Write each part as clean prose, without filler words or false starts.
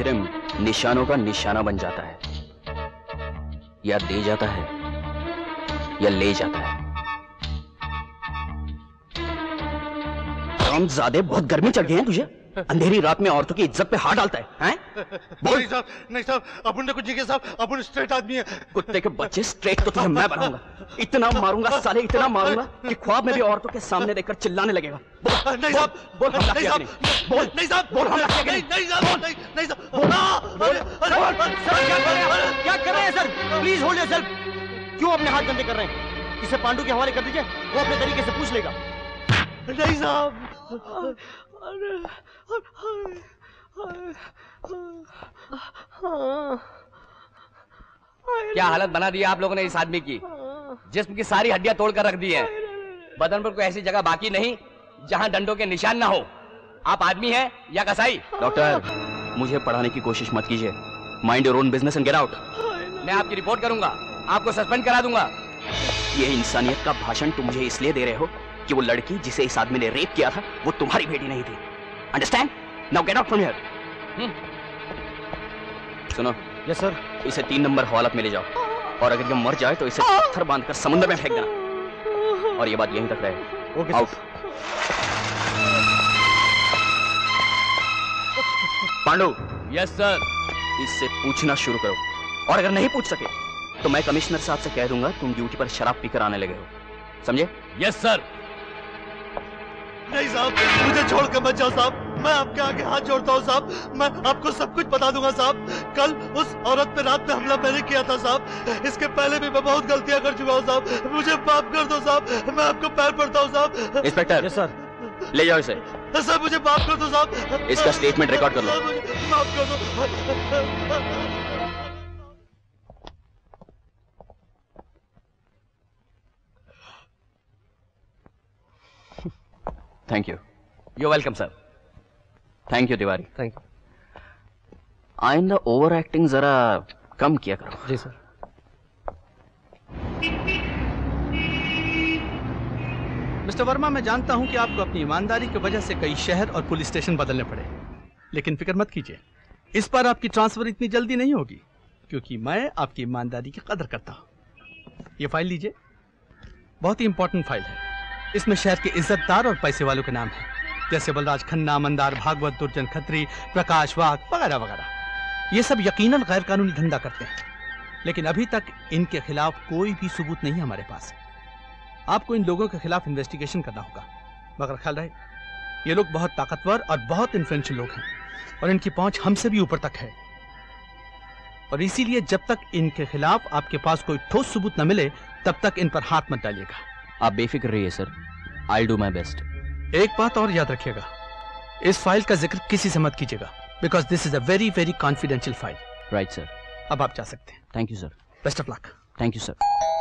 मुजरिम निशानों का निशाना बन जाता है, या दे जाता है या ले जाता है। हरामजादे, बहुत गर्मी चढ़ गई है तुझे? अंधेरी रात में औरतों की इज्जत पे हाथ डालता है? बोल। नहीं साहब, अपन ने कुछ नहीं किया साहब, अपन स्ट्रेट आदमी है। कुत्ते के बच्चे, स्ट्रेट तो तुझे मैं बनाऊंगा। इतना मारूंगा साले, इतना मारूंगा कि ख्वाब में भी औरतों के सामने देखकर चिल्लाने लगेगा। नहीं साहब, बोल हमला किया कि नहीं? बोल नहीं साहब, बोल हमला किया कि नहीं साहब, नहीं साहब, क्या कर रहे हैं सर? Please hold yourself. क्यों अपने हाथ गंदे कर रहे हैं? इसे पांडु के हवाले कर दीजिए, वो अपने तरीके से पूछ लेगा। नहीं साहब। क्या हालत बना दी आप लोगों ने इस आदमी की? जिस्म की सारी हड्डियां तोड़कर रख दी हैं। बदन पर कोई ऐसी जगह बाकी नहीं जहां डंडों के निशान ना हो। आप आदमी हैं या कसाई? डॉक्टर, मुझे पढ़ाने की कोशिश मत कीजिए। Mind your own business and get out. मैं आपकी रिपोर्ट करूंगा, आपको सस्पेंड करा दूंगा। ये इंसानियत का भाषण तुम मुझे इसलिए दे रहे हो कि वो लड़की जिसे इस आदमी ने रेप किया था वो तुम्हारी बेटी नहीं थी। Understand? Now get out from here. सुनो। Yes sir. इसे 3 नंबर हवालात में ले जाओ, और अगर ये मर जाए तो इसे पत्थर बांधकर समुद्र में फेंक देना, और ये बात यहीं तक रहे। Okay out. Pandu. Yes sir. इससे पूछना शुरू करो, और अगर नहीं पूछ सके तो मैं कमिश्नर साहब से कह दूंगा तुम ड्यूटी पर शराब पीकर आने लगे हो। समझे? Yes sir. नहीं साहब, मुझे छोड़ कर मत जाओ साहब। मैं आपके आगे हाथ जोड़ता हूँ साहब। मैं आपको सब कुछ बता दूंगा साहब। कल उस औरत पे रात में हमला मैंने किया था साहब। इसके पहले भी मैं बहुत गलतियां कर चुका हूँ साहब। मुझे माफ कर दो साहब। मैं आपको पैर पड़ता हूँ साहब। इंस्पेक्टर। Yes sir. ले जाओ इसे। सर मुझे माफ कर दो साहब। इसका स्टेटमेंट रिकॉर्ड कर लो। मुझे माफ कर दो। Thank you. You welcome sir. Thank you Tiwari. Thank you. आइंदा ओवर एक्टिंग जरा कम किया करो। जी सर। मिस्टर वर्मा, मैं जानता हूं कि आपको अपनी ईमानदारी की वजह से कई शहर और पुलिस स्टेशन बदलने पड़े, लेकिन फिक्र मत कीजिए, इस बार आपकी ट्रांसफर इतनी जल्दी नहीं होगी, क्योंकि मैं आपकी ईमानदारी की कदर करता हूं। ये फाइल लीजिए, बहुत ही इंपॉर्टेंट फाइल है। इसमें शहर के इज्जतदार और पैसे वालों के नाम हैं, जैसे बलराज खन्ना, मंदार भागवत, दुर्जन खत्री, प्रकाश वाघ वगैरह वगैरह। ये सब यकीनन गैर कानूनी धंधा करते हैं, लेकिन अभी तक इनके खिलाफ कोई भी सबूत नहीं हमारे पास। आपको इन लोगों के खिलाफ इन्वेस्टिगेशन करना होगा, मगर ख्याल रहे ये लोग बहुत ताकतवर और बहुत इन्फ्लुएंशियल लोग हैं, और इनकी पहुंच हमसे भी ऊपर तक है, और इसीलिए जब तक इनके खिलाफ आपके पास कोई ठोस सबूत न मिले तब तक इन पर हाथ मत डालिएगा। आप बेफिक्र रहिए sir, I do my best. एक बात और याद रखिएगा, इस फाइल का जिक्र किसी से मत कीजिएगा, because this is a very very confidential file. Right sir. अब आप जा सकते हैं। Thank you sir. Best of luck. Thank you sir.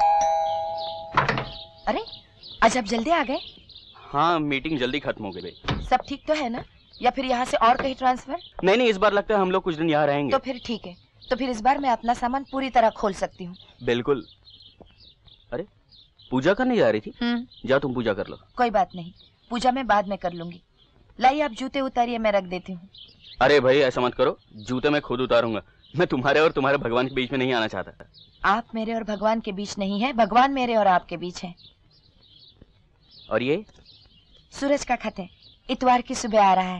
अरे आज आप जल्दी आ गए? हाँ, मीटिंग जल्दी खत्म हो गई। सब ठीक तो है ना? या फिर यहाँ से और कहीं ट्रांसफर? नहीं, इस बार लगता है हम लोग कुछ दिन यहाँ रहेंगे। तो फिर ठीक है, तो फिर इस बार मैं अपना सामान पूरी तरह खोल सकती हूँ। बिल्कुल। अरे पूजा करने जा रही थी? जाओ तुम पूजा कर लो। कोई बात नहीं, पूजा मैं बाद में कर लूंगी। लाइए आप जूते उतारिए, मैं रख देती हूँ। अरे भाई ऐसा मत करो, जूते मैं खुद उतारूंगा। मैं तुम्हारे और तुम्हारे भगवान के बीच में नहीं आना चाहता। आप मेरे और भगवान के बीच नहीं है, भगवान मेरे और आपके बीच है। और ये सूरज का खत है, इतवार की सुबह आ रहा है।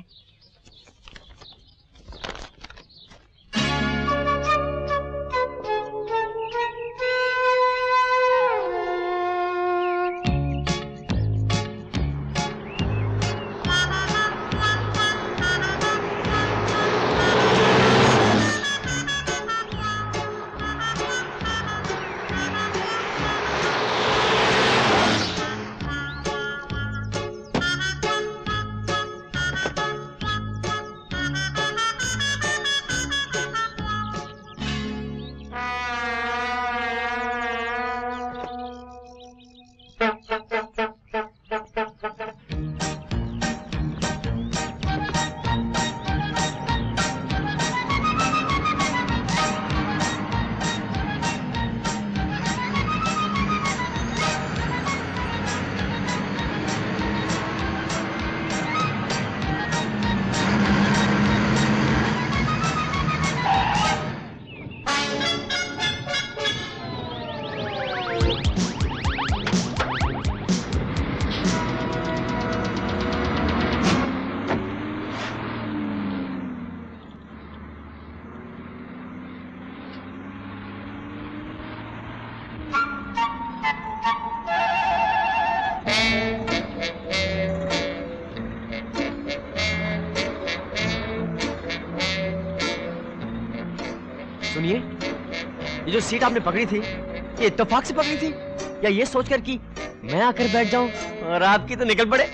सुनिए, ये जो सीट आपने पकड़ी थी, ये इत्तेफाक से पकड़ी थी या ये सोचकर कि मैं आकर बैठ जाऊं और आपकी तो निकल पड़े?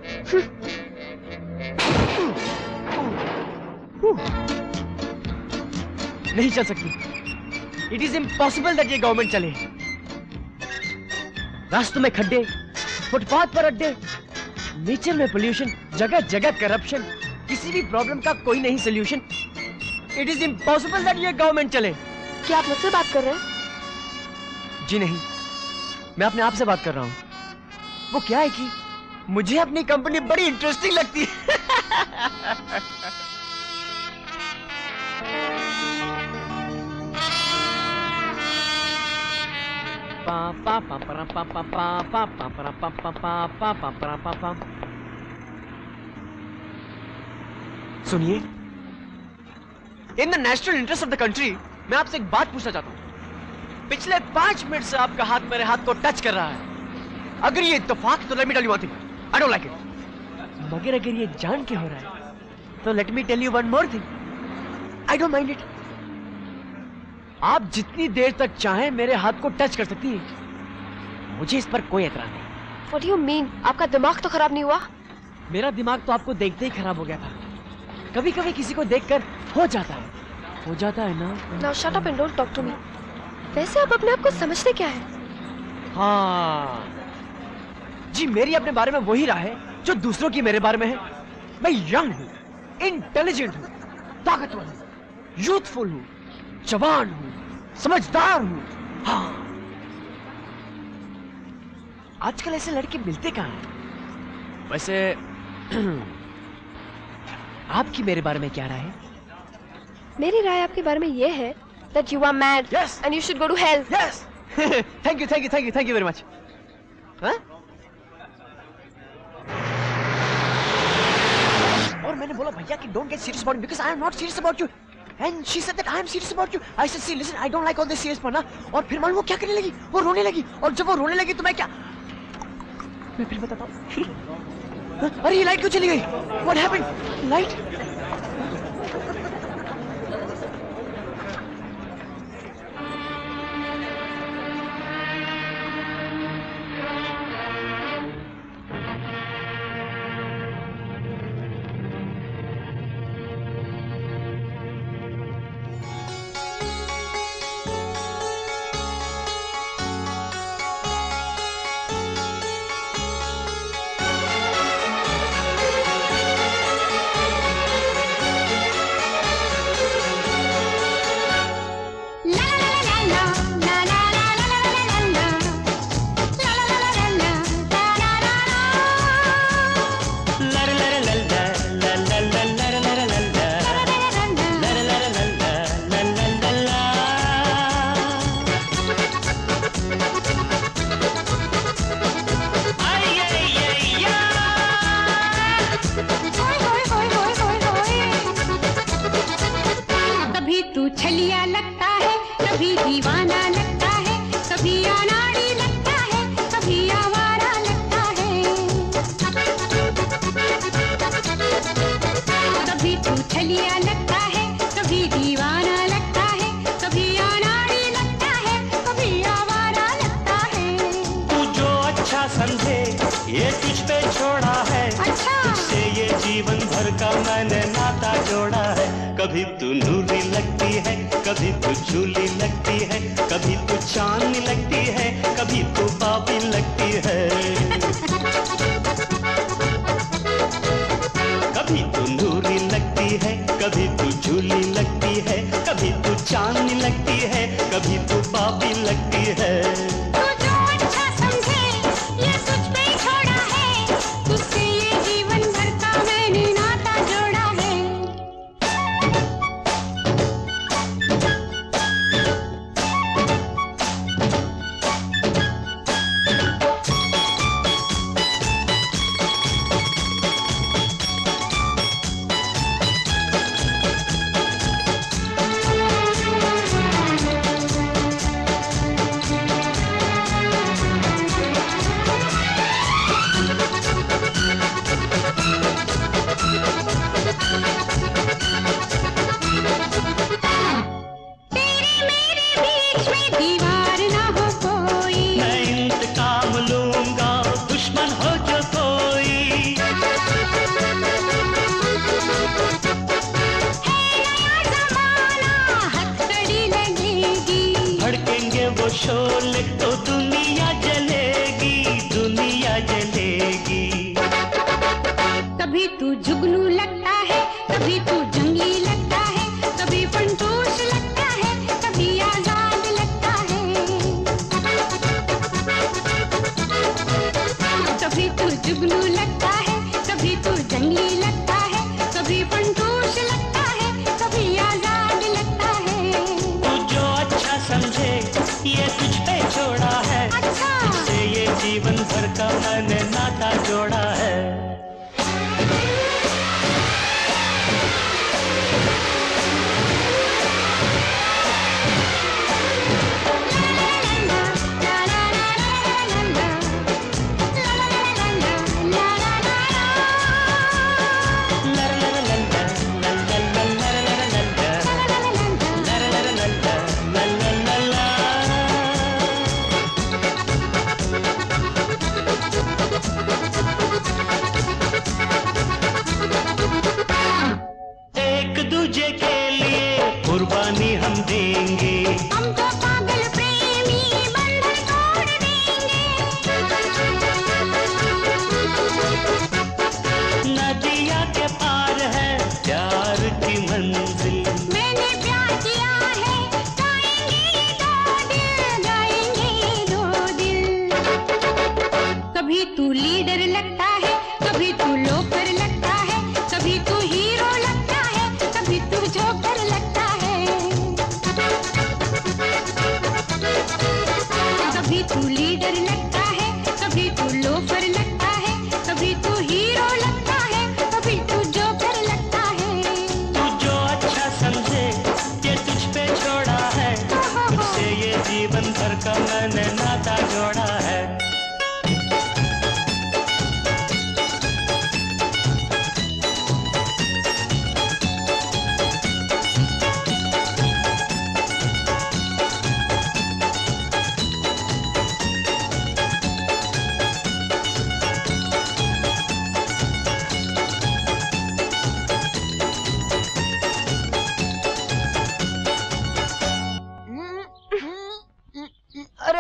नहीं चल सकती। इट इज इम्पॉसिबल दैट ये गवर्नमेंट चले। रास्तों में खड्डे, फुटपाथ पर अड्डे, नेचर में पोल्यूशन, जगह जगह करप्शन, किसी भी प्रॉब्लम का कोई नहीं solution. It is impossible that ये गवर्नमेंट चले। क्या आप मुझसे बात कर रहे हैं? जी नहीं, मैं अपने आप से बात कर रहा हूं। वो क्या है कि मुझे अपनी कंपनी बड़ी इंटरेस्टिंग लगती है। सुनिए, in the national interest of the country मैं आपसे एक बात पूछना चाहता हूं। पिछले 5 मिनट से आपका हाथ मेरे हाथ को टच कर रहा है। अगर ये इत्तेफाक तो let me tell you one thing, I don't like it. मगर अगर ये जान के हो रहा है तो let me tell you one more thing, I don't mind it. आप जितनी देर तक चाहें मेरे हाथ को टच कर सकती हैं, मुझे इस पर कोई एतराज नहीं। What do you mean? आपका दिमाग तो खराब नहीं हुआ? मेरा दिमाग तो आपको देखते ही खराब हो गया था। कभी कभी किसी को देखकर हो जाता है ना। Now shut up and don't talk to me. वैसे आप अपने आप को समझते क्या है? हाँ जी, मेरी अपने बारे में वही राय है जो दूसरों की मेरे बारे में है। मैं यंग हूँ, इंटेलिजेंट हूँ, ताकतवर हूँ, यूथफुल हूँ, जवान हूँ, समझदार हूँ। हाँ, आजकल ऐसे लड़के मिलते कहाँ हैं? वैसे आपकी मेरे बारे में क्या राय है? मेरी राय आपके बारे में ये है that you are mad Yes. and you should go to hell. Yes. Thank you very much. हाँ? और मैंने बोला भैया कि don't get serious about it because I am not serious about you. And she said that I am serious about you. I said, see, listen, I don't like all this serious fun. और फिर मालूम वो क्या करने लगी? वो रोने लगी। और जब वो रोने लगी तो मैं क्या? मैं फिर बताता हूँ। अरे ये लाइट क्यों चली गई? What happened? Light? छलिया लगता है, कभी दीवाना लगता है, कभी अनाड़ी लगता है, कभी आवारा लगता है। कभी तू छलिया लगता है, कभी दीवाना लगता है, कभी अनाड़ी लगता है, कभी आवारा लगता है। तू जो अच्छा समझे ये तुझ पे छोड़ा है। अच्छा। तुझसे ये जीवन भर का मैंने नाता जोड़ा है। कभी तू नूरी लगती है, कभी तू झूली लगती है, कभी तू चांदनी लगती है, कभी तू बाबी लगती है। कभी तू नूरी लगती है, कभी तू झूली लगती है, कभी तू चांदनी लगती है, कभी तू बाबी लगती है। तू जो अच्छा समझे ये तुझ पे छोड़ा है, तुझसे ये जीवन भर का मैंने नाता जोड़ा है।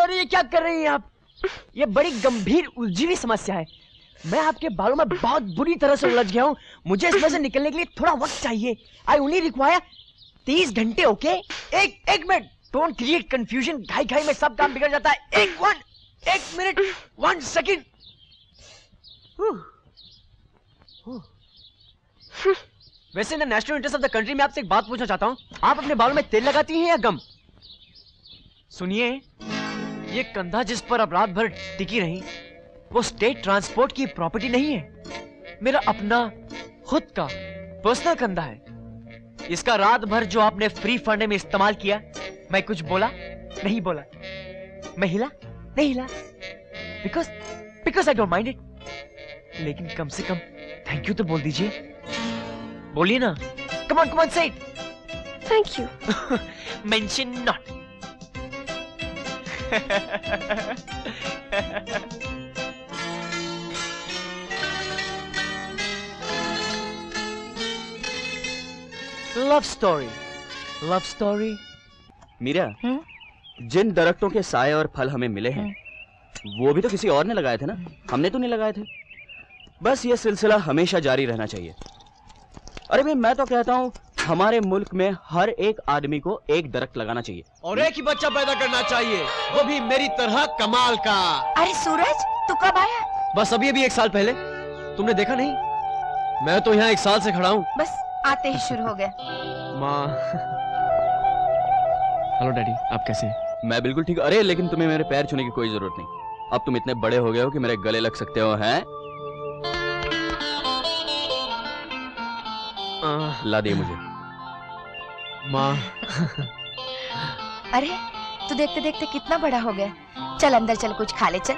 अरे ये क्या कर रही हैं आप? ये बड़ी गंभीर उलझी हुई समस्या है। मैं आपके बालों में बहुत बुरी तरह से उलझ गया हूँ। मुझे इसमें से निकलने के लिए थोड़ा वक्त चाहिए। आई ओनली रिक्वायर 30 घंटे, ओके? एक मिनट, डोंट क्रिएट कंफ्यूजन। घाई घाई में सब काम बिगड़ जाता है। एक मिनट, 1 सेकेंड। वैसे ना national interest of the country में आपसे एक बात पूछना चाहता हूँ। आप अपने बालों में तेल लगाती हैं या गम? सुनिए, ये कंधा जिस पर अब रात भर टिकी रही, वो स्टेट ट्रांसपोर्ट की प्रॉपर्टी नहीं है। मेरा अपना खुद का पर्सनल कंधा है। इसका रात भर जो आपने फ्री फंड में इस्तेमाल किया, मैं कुछ बोला नहीं बोला, मैं हिला नहीं हिला, because I don't mind it. लेकिन कम से कम थैंक यू तो बोल दीजिए। बोलिए ना, come on say it. Thank you. Mention not. Love story. Meera, जिन दरख्तों के साए और फल हमें मिले हैं वो भी तो किसी और ने लगाए थे ना, हमने तो नहीं लगाए थे। बस ये सिलसिला हमेशा जारी रहना चाहिए। अरे भाई, मैं तो कहता हूँ हमारे मुल्क में हर एक आदमी को एक दरख्त लगाना चाहिए और एक ही बच्चा पैदा करना चाहिए, वो भी मेरी तरह कमाल का। अरे सूरज, तू कब आया? बस अभी 1 साल पहले। तुमने देखा नहीं? मैं तो यहाँ 1 साल से खड़ा हूँ। बस आते ही शुरू हो गया। माँ। हेलो डैडी, आप कैसे हैं? मैं बिल्कुल ठीक। अरे लेकिन तुम्हें मेरे पैर छूने की कोई जरूरत नहीं। अब तुम इतने बड़े हो गए हो कि मेरे गले लग सकते हो। हैं? ला दे मुझे। माँ। अरे तू देखते देखते कितना बड़ा हो गया। चल अंदर चल, कुछ खा ले चल।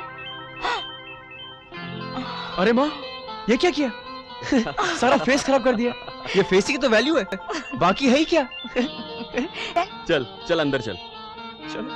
अरे माँ, ये क्या किया? सारा फेस खराब कर दिया। ये फेस की तो वैल्यू है, बाकी है ही क्या? चल चल अंदर चल। चलो।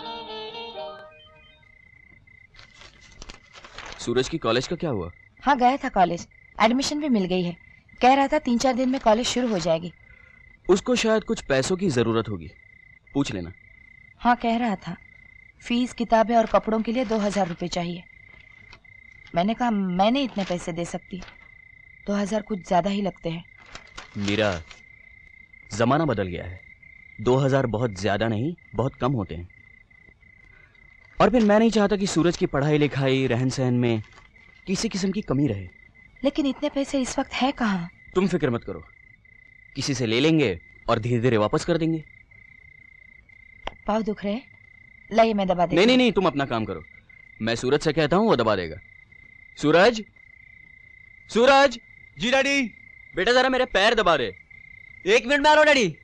सूरज की कॉलेज का क्या हुआ? हाँ गया था कॉलेज, एडमिशन भी मिल गई है। कह रहा था 3-4 दिन में कॉलेज शुरू हो जाएगी। उसको शायद कुछ पैसों की जरूरत होगी, पूछ लेना। हाँ कह रहा था, फीस, किताबें और कपड़ों के लिए 2000 रुपए चाहिए। मैंने कहा मैं नहीं इतने पैसे दे सकती, 2000 कुछ ज्यादा ही लगते हैं। मीरा, जमाना बदल गया है। 2000 बहुत ज्यादा नहीं, बहुत कम होते हैं। और फिर मैं नहीं चाहता कि सूरज की पढ़ाई लिखाई, रहन सहन में किसी किस्म की कमी रहे। लेकिन इतने पैसे इस वक्त है कहाँ? तुम फिक्र मत करो, किसी से ले लेंगे और धीरे धीरे वापस कर देंगे। पाँव दुख रहे? लाइए मैं दबा देती हूँ। नहीं, तुम अपना काम करो। मैं सूरज से कहता हूँ, वो दबा देगा। सूरज, सूरज। जी डैडी। बेटा जरा मेरे पैर दबा दे। 1 मिनट में आ रहा हूं डैडी।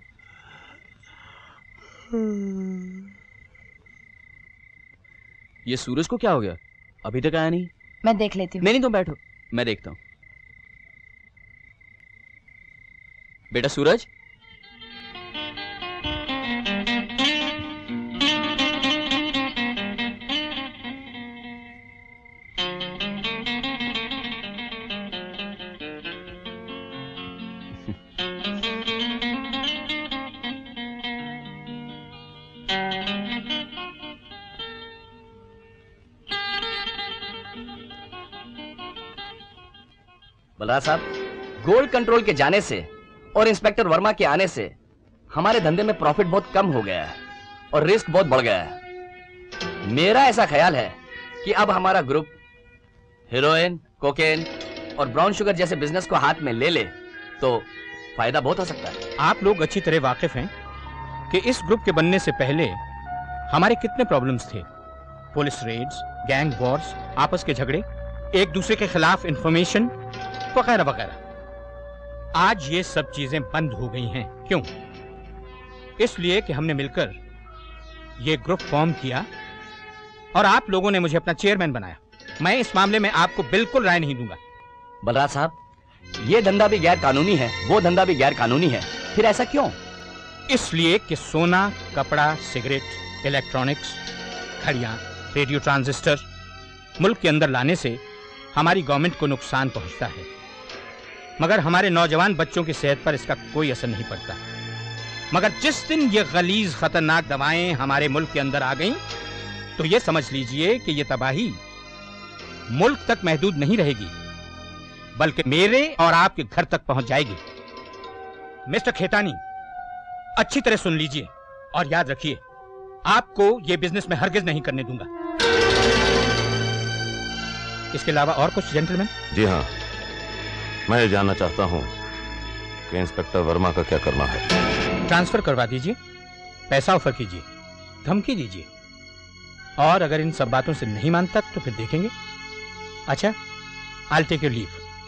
ये सूरज को क्या हो गया? अभी तक आया नहीं। मैं देख लेती हूँ। नहीं तुम बैठो, मैं देखता हूँ। बेटा सूरज। बलराज साहब, गोल्ड कंट्रोल के जाने से और इंस्पेक्टर वर्मा के आने से हमारे धंधे में प्रॉफिट बहुत कम हो गया है और रिस्क बहुत बढ़ गया है। मेरा ऐसा ख्याल है कि अब हमारा ग्रुप हेरोइन, कोकेन और ब्राउन शुगर जैसे बिजनेस को हाथ में ले ले तो फायदा बहुत हो सकता है। आप लोग अच्छी तरह वाकिफ हैं कि इस ग्रुप के बनने से पहले हमारे कितने प्रॉब्लम्स थे। पुलिस रेड्स, गैंग वॉर्स, आपस के झगड़े, एक दूसरे के खिलाफ इंफॉर्मेशन वगैरह वगैरह। आज ये सब चीजें बंद हो गई हैं। क्यों? इसलिए कि हमने मिलकर ये ग्रुप फॉर्म किया और आप लोगों ने मुझे अपना चेयरमैन बनाया। मैं इस मामले में आपको बिल्कुल राय नहीं दूंगा। बलराज साहब, ये धंधा भी गैर कानूनी है, वो धंधा भी गैर कानूनी है, फिर ऐसा क्यों? इसलिए कि सोना, कपड़ा, सिगरेट, इलेक्ट्रॉनिक्स, घड़ियां, रेडियो ट्रांजिस्टर मुल्क के अंदर लाने से हमारी गवर्नमेंट को नुकसान पहुंचता है, मगर हमारे नौजवान बच्चों की सेहत पर इसका कोई असर नहीं पड़ता। मगर जिस दिन ये गलीज खतरनाक दवाएं हमारे मुल्क के अंदर आ गईं, तो ये समझ लीजिए कि ये तबाही मुल्क तक महदूद नहीं रहेगी, बल्कि मेरे और आपके घर तक पहुंच जाएगी। मिस्टर खेतानी, अच्छी तरह सुन लीजिए और याद रखिए, आपको ये बिजनेस में हरगिज नहीं करने दूंगा। इसके अलावा और कुछ जेंटलमैन? जी हाँ, मैं ये जानना चाहता हूँ कि इंस्पेक्टर वर्मा का क्या करना है। ट्रांसफर करवा दीजिए, पैसा ऑफर कीजिए, धमकी दीजिए, और अगर इन सब बातों से नहीं मानता तो फिर देखेंगे। अच्छा, I take your leave.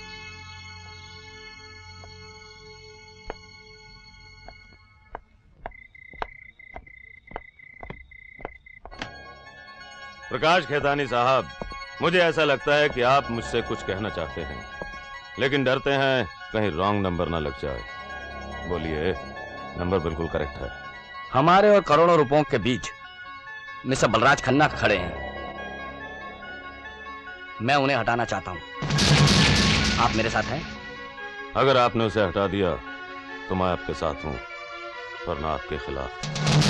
Prakash Khetani साहब, मुझे ऐसा लगता है कि आप मुझसे कुछ कहना चाहते हैं, लेकिन डरते हैं कहीं रॉन्ग नंबर ना लग जाए। बोलिए, नंबर बिल्कुल करेक्ट है। हमारे और करोड़ों रुपयों के बीच मिस्टर बलराज खन्ना खड़े हैं। मैं उन्हें हटाना चाहता हूं। आप मेरे साथ हैं? अगर आपने उसे हटा दिया तो मैं आपके साथ हूं, वरना आपके खिलाफ।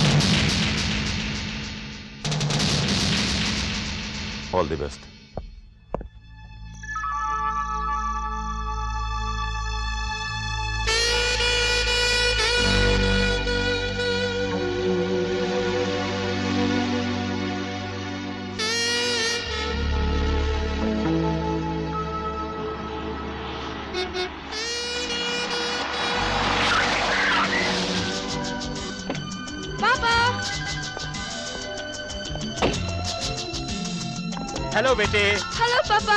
All the best. हेलो बेटे। हेलो पापा।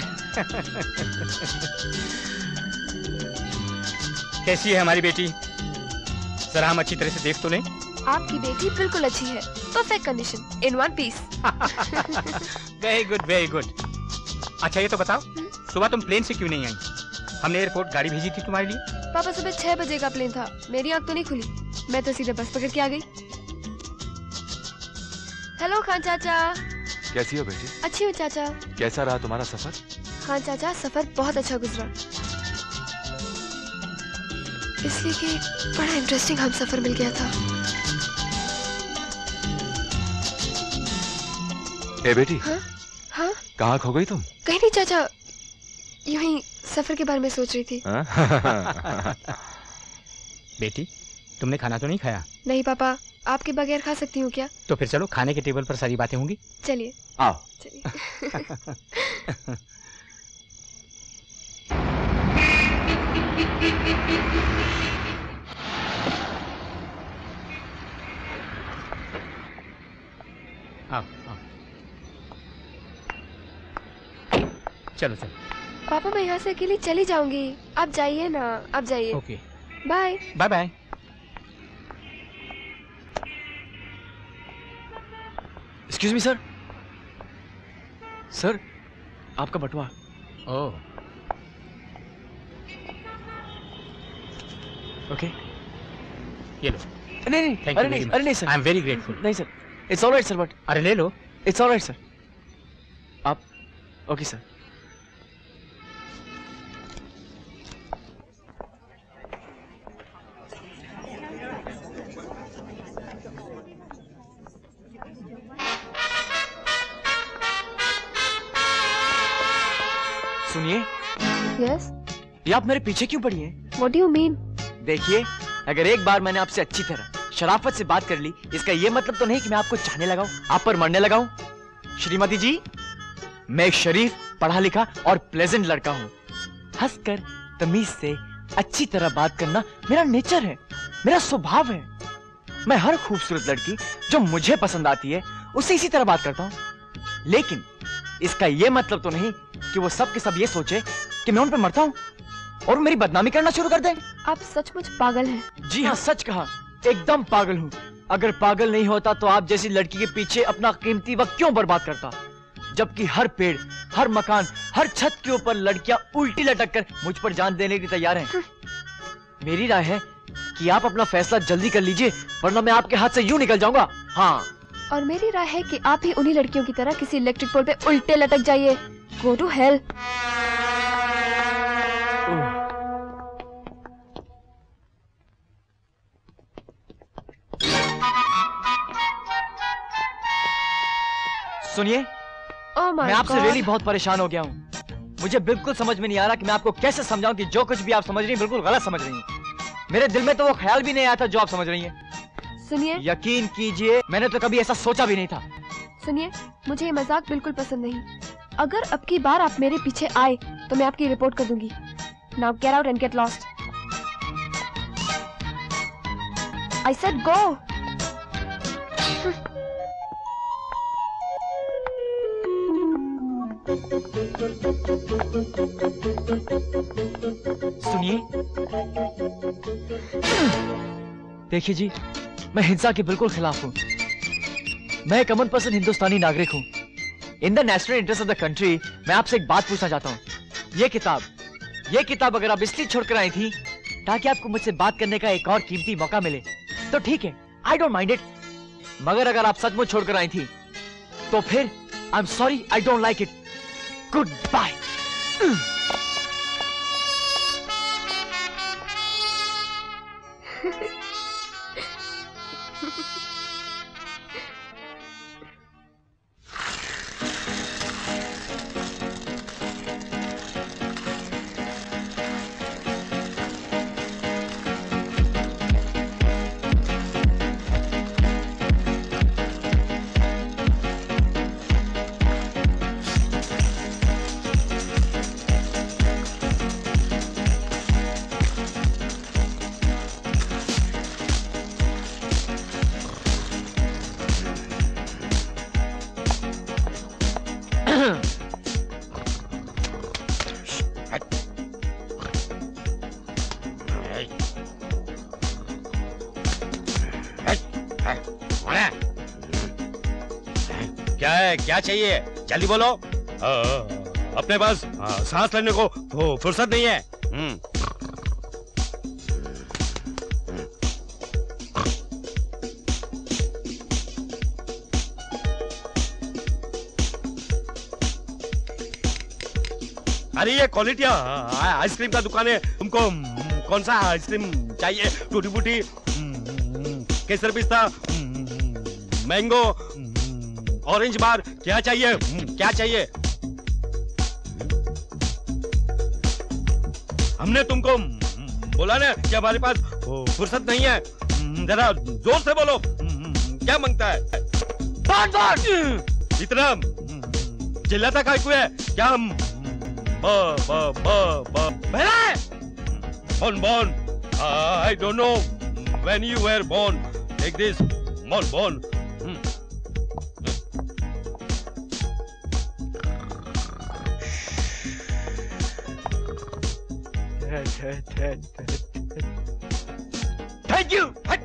कैसी है हमारी बेटी? जरा हम अच्छी तरह से देख तो लें। आपकी बेटी बिल्कुल अच्छी है, perfect condition, in one piece. Very good, very good. अच्छा ये तो बताओ, सुबह तुम प्लेन से क्यों नहीं आई? हमने एयरपोर्ट गाड़ी भेजी थी तुम्हारे लिए। पापा सुबह 6 बजे का प्लेन था, मेरी आंख तो नहीं खुली, मैं तो सीधे बस पकड़ के आ गई। हेलो खान चाचा। कैसी हो बेटी? अच्छी हूँ चाचा। कैसा रहा तुम्हारा सफर? खान चाचा, सफर बहुत अच्छा गुजरा, इसलिए कि बड़ा इंटरेस्टिंग हम सफर मिल गया था। ए बेटी। हाँ? हाँ? कहाँ खो गई तुम? कहीं नहीं चाचा, यूं ही सफर के बारे में सोच रही थी। बेटी, तुमने खाना तो नहीं खाया? नहीं पापा, आपके बगैर खा सकती हूँ क्या? तो फिर चलो, खाने के टेबल पर सारी बातें होंगी। चलिए आओ। चलिए। आओ, आओ। चलो चलो। पापा मैं यहाँ से अकेली चली जाऊंगी, आप जाइए ना, आप जाइए। Okay, bye bye bye. Excuse me sir. Sir, आपका बटुआ। Oh, okay. ये लो। नहीं नहीं, Thank अरे you नहीं, very much. अरे नहीं sir. I am very grateful. नहीं sir, it's alright sir, but अरे ले लो। It's alright sir. आप ओके सर। सुनिए। यस। ये आप मेरे पीछे क्यों पड़ी हैं? What do you mean? देखिए, अगर एक बार मैंने आपसे अच्छी तरह शराफत से बात कर ली, इसका ये मतलब तो नहीं कि मैं आपको चाहने लगाऊं, आप पर मरने लगाऊं। श्रीमती जी, मैं एक शरीफ, पढ़ा लिखा और प्लेजेंट लड़का हूं। हंसकर, तमीज से, अच्छी तरह बात करना मेरा नेचर है, मेरा स्वभाव है। मैं हर खूबसूरत लड़की जो मुझे पसंद आती है उससे इसी तरह बात करता हूं। लेकिन इसका ये मतलब तो नहीं कि वो सब के सब ये सोचे कि मैं उन पर मरता हूं और मेरी बदनामी करना शुरू कर दें। आप सचमुच पागल हैं। जी हाँ, सच कहा, एकदम पागल हूँ। अगर पागल नहीं होता तो आप जैसी लड़की के पीछे अपना कीमती वक्त क्यों बर्बाद करता? जबकि हर पेड़, हर मकान, हर छत के ऊपर लड़कियां उल्टी लटक कर मुझ पर जान देने के लिए तैयार हैं। मेरी राय है कि आप अपना फैसला जल्दी कर लीजिए, वरना मैं आपके हाथ से यूं निकल जाऊंगा। हाँ। और मेरी राय है कि आप ही उन्हीं लड़कियों की तरह किसी इलेक्ट्रिक पोल पे उल्टे लटक जाइए। Go to hell. सुनिए, Oh my मैं आपसे God. रियली बहुत परेशान हो गया हूँ। मुझे बिल्कुल समझ में नहीं आ रहा कि मैं आपको कैसे समझाऊं कि जो कुछ भी आप समझ रही हैं बिल्कुल गलत समझ रही हैं। मेरे दिल में तो वो ख्याल भी नहीं आया था जो आप समझ रही हैं। सुनिए, यकीन कीजिए, मैंने तो कभी ऐसा सोचा भी नहीं था। सुनिए, मुझे ये मजाक बिल्कुल पसंद नहीं। अगर अब की बार आप मेरे पीछे आए तो मैं आपकी रिपोर्ट कर दूंगी। Now get out and get lost. I said go. सुनिए, देखिए जी, मैं हिंसा के बिल्कुल खिलाफ हूँ। मैं एक अमन पसंद हिंदुस्तानी नागरिक हूँ। In the national interest of the country, मैं आपसे एक बात पूछना चाहता हूँ। ये किताब अगर आप इसलिए छोड़कर आई थी ताकि आपको मुझसे बात करने का एक और कीमती मौका मिले, तो ठीक है, आई डोंट माइंड इट। मगर अगर आप सचमुच छोड़कर आई थी, तो फिर I am sorry, I don't like it. Goodbye. क्या है, क्या चाहिए, जल्दी बोलो। अपने पास सांस लेने को फुर्सत नहीं है। अरे ये क्वालिटी आइसक्रीम का दुकान है, तुमको कौन सा आइसक्रीम चाहिए? टूटी फूटी, केसर पिस्ता, मैंगो, ऑरेंज बार, क्या चाहिए? क्या चाहिए? हमने तुमको बोला ना कि हमारे पास फुर्सत नहीं है। जरा जोर से बोलो, क्या मांगता है? इतना चिल्लाता का है क्या? हम born. I don't know when you were born. Take this, born. Thank you.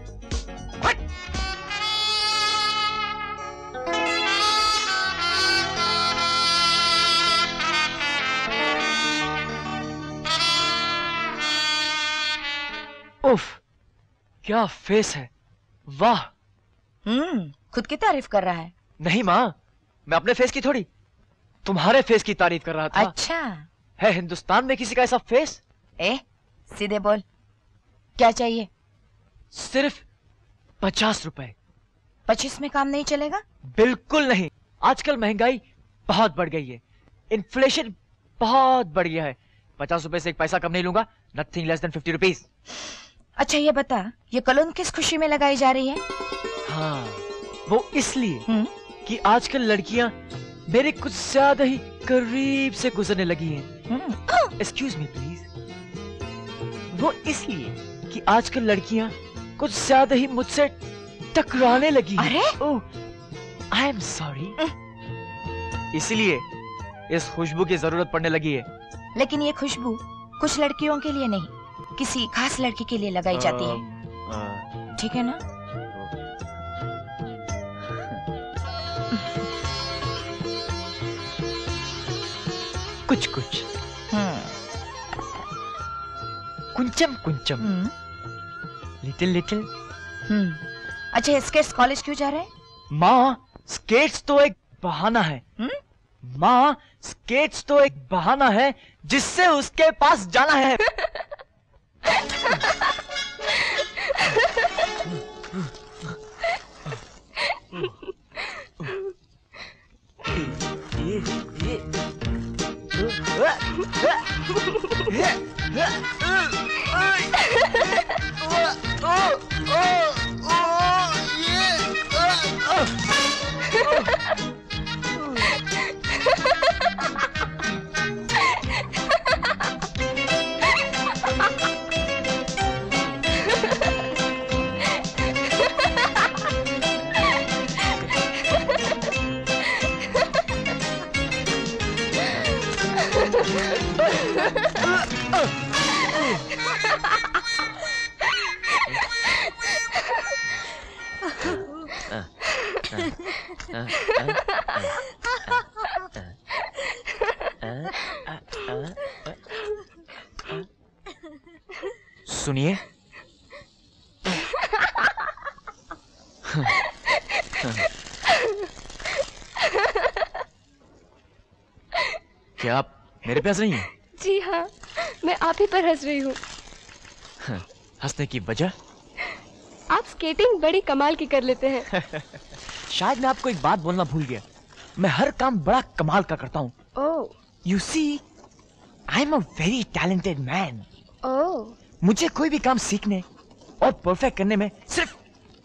उफ, क्या फेस है, वाह। खुद की तारीफ कर रहा है। नहीं माँ, मैं अपने फेस की थोड़ी, तुम्हारे फेस की तारीफ कर रहा था। अच्छा है हिंदुस्तान में किसी का ऐसा फेस? सीधे बोल, क्या चाहिए? सिर्फ 50 रुपए। 25 में काम नहीं चलेगा? बिल्कुल नहीं, आजकल महंगाई बहुत बढ़ गई है, इन्फ्लेशन बहुत बढ़ गया है। 50 रुपए से एक पैसा कम नहीं लूंगा, नथिंग लेस देन 50 रुपीज। अच्छा ये बता, ये कलोन किस खुशी में लगाई जा रही है? हाँ, वो इसलिए कि आजकल लड़कियां मेरे कुछ ज्यादा ही करीब से गुजरने लगी हैं। Excuse me please. वो इसलिए कि आजकल लड़कियां कुछ ज्यादा ही मुझसे टकराने लगी हैं। Oh, I am sorry. इसलिए इस खुशबू की जरूरत पड़ने लगी है। लेकिन ये खुशबू कुछ लड़कियों के लिए नहीं, किसी खास लड़की के लिए लगाई जाती है, ठीक है ना? कुछ कुछ कुंचम कुंचम, लिटिल लिटिल। अच्छा, स्केट्स कॉलेज क्यों जा रहे हैं? माँ, स्केट्स तो एक बहाना है। माँ, स्केट्स तो एक बहाना है जिससे उसके पास जाना है। सुनिए, क्या आप मेरे पे हंस रही हैं? जी हाँ, मैं आप ही पर हंस रही हूँ। हंसने की वजह? आप स्केटिंग बड़ी कमाल की कर लेते हैं। शायद मैं आपको एक बात बोलना भूल गया, मैं हर काम बड़ा कमाल का करता हूँ। ओह। You see, I'm a very talented man. ओह। मुझे कोई भी काम सीखने और परफेक्ट करने में सिर्फ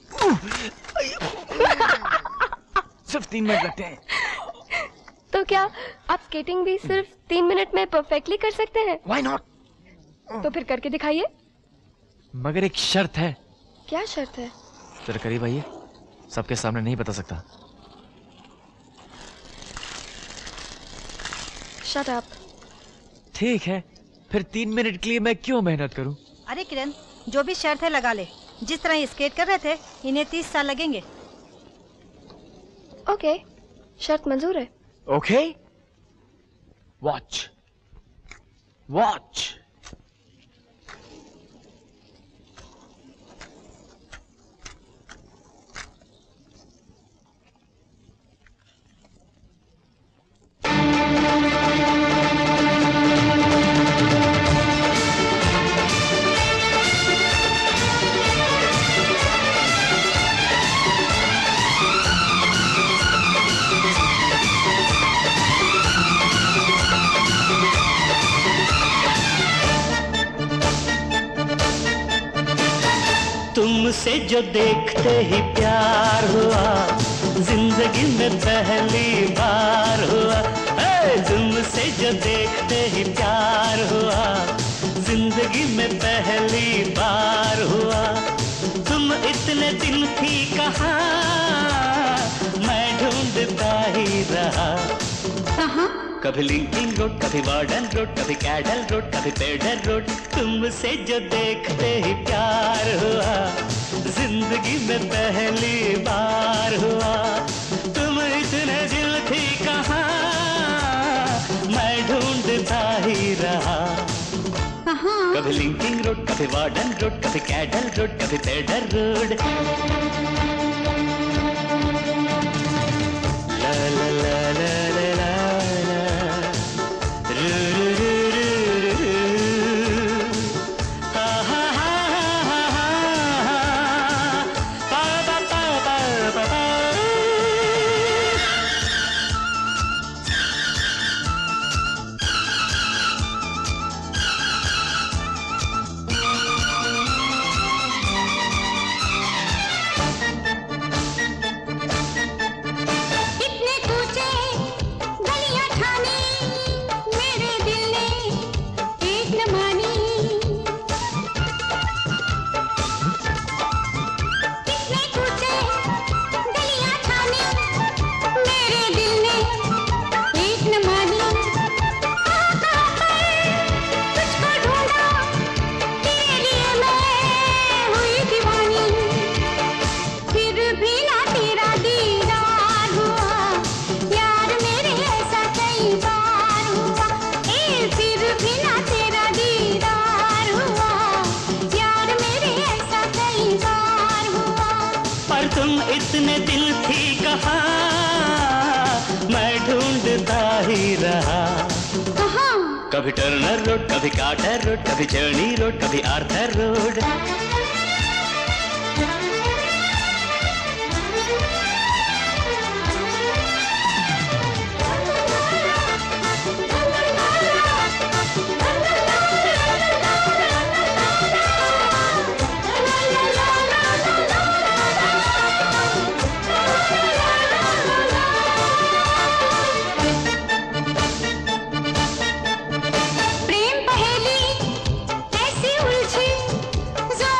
3 मिनट लगते हैं। तो क्या आप स्केटिंग भी सिर्फ 3 मिनट में परफेक्टली कर सकते हैं? Why not? तो फिर करके दिखाइए। मगर एक शर्त है। क्या शर्त है? जरा करीब आइए, सबके सामने नहीं बता सकता। Shut up. ठीक है, फिर 3 मिनट के लिए मैं क्यों मेहनत करूं? अरे किरण, जो भी शर्त है लगा ले। जिस तरह ये स्केट कर रहे थे, इन्हें 30 साल लगेंगे। ओके, शर्त मंजूर है। Okay, watch watch. तुमसे जो देखते ही प्यार हुआ, जिंदगी में पहली बार हुआ। तुमसे जो देखते ही प्यार हुआ, जिंदगी में पहली बार हुआ। तुम इतने दिन थी कहाँ, मैं ढूंढता ही रहा। कभी लिंकिंग रोड, कभी वार्डन रोड, कभी कैडल रोड, कभी पेडल रोड। तुमसे जो देखते ही प्यार हुआ, जिंदगी में पहली बार हुआ। तुम इतने दिल थी कहाँ, मैं ढूंढता ही रहा। कभी लिंकिंग रोड, कभी वार्डन रोड, कभी कैडल रोड, कभी पेडल रोड। ला ला ला ला ला ला। इतने दिल थी कहाँ, मैं ढूंढता ही रहा। कभी टर्नर रोड, कभी कार्टर रोड, कभी जर्नी रोड, कभी आर्थर रोड। प्रेम पहेली ऐसी उलझी,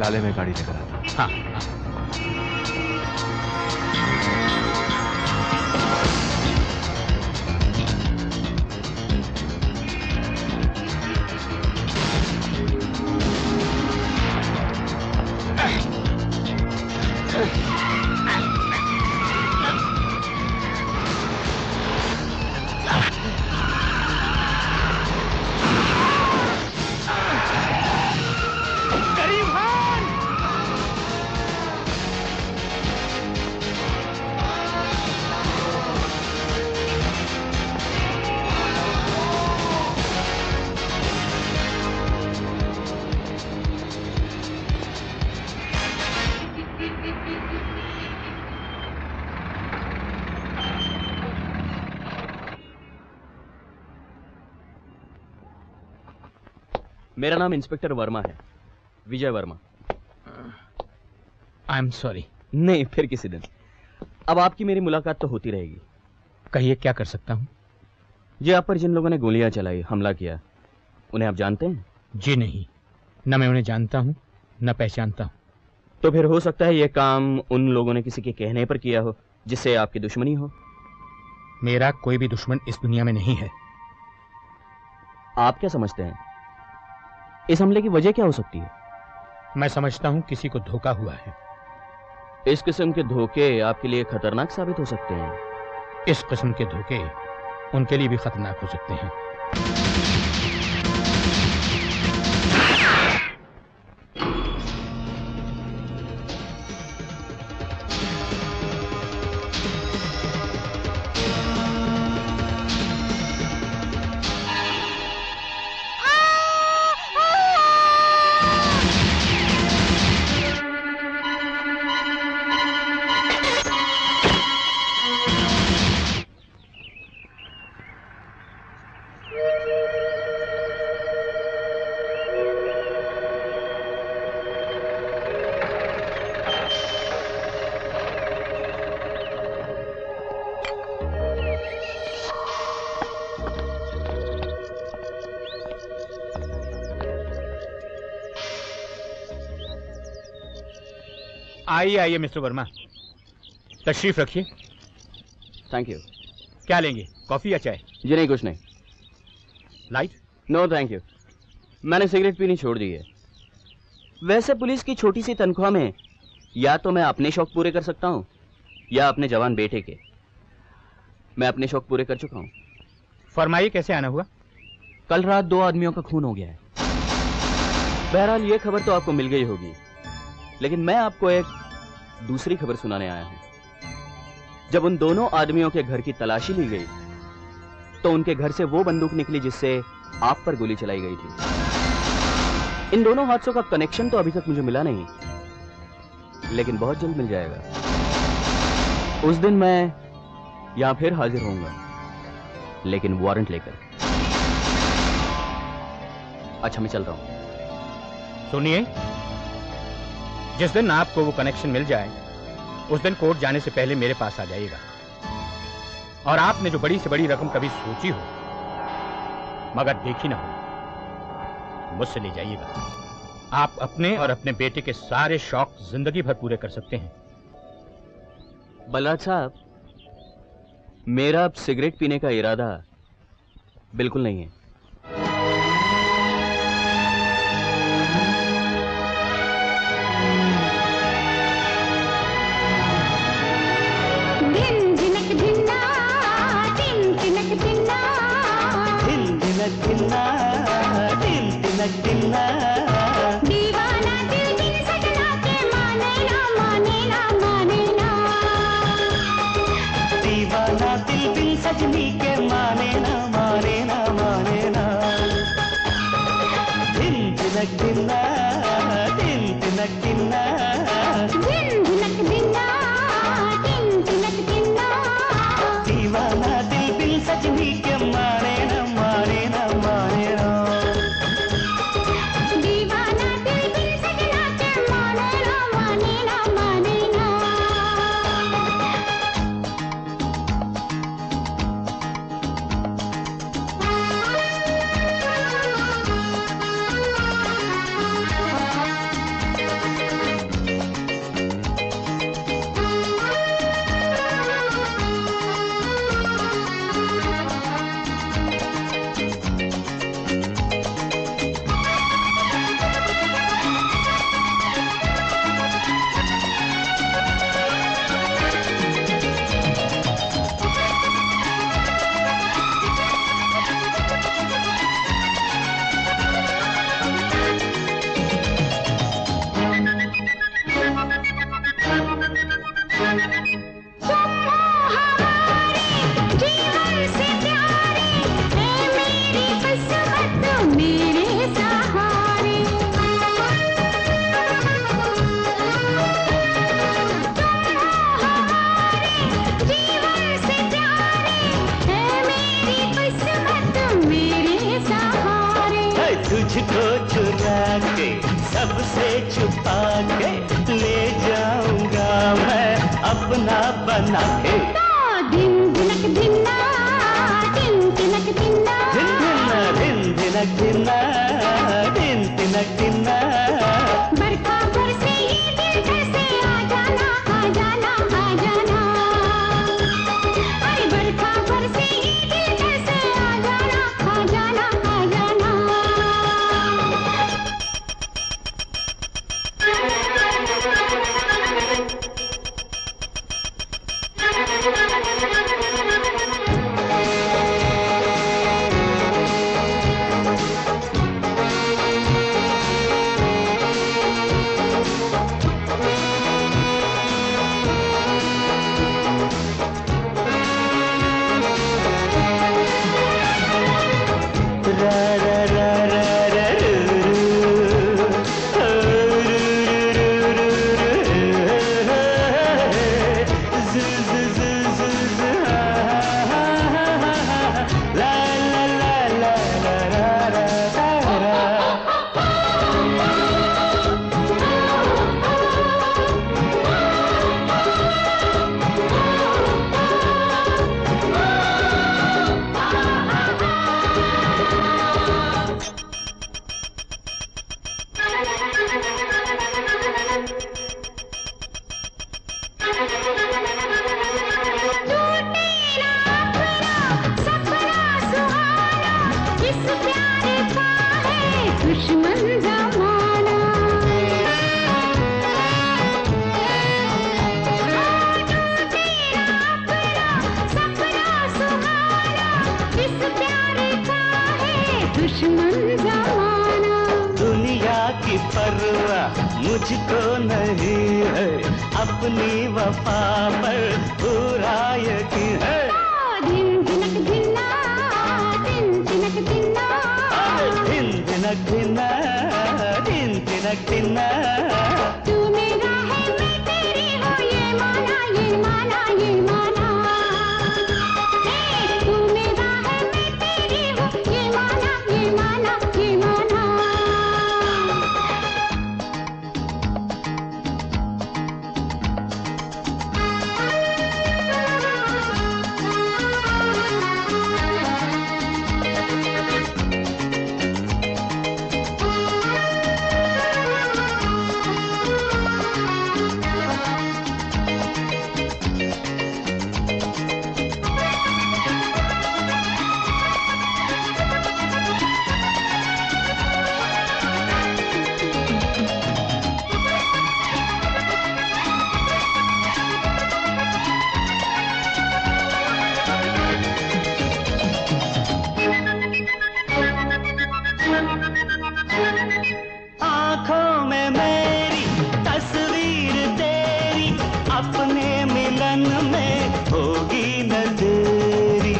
लाले में गाड़ी लेकर आता। हाँ। मेरा नाम इंस्पेक्टर वर्मा है, Vijay Verma. I am sorry. नहीं, फिर किसी दिन। अब आपकी मेरी मुलाकात तो होती रहेगी। कहिए क्या कर सकता हूँ? जी, आप पर जिन लोगों ने गोलियां चलाई, हमला किया, उन्हें आप जानते हैं? जी नहीं, न मैं उन्हें जानता हूँ न पहचानता हूँ। तो फिर हो सकता है यह काम उन लोगों ने किसी के कहने पर किया हो जिससे आपकी दुश्मनी हो। मेरा कोई भी दुश्मन इस दुनिया में नहीं है। आप क्या समझते हैं इस हमले की वजह क्या हो सकती है? मैं समझता हूं किसी को धोखा हुआ है। इस किस्म के धोखे आपके लिए खतरनाक साबित हो सकते हैं। इस किस्म के धोखे उनके लिए भी खतरनाक हो सकते हैं। आइए आइए मिस्टर वर्मा, तशरीफ रखिए। Thank you. क्या लेंगे, कॉफी या चाय? जी नहीं, कुछ नहीं। लाइट? नो थैंक यू, मैंने सिगरेट पीनी छोड़ दी है। वैसे पुलिस की छोटी सी तनख्वाह में या तो मैं अपने शौक पूरे कर सकता हूँ या अपने जवान बेटे के। मैं अपने शौक पूरे कर चुका हूँ। फरमाइए, कैसे आना हुआ? कल रात 2 आदमियों का खून हो गया है। बहरहाल ये खबर तो आपको मिल गई होगी, लेकिन मैं आपको एक दूसरी खबर सुनाने आया हूं। जब उन दोनों आदमियों के घर की तलाशी ली गई तो उनके घर से वो बंदूक निकली जिससे आप पर गोली चलाई गई थी। इन दोनों हादसों का कनेक्शन तो अभी तक मुझे मिला नहीं, लेकिन बहुत जल्द मिल जाएगा। उस दिन मैं यहां फिर हाजिर होऊंगा, लेकिन वारंट लेकर। अच्छा, मैं चल रहा हूं। सुनिए, जिस दिन आपको वो कनेक्शन मिल जाए उस दिन कोर्ट जाने से पहले मेरे पास आ जाइएगा, और आपने जो बड़ी से बड़ी रकम कभी सोची हो मगर देखी ना हो, मुझसे ले जाइएगा। आप अपने और अपने बेटे के सारे शौक जिंदगी भर पूरे कर सकते हैं। बलराज साहब, मेरा अब सिगरेट पीने का इरादा बिल्कुल नहीं है। दीवाना दिल दिल सजना के माने ना माने ना माने ना। दीवाना दिल दिल सजनी के माने ना माने ना माने ना। दिन तिनक दिना, दिन तिनक दिना, दिन तिनक दिना, दिन तिनक दिना। दीवाना दिल दिल सजनी के माने ना माने ना माने ना। के सबसे छुपा के ले जाऊंगा मैं अपना बना के। दिन दिनक दिना दिन दिनक दिना दिन दिनक दिना दिन दिनक दिना। बरखा बरसे ये दिल कैसे आ जाना आ जाना आ जाना। अरे बरखा बरसे ये दिल कैसे आ जाना आ जाना आ जाना। दुनिया की परवाह मुझको नहीं है, अपनी वफा पर पूरा यकीन है। दिन दिनक दिना दिन दिनक दिना दिन दिनक दिना दिन दिनक दिना। तू मेरा है मैं तेरी हूँ ये माना ये माना ये माना। तू मेरा है मैं तेरी हूँ ये माना ये माना ये माना। आँखों में मेरी तस्वीर तेरी, अपने मिलन में होगी न देरी।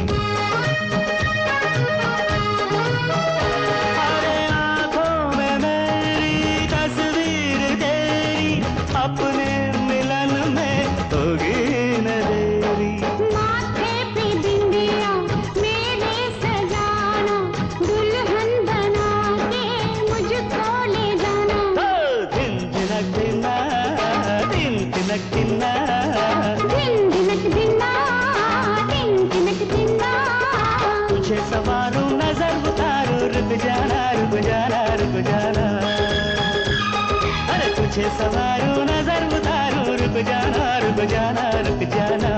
अरे आँखों में मेरी तस्वीर तेरी, अपने मिलन में होगी न देरी। माथे पे बिंदिया मेरे सजाना, दुल्हन बना के मुझको ले जाना। दिन दिनक दिना दिन दिनक दिना दिन दिनक दिना दिन दिनक दिना। तुझे सवारूं नजर उतारूं, रुक जाना रुक जाना रुक जाना। अरे तुझे सवारूं नजर उतारूं, रुक जाना रुक जाना रुक जाना।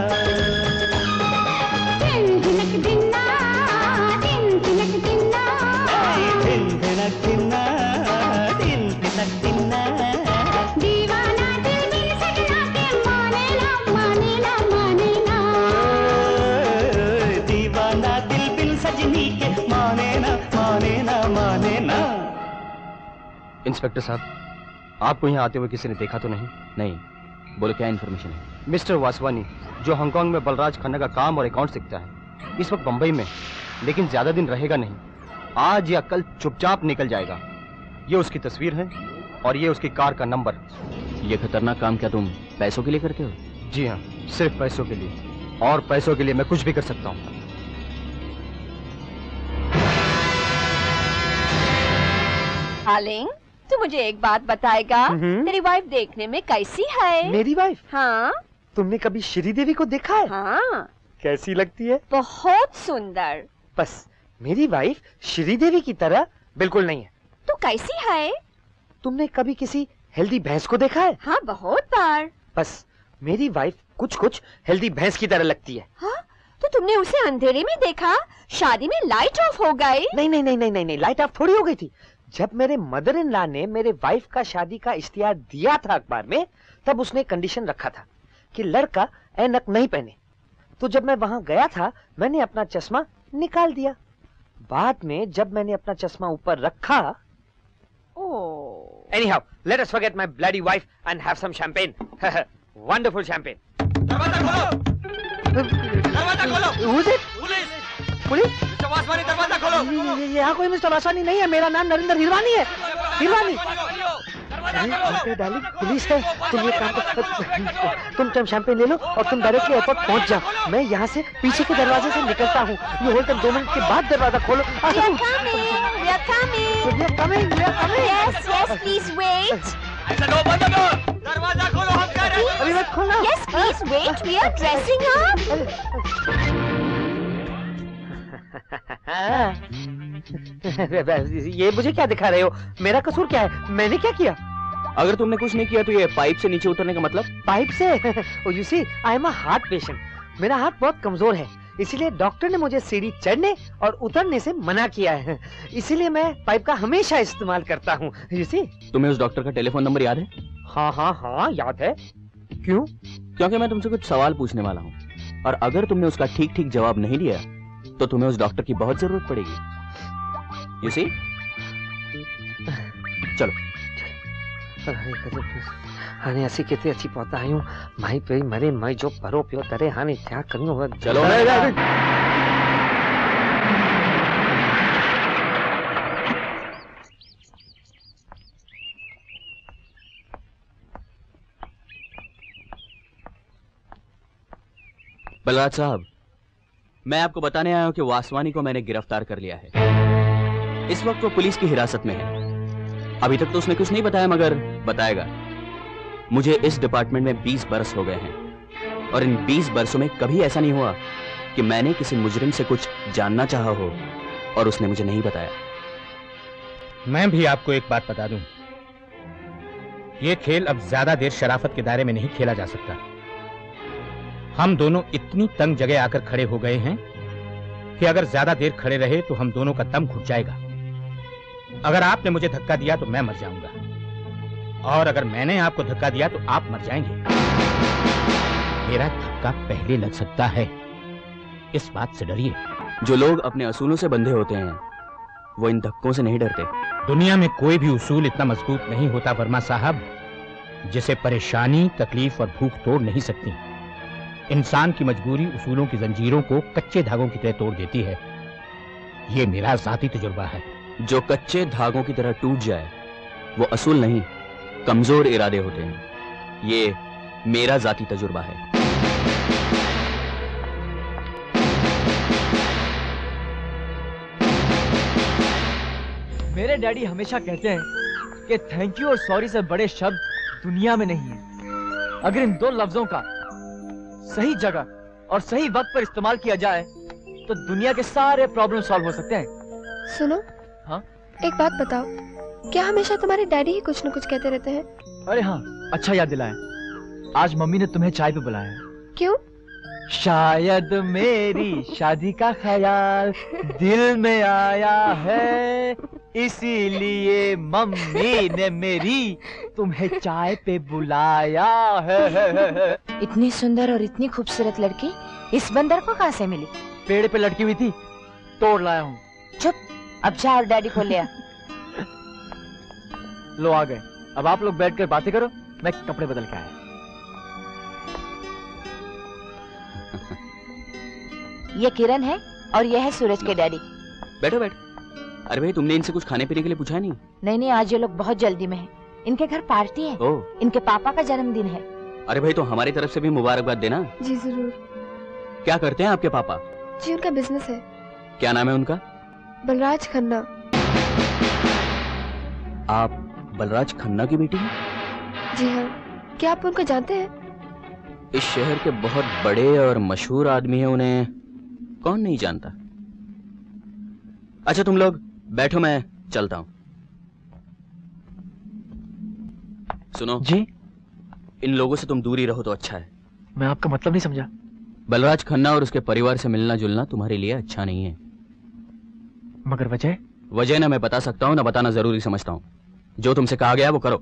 दिन दिनक दिना दिन दिनक दिना दिन दिनक दिना दिन दिनक दिना। दीवाना दिल मिल सजना के माने ना माने ना माने ना। दीवाना दिल बिन सजनी के माने ना माने ना माने ना। इंस्पेक्टर साहब, आपको यहाँ आते हुए किसी ने देखा तो नहीं? नहीं। बोलो क्या इन्फॉर्मेशन है? मिस्टर वासवानी, जो हांगकांग में बलराज खन्ना का काम और अकाउंट सीखता है, इस वक्त बंबई में, लेकिन ज्यादा दिन रहेगा नहीं। आज या कल चुपचाप निकल जाएगा। ये उसकी तस्वीर है और ये उसकी कार का नंबर। ये खतरनाक काम क्या तुम पैसों के लिए करते हो? जी हाँ, सिर्फ पैसों के लिए, और पैसों के लिए मैं कुछ भी कर सकता हूँ। डार्लिंग, तू मुझे एक बात बताएगा, तेरी वाइफ देखने में कैसी है? मेरी वाइफ? हाँ। तुमने कभी श्रीदेवी को देखा है? हाँ। कैसी लगती है? बहुत सुंदर। बस मेरी वाइफ श्रीदेवी की तरह बिल्कुल नहीं है। तू कैसी है? तुमने कभी किसी हेल्दी भैंस को देखा है? हाँ, बहुत बार। बस मेरी वाइफ कुछ कुछ हेल्दी भैंस की तरह लगती है। हाँ? तो तुमने उसे अंधेरे में देखा, शादी में लाइट ऑफ हो गई? नहीं नहीं नहीं नहीं नहीं नहीं, लाइट ऑफ थोड़ी हो गई थी। जब मेरे मदर इन लॉ ने मेरे वाइफ का शादी का इश्तिहार दिया था अखबार में, तब उसने कंडीशन रखा था कि लड़का ऐनक नहीं पहने। तो जब मैं वहां गया था, मैंने अपना चश्मा निकाल दिया। बाद में जब मैंने अपना चश्मा ऊपर रखा, anyhow, let us forget my bloody wife and have some champagne. Wonderful champagne. दरवाजा खोलो! दरवाजा खोलो! Who's it? Police! Police? Mister Vaswani दरवाजा खोलो! यहाँ कोई मिस्टर वासवानी नहीं है। मेरा नाम नरेंद्र हिरवानी है। हिरवानी। अरे डार्लिंग, पुलिस है। तुम ये काम कर, तुम शैंपेन ले लो और तुम डायरेक्टली एयरपोर्ट पहुंच जाओ। मैं यहाँ से पीछे के दरवाजे से निकलता हूँ। ये होल्ड तक 2 मिनट के बाद दरवाजा खोलो। We are coming. Yes, yes, please wait. दरवाजा खोलो, हम कह रहे हैं। अभी मत खोलना। Yes, please wait. We are dressing up. ये मुझे क्या दिखा रहे हो? मेरा कसूर क्या है? मैंने क्या किया? अगर तुमने कुछ नहीं किया तो ये पाइप से नीचे उतरने का मतलब? पाइप से? You see, I am a heart patient. मेरा हार्ट बहुत कमजोर है, इसीलिए डॉक्टर ने मुझे सीढ़ी चढ़ने और उतरने से मना किया है। इसीलिए मैं पाइप का हमेशा इस्तेमाल करता हूँ। You see. तुम्हें उस डॉक्टर का टेलीफोन नंबर याद है? हाँ हाँ हाँ, याद है। क्यों? क्योंकि मैं तुमसे कुछ सवाल पूछने वाला हूँ, और अगर तुमने उसका ठीक ठीक जवाब नहीं दिया तो तुम्हें उस डॉक्टर की बहुत जरूरत पड़ेगी। You see? चलो। हाने ऐसी कितनी अच्छी पौधा आई हूँ। माई पे मरे मैं जो परो पियो तरे हाने क्या करूँ? चलो। बलराज साहब, मैं आपको बताने आया हूं कि वासवानी को मैंने गिरफ्तार कर लिया है। इस वक्त वो पुलिस की हिरासत में है। अभी तक तो उसने कुछ नहीं बताया, मगर बताएगा। मुझे इस डिपार्टमेंट में 20 बरस हो गए हैं, और इन 20 बरसों में कभी ऐसा नहीं हुआ कि मैंने किसी मुजरिम से कुछ जानना चाहा हो और उसने मुझे नहीं बताया। मैं भी आपको एक बात बता दूं, ये खेल अब ज्यादा देर शराफत के दायरे में नहीं खेला जा सकता। हम दोनों इतनी तंग जगह आकर खड़े हो गए हैं कि अगर ज्यादा देर खड़े रहे तो हम दोनों का दम घुट जाएगा। अगर आपने मुझे धक्का दिया तो मैं मर जाऊंगा, और अगर मैंने आपको धक्का दिया तो आप मर जाएंगे। मेरा धक्का पहले लग सकता है, इस बात से डरिए। जो लोग अपने असूलों से बंधे होते हैं वो इन धक्कों से नहीं डरते। दुनिया में कोई भी उसूल इतना मजबूत नहीं होता वर्मा साहब, जिसे परेशानी, तकलीफ और भूख तोड़ नहीं सकती। इंसान की मजबूरी उसूलों की जंजीरों को कच्चे धागों की तरह तोड़ देती है। ये मेरा जाती तजुर्बा है। जो कच्चे धागों की तरह टूट जाए वो असूल नहीं, कमजोर इरादे होते हैं। ये मेरा जाती तजुर्बा है। मेरे डैडी हमेशा कहते हैं कि थैंक यू और सॉरी से बड़े शब्द दुनिया में नहीं है। अगर इन 2 लफ्जों का सही जगह और सही वक्त पर इस्तेमाल किया जाए तो दुनिया के सारे प्रॉब्लम सॉल्व हो सकते हैं। सुनो। हाँ? एक बात बताओ, क्या हमेशा तुम्हारे डैडी ही कुछ न कुछ कहते रहते हैं? अरे हाँ, अच्छा याद दिलाया। आज मम्मी ने तुम्हें चाय पे बुलाया है। क्यों? शायद मेरी शादी का ख्याल दिल में आया है, इसीलिए मम्मी ने मेरी तुम्हें चाय पे बुलाया है। इतनी सुंदर और इतनी खूबसूरत लड़की इस बंदर को कहाँ से मिली? पेड़ पे लटकी हुई थी, तोड़ लाया हूँ। चुप, अब जा और डैडी को ले आ। लो आ गए। अब आप लोग बैठकर बातें करो, मैं कपड़े बदल के आया। ये किरण है और ये है सूरज के डैडी। बैठो बैठो। अरे भाई, तुमने इनसे कुछ खाने पीने के लिए पूछा नहीं? नहीं, आज ये लोग बहुत जल्दी में हैं। इनके घर पार्टी है। ओह। इनके पापा का जन्मदिन है। अरे भाई, तो हमारी तरफ से भी मुबारकबाद देना। जी जरूर। क्या करते हैं आपके पापा? जी उनका बिजनेस है। क्या नाम है उनका? बलराज खन्ना। आप बलराज खन्ना की बेटी है? जी हाँ। क्या आप उनको जानते हैं? इस शहर के बहुत बड़े और मशहूर आदमी हैं, उन्हें कौन नहीं जानता। अच्छा तुम लोग बैठो, मैं चलता हूं। सुनो जी, इन लोगों से तुम दूरी रहो तो अच्छा है। मैं आपका मतलब नहीं समझा। बलराज खन्ना और उसके परिवार से मिलना जुलना तुम्हारे लिए अच्छा नहीं है। मगर वजह? वजह ना मैं बता सकता हूं ना बताना जरूरी समझता हूं। जो तुमसे कहा गया वो करो।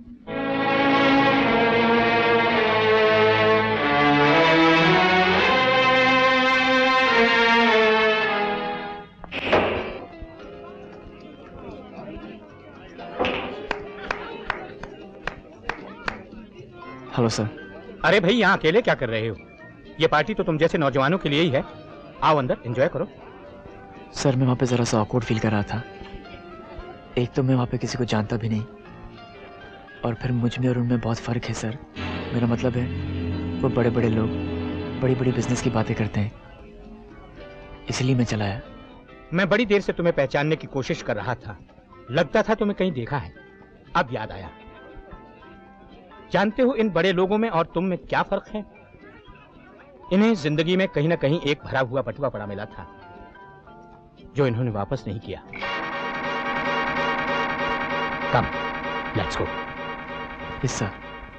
Hello sir. अरे भाई यहाँ अकेले क्या कर रहे हो? ये पार्टी तो तुम जैसे नौजवानों के लिए ही है। आओ अंदर एंजॉय करो। सर मैं वहाँ पे जरा सा ऑकवर्ड फील कर रहा था। एक तो मैं वहाँ पे किसी को जानता भी नहीं, और फिर मुझ में और उनमें बहुत फर्क है सर। मेरा मतलब है वो बड़े बड़े लोग बड़ी बड़ी बिजनेस की बातें करते हैं, इसलिए मैं चला आया। मैं बड़ी देर से तुम्हें पहचानने की कोशिश कर रहा था, लगता था तुम्हें कहीं देखा है, अब याद आया। जानते हो इन बड़े लोगों में और तुम में क्या फर्क है? इन्हें जिंदगी में कहीं ना कहीं एक भरा हुआ बटुआ पड़ा मिला था जो इन्होंने वापस नहीं किया। Come, let's go. Yes sir.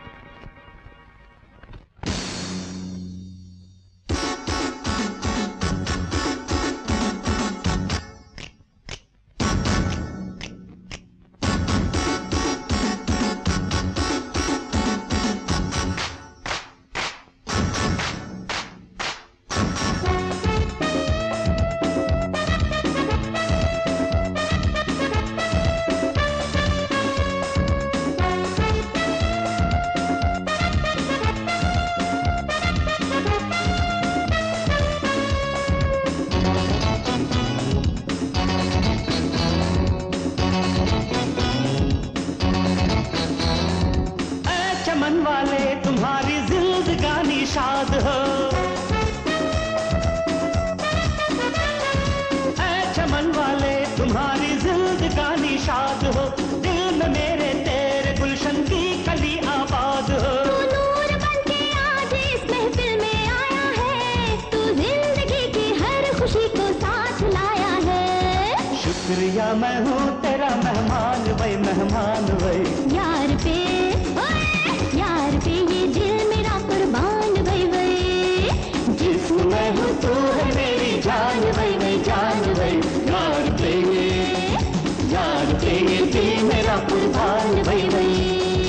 मैं हूँ तेरा मेहमान वही मेहमान वही यार पे ये दिल मेरा कुर्बान वही वही जिसमें हूँ तू है मेरी जान वही वही जान वही यार पे ये दिल मेरा कुर्बान वही वही।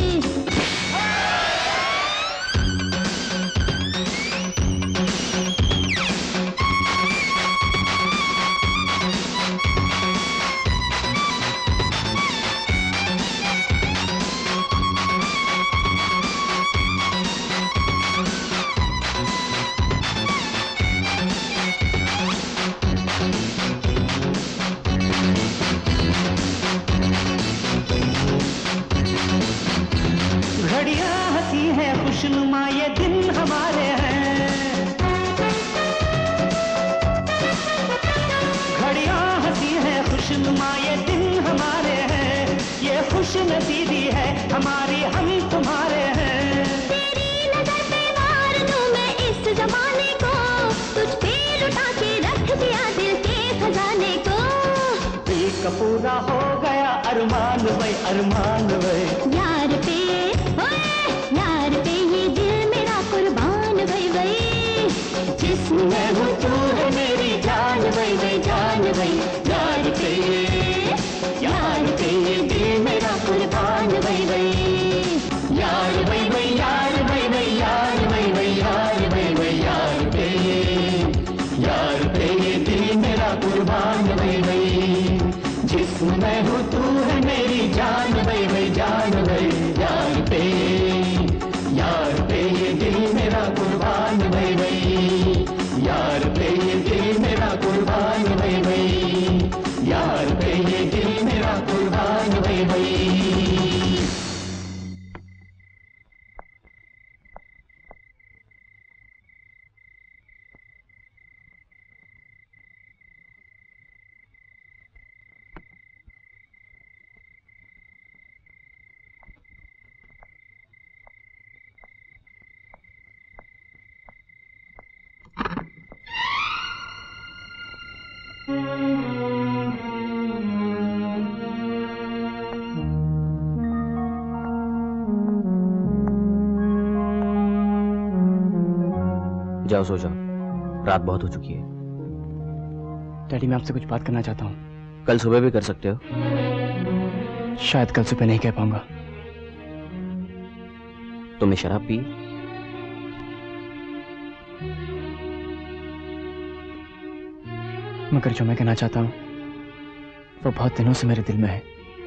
नसीबी है हमारी हम तुम्हारे हैं। तेरी नजर पे मार दूं मैं इस जमाने को, तुझ पे लुटा के रख दिया दिल के खजाने को। दिल का पूरा हो गया अरमान वही अरमान वही यार पे ये दिल मेरा कुर्बान वही वही जिसमें हूँ तू है मेरी जान वही वही जान वही यार पे ये दिल मेरा कुर्बान वही वही यार वही वही यार वही वही यार वही वही यार वही वही यार पे ये दिल मेरा कुर्बान वही वही जिसमें हूँ तू है मेरी जान वही वही जान वही जाओ सो जाओ, रात बहुत हो चुकी है। डैडी मैं आपसे कुछ बात करना चाहता हूँ। कल सुबह भी कर सकते हो। शायद कल सुबह नहीं कह पाऊंगा। तुमने शराब पी? मगर जो मैं कहना चाहता हूँ वो बहुत दिनों से मेरे दिल में है।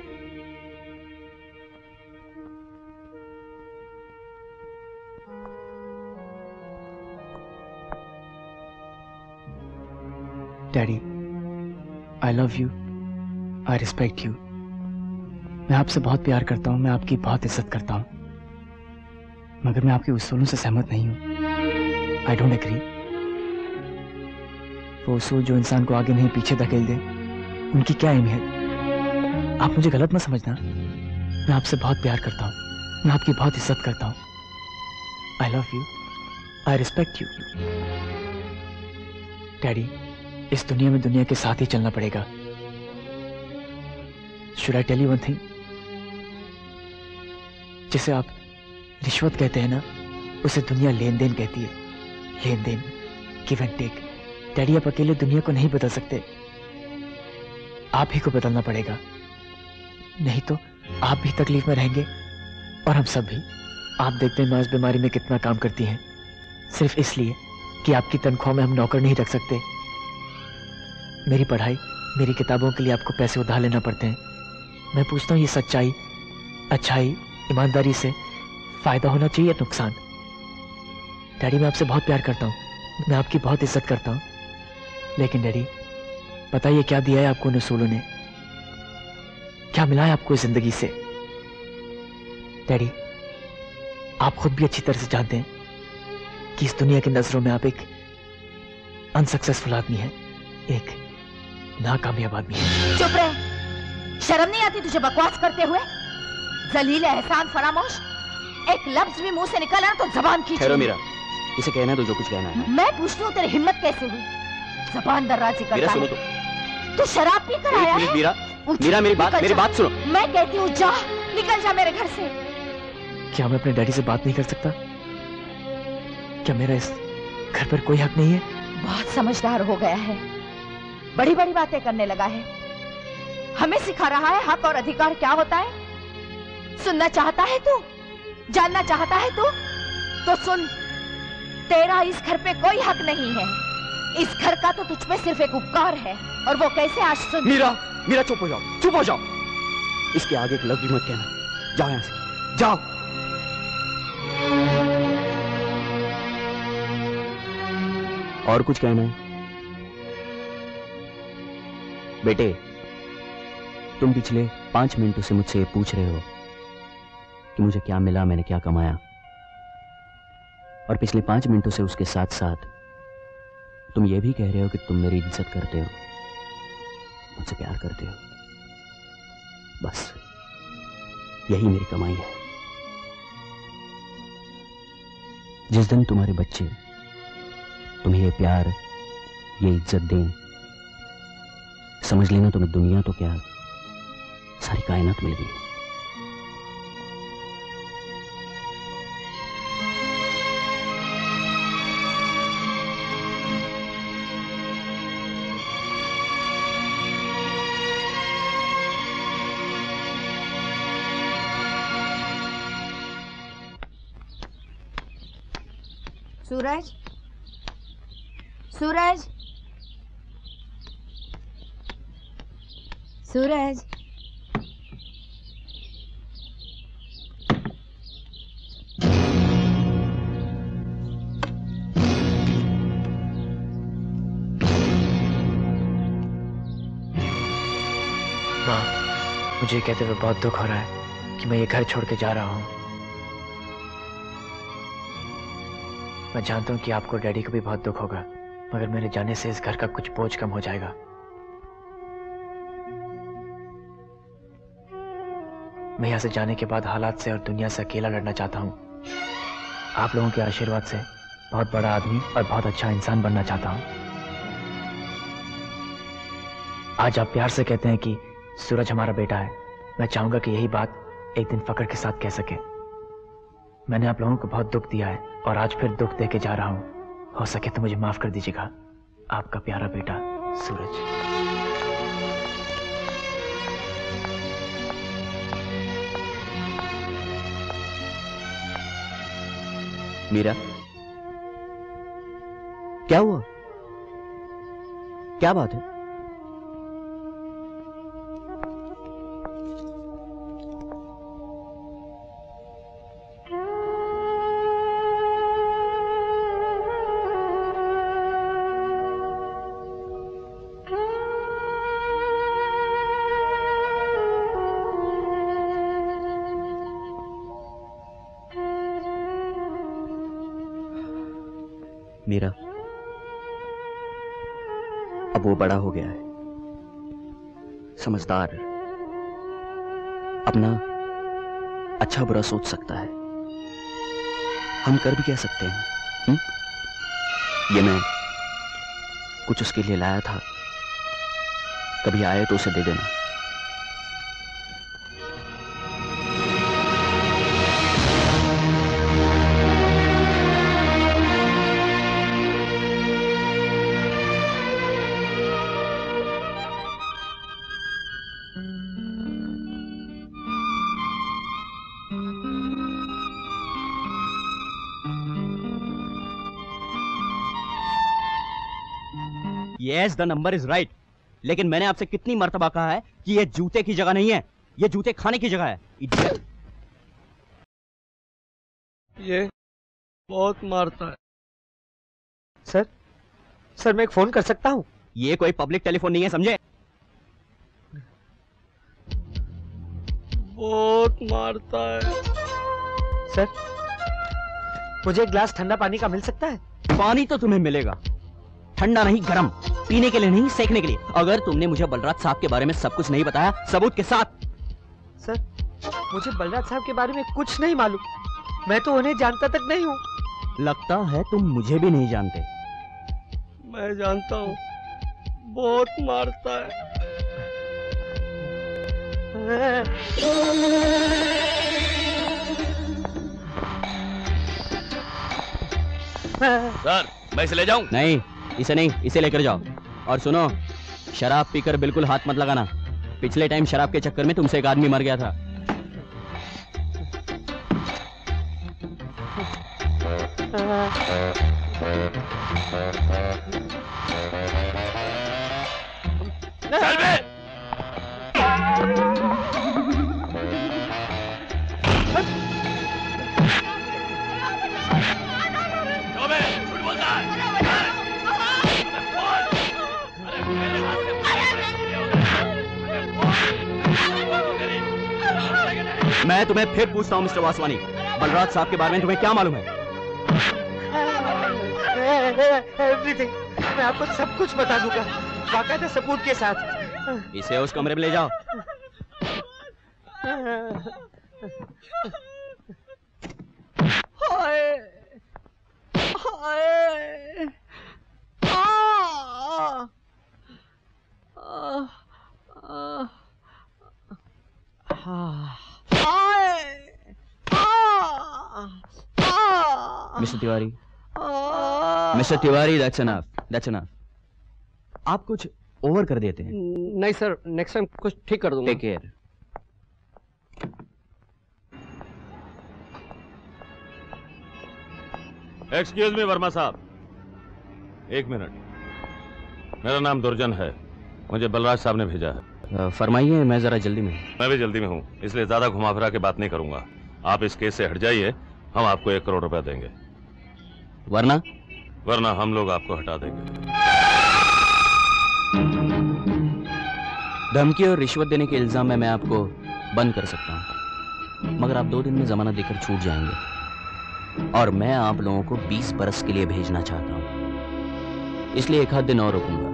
Daddy, I love you, I respect you. मैं आपसे बहुत प्यार करता हूँ, मैं आपकी बहुत इज्जत करता हूँ, मगर मैं आपके उसूलों से सहमत नहीं हूँ। I don't agree. वो उसूल जो इंसान को आगे नहीं पीछे धकेल दे, उनकी क्या अहमियत? आप मुझे गलत मत समझना। मैं आपसे बहुत प्यार करता हूँ, मैं आपकी बहुत इज्जत करता हूँ। I love you, I respect you. Daddy, इस दुनिया में दुनिया के साथ ही चलना पड़ेगा। Should I tell you one thing? जिसे आप रिश्वत कहते हैं ना, उसे दुनिया लेन देन कहती है। लेन देन, गिव एंड टेक। डैडी, आप अकेले दुनिया को नहीं बदल सकते, आप ही को बदलना पड़ेगा। नहीं तो आप भी तकलीफ में रहेंगे और हम सब भी। आप देखते हैं मैं इस बीमारी में कितना काम करती हैं, सिर्फ इसलिए कि आपकी तनख्वाह में हम नौकर नहीं रख सकते। मेरी पढ़ाई, मेरी किताबों के लिए आपको पैसे उधार लेना पड़ते हैं। मैं पूछता हूँ, ये सच्चाई, अच्छाई, ईमानदारी से फायदा होना चाहिए या नुकसान? डैडी, मैं आपसे बहुत प्यार करता हूँ, मैं आपकी बहुत इज्जत करता हूँ, लेकिन डैडी बताइए क्या दिया है आपको उन उसूलों ने? क्या मिला है आपको इस जिंदगी से? डैडी, आप खुद भी अच्छी तरह से जानते हैं कि इस दुनिया की नजरों में आप एक अनसक्सेसफुल आदमी हैं, एक नाकामयाब आदमी है। चुप रहे, शर्म नहीं आती तुझे बकवास करते हुए? जलील एहसान फरामोश, एक लफ्ज भी मुंह से निकला तो जबान खींच। ठहरो मीरा, इसे कहना है तो जो कुछ कहना है। मैं पूछती हूँ तेरी हिम्मत कैसे हुई? जबान दर्राजी करता मीरा, सुनो है। तू शराब पी कर आया है? मीरा, मीरा मेरी बात सुनो। मैं कहती हूँ जा, निकल जा मेरे घर से। क्या मैं अपने डैडी से बात नहीं कर सकता? क्या मेरा इस घर पर कोई हक नहीं है? बहुत समझदार हो गया है, बड़ी बड़ी बातें करने लगा है। हमें सिखा रहा है हक और अधिकार क्या होता है। सुनना चाहता है तू? जानना चाहता है तू? तो सुन, तेरा इस घर पे कोई हक नहीं है। इस घर का तो तुझ पे सिर्फ एक उपकार है, और वो कैसे आज सुन। मीरा, मीरा चुप हो जाओ, चुप हो जाओ। इसके आगे एक लफ्ज भी मत कहना। जाओ यहाँ से, जाओ। और कुछ कहना है? बेटे, तुम पिछले 5 मिनटों से मुझसे ये पूछ रहे हो कि मुझे क्या मिला, मैंने क्या कमाया, और पिछले 5 मिनटों से उसके साथ साथ तुम ये भी कह रहे हो कि तुम मेरी इज्जत करते हो, मुझसे प्यार करते हो। बस यही मेरी कमाई है। जिस दिन तुम्हारे बच्चे तुम्हें ये प्यार, ये इज्जत दें, समझ लेना तुम्हें दुनिया तो क्या, सारी कायनात मिल गई। सूरज, सूरज, सूरज। माँ, मुझे कहते हुए बहुत दुख हो रहा है कि मैं ये घर छोड़ के जा रहा हूँ। मैं जानता हूँ कि आपको, डैडी को भी बहुत दुख होगा, मगर मेरे जाने से इस घर का कुछ बोझ कम हो जाएगा। मैं यहाँ से जाने के बाद हालात से और दुनिया से अकेला लड़ना चाहता हूँ। आप लोगों के आशीर्वाद से बहुत बड़ा आदमी और बहुत अच्छा इंसान बनना चाहता हूँ। आज आप प्यार से कहते हैं कि सूरज हमारा बेटा है। मैं चाहूंगा कि यही बात एक दिन फक्र के साथ कह सके। मैंने आप लोगों को बहुत दुख दिया है और आज फिर दुख दे के जा रहा हूँ। हो सके तो मुझे माफ कर दीजिएगा, आपका प्यारा बेटा सूरज। मीरा, क्या हुआ? क्या बात है? मीरा, अब वो बड़ा हो गया है, समझदार, अपना अच्छा बुरा सोच सकता है। हम कर भी क्या सकते हैं? ये मैं कुछ उसके लिए लाया था, कभी आए तो उसे दे देना। Yes, the number is right. लेकिन मैंने आपसे कितनी मर्तबा कहा है कि ये जूते की जगह नहीं है, ये जूते खाने की जगह है। Idiot. ये बहुत मारता है। सर मैं एक फोन कर सकता हूँ? ये कोई पब्लिक टेलीफोन नहीं है, समझे? बहुत मारता है। सर, मुझे एक गिलास ठंडा पानी का मिल सकता है? पानी तो तुम्हें मिलेगा, ठंडा नहीं, गरम, पीने के लिए नहीं, सेकने के लिए। अगर तुमने मुझे बलराज साहब के बारे में सब कुछ नहीं बताया, सबूत के साथ। सर, मुझे बलराज साहब के बारे में कुछ नहीं मालूम, मैं तो उन्हें जानता तक नहीं हूँ। लगता है तुम मुझे भी नहीं जानते। मैं जानता हूँ, बहुत मारता है। सर, मैं इसे ले जाऊं? नहीं, इसे नहीं, इसे लेकर जाओ। और सुनो, शराब पीकर बिल्कुल हाथ मत लगाना। पिछले टाइम शराब के चक्कर में तुमसे एक आदमी मर गया था। चल बे! मैं तुम्हें फिर पूछता हूँ मिस्टर वासवानी, बलराज साहब के बारे में तुम्हें क्या मालूम है? एवरीथिंग, मैं आपको सब कुछ बता दूंगा, बाकायदा सबूत के साथ। इसे उस कमरे में ले जाओ। Mister Tiwari, that's enough. आप कुछ ओवर कर देते हैं। नहीं सर, नेक्स्ट टाइम कुछ ठीक कर दूंगा। Take care. Excuse me Verma साहब, एक मिनट। मेरा नाम दुर्जन है, मुझे बलराज साहब ने भेजा है। फरमाइए, मैं जरा जल्दी में हूँ। मैं भी जल्दी में हूँ, इसलिए ज्यादा घुमा फिरा के बात नहीं करूंगा। आप इस केस से हट जाइए, हम आपको 1 करोड़ रुपया देंगे। वरना हम लोग आपको हटा देंगे। धमकी और रिश्वत देने के इल्जाम में मैं आपको बंद कर सकता हूँ, मगर आप 2 दिन में जमानत देकर छूट जाएंगे। और मैं आप लोगों को 20 बरस के लिए भेजना चाहता हूँ, इसलिए 1 आध दिन और रुकूंगा।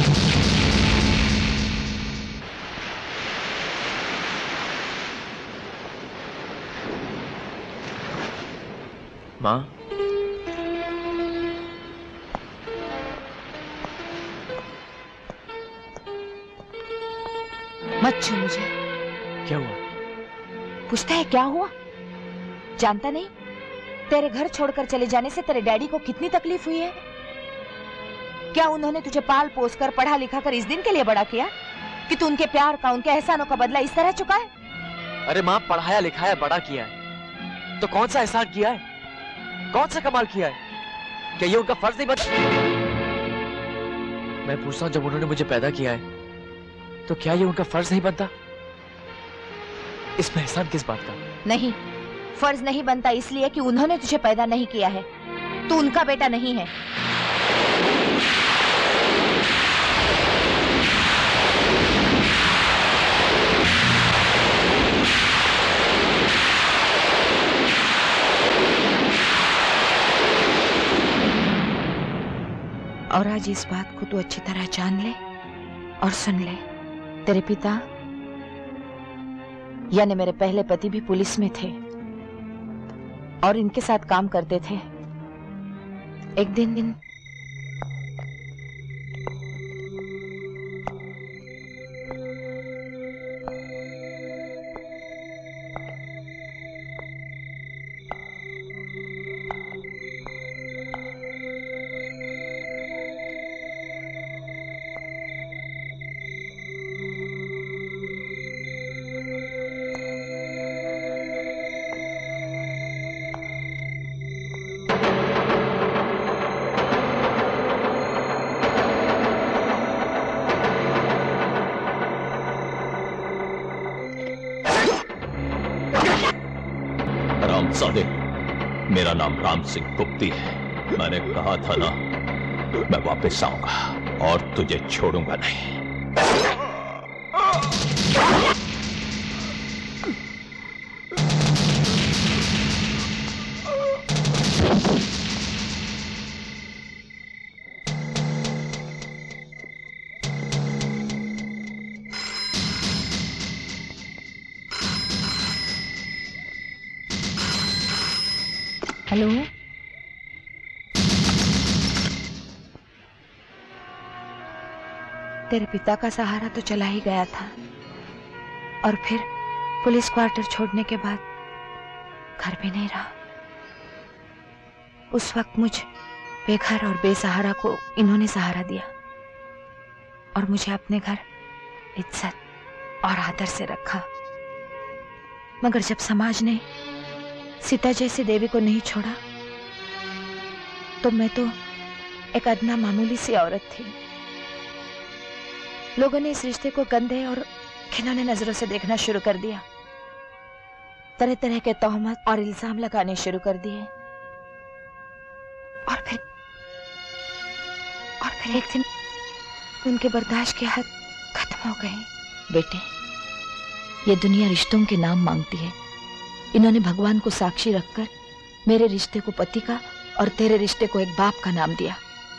माँ, मत छू मुझे। क्या हुआ? पूछता है क्या हुआ? जानता नहीं तेरे घर छोड़कर चले जाने से तेरे डैडी को कितनी तकलीफ हुई है? क्या उन्होंने तुझे पाल पोस कर पढ़ा लिखा कर इस दिन के लिए बड़ा किया कि तू उनके प्यार का, उनके एहसानों का बदला इस तरह चुकाए? अरे माँ, पढ़ाया लिखाया बड़ा किया है तो कौन सा एहसान किया है, कौन सा कमाल किया है? क्या ये उनका फर्ज नहीं बनता? मैं पूछता हूँ, जब उन्होंने मुझे पैदा किया है तो क्या ये उनका फर्ज नहीं बनता? इसमें एहसान किस बात का? नहीं, फर्ज नहीं बनता इसलिए कि उन्होंने तुझे पैदा नहीं किया है, तू उनका बेटा नहीं है। और आज इस बात को तू अच्छी तरह जान ले और सुन ले। तेरे पिता यानी मेरे पहले पति भी पुलिस में थे और इनके साथ काम करते थे। एक दिन मेरा नाम राम सिंह गुप्ती है। मैंने कहा था ना, मैं वापस आऊंगा और तुझे छोड़ूंगा नहीं। हेलो, तेरे पिता का सहारा तो चला ही गया था और फिर पुलिस क्वार्टर छोड़ने के बाद घर भी नहीं रहा। उस वक्त मुझ बेघर और बेसहारा को इन्होंने सहारा दिया और मुझे अपने घर इज्जत और आदर से रखा। मगर जब समाज ने सीता जैसी देवी को नहीं छोड़ा तो मैं तो एक अदना मामूली सी औरत थी। लोगों ने इस रिश्ते को गंदे और घिनौने नजरों से देखना शुरू कर दिया। तरह तरह के तोहमत और इल्जाम लगाने शुरू कर दिए और फिर एक दिन उनके बर्दाश्त के हद खत्म हो गए। बेटे, ये दुनिया रिश्तों के नाम मांगती है। इन्होंने भगवान को साक्षी रखकर मेरे रिश्ते को पति का और तेरे रिश्ते को एक बाप का नाम दिया।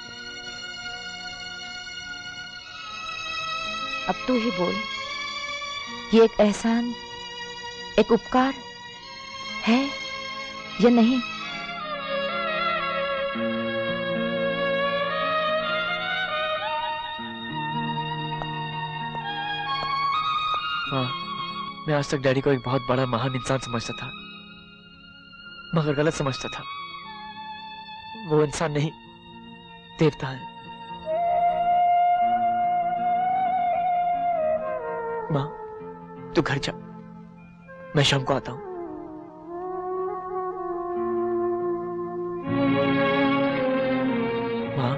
अब तू ही बोल, ये एक एहसान, एक उपकार है या नहीं? हाँ, मैं आज तक डैडी को एक बहुत बड़ा महान इंसान समझता था, मगर गलत समझता था। वो इंसान नहीं, देवता है। माँ, तू घर जा, मैं शाम को आता हूं। माँ,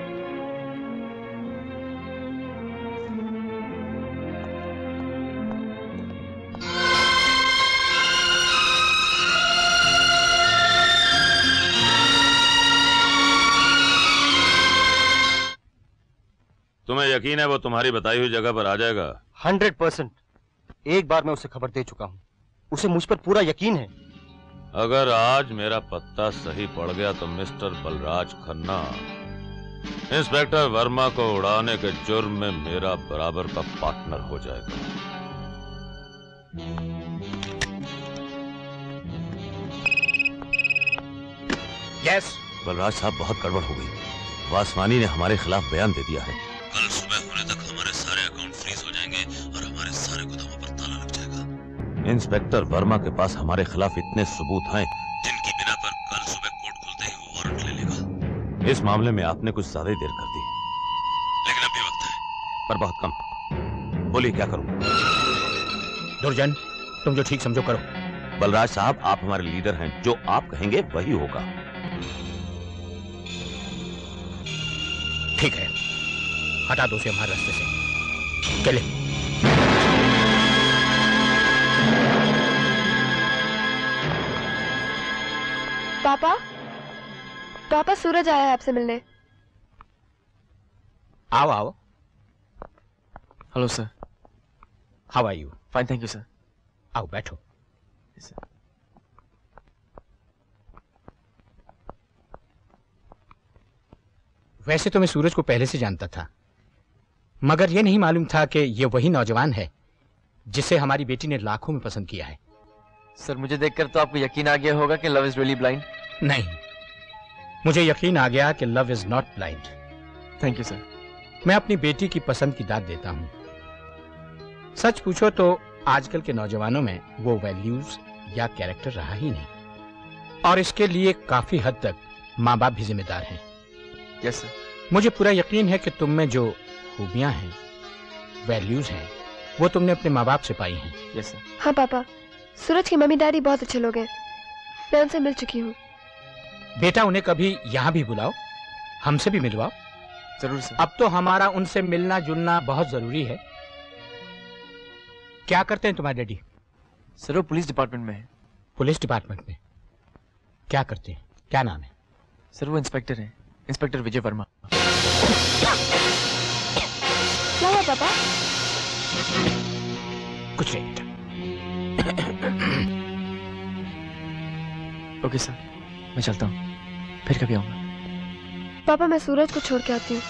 तुम्हें यकीन है वो तुम्हारी बताई हुई जगह पर आ जाएगा? 100%। एक बार मैं उसे खबर दे चुका हूं, उसे मुझ पर पूरा यकीन है। अगर आज मेरा पत्ता सही पड़ गया तो मिस्टर बलराज खन्ना इंस्पेक्टर वर्मा को उड़ाने के जुर्म में मेरा बराबर का पार्टनर हो जाएगा। यस बलराज साहब, बहुत गड़बड़ हो गई। वासवानी ने हमारे खिलाफ बयान दे दिया है। कल सुबह होने तक हमारे सारे अकाउंट फ्रीज हो जाएंगे और हमारे सारे गोदामों पर ताला लग जाएगा। इंस्पेक्टर वर्मा के पास हमारे खिलाफ इतने सबूत हैं जिनकी बिना पर कल सुबह कोर्ट खुलते ही वो वारंट ले लेगा। इस मामले में आपने कुछ ज्यादा ही देर कर दी। पर बहुत कम। बोलिए क्या करूं? दुर्जन, तुम जो ठीक समझो करो। बलराज साहब, आप हमारे लीडर हैं, जो आप कहेंगे वही होगा। ठीक है, हटा दो उसे हमारे रास्ते से। चले। पापा, पापा सूरज आया है आपसे मिलने। आओ आओ। Hello sir. How are you? Fine, thank you sir. आओ बैठो। वैसे तो मैं सूरज को पहले से जानता था, मगर यह नहीं मालूम था कि यह वही नौजवान है जिसे हमारी बेटी ने लाखों में पसंद किया है। सर, मुझे देखकर तो आपको यकीन आ गया होगा कि लव इज रियली ब्लाइंड। नहीं, मुझे यकीन आ गया कि love is not blind. Thank you sir. मैं अपनी बेटी की पसंद की दाद देता हूं। सच पूछो तो आजकल के नौजवानों में वो वैल्यूज या कैरेक्टर रहा ही नहीं, और इसके लिए काफी हद तक माँ बाप भी जिम्मेदार हैं। Yes sir. मुझे पूरा यकीन है कि तुम में जो खूबियां हैं, वैल्यूज हैं, वो तुमने अपने माँ बाप से पाई हैं। Yes sir. हाँ पापा, सूरज की मम्मी डैडी बहुत अच्छे लोग हैं, मैं उनसे मिल चुकी हूँ। बेटा, उन्हें कभी यहाँ भी बुलाओ, हमसे भी मिलवाओ। जरूर सर। अब तो हमारा उनसे मिलना जुलना बहुत जरूरी है। क्या करते हैं तुम्हारे डैडी? सर, वो पुलिस डिपार्टमेंट में है। पुलिस डिपार्टमेंट में क्या करते हैं? क्या नाम है? सर, वो इंस्पेक्टर हैं, इंस्पेक्टर विजय वर्मा। क्या हुआ पापा? कुछ नहीं बेटा। ओके सर, मैं चलता हूँ, फिर कभी आऊंगा। पापा, मैं सूरज को छोड़ के आती हूँ।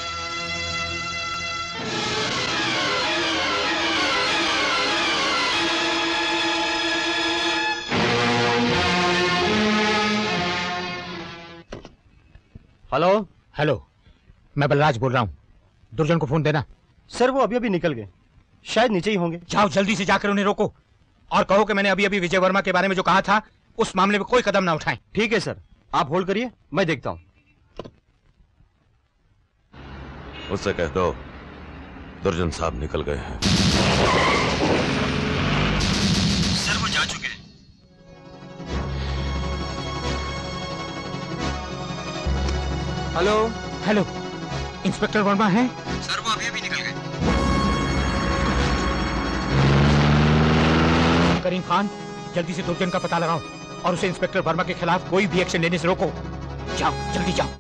हेलो। हेलो, मैं बलराज बोल रहा हूँ। दुर्जन को फोन देना। सर, वो अभी अभी निकल गए, शायद नीचे ही होंगे। जाओ जल्दी से जाकर उन्हें रोको और कहो कि मैंने अभी अभी विजय वर्मा के बारे में जो कहा था उस मामले में कोई कदम ना उठाएं। ठीक है सर, आप होल्ड करिए, मैं देखता हूँ। उससे कह दो दुर्जन साहब निकल गए हैं। सर, वो जा चुके हैं। हेलो। हेलो, इंस्पेक्टर वर्मा हैं? सर, वो अभी अभी निकल गए। करीम खान, जल्दी से दुर्जन का पता लगाओ और उसे इंस्पेक्टर वर्मा के खिलाफ कोई भी एक्शन लेने से रोको। जाओ, जल्दी जाओ।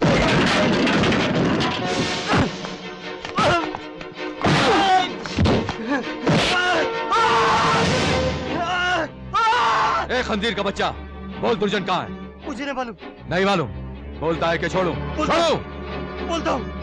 ए खंजीर का बच्चा, बोल दुर्जन कहाँ है? मुझे नहीं मालूम। नहीं मालूम? बोलता है कि छोड़ूं? छोड़ो। बोलता हूँ।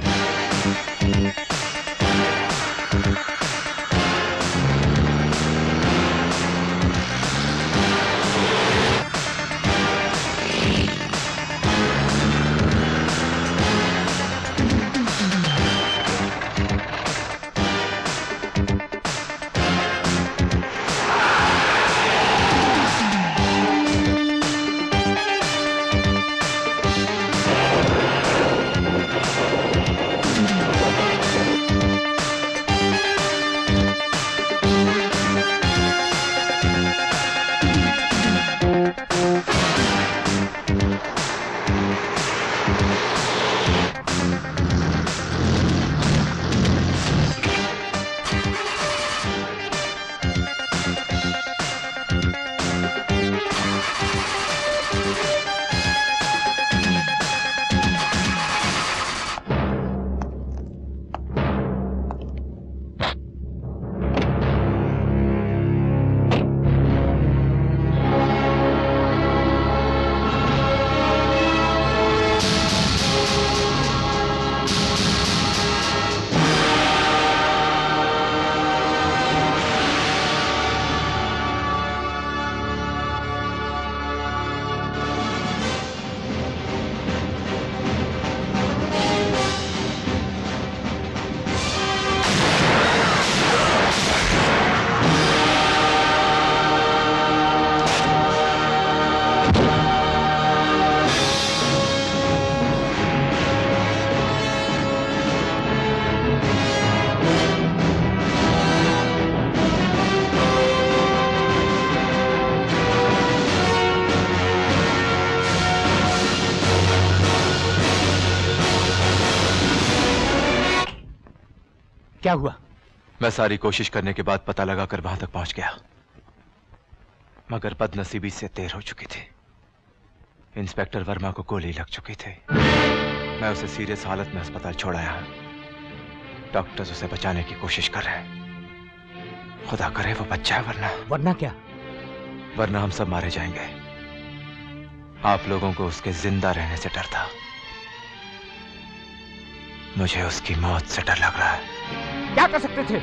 क्या हुआ? मैं सारी कोशिश करने के बाद पता लगाकर वहां तक पहुंच गया, मगर बदनसीबी से देर हो चुकी थी। इंस्पेक्टर वर्मा को गोली लग चुकी थी। मैं उसे सीरियस हालत में अस्पताल छोड़ आया हूं। डॉक्टर्स उसे बचाने की कोशिश कर रहे हैं। खुदा करे वो बच्चा है, वरना क्या? वरना हम सब मारे जाएंगे। आप लोगों को उसके जिंदा रहने से डर था, मुझे उसकी मौत से डर लग रहा है। क्या कर सकते थे?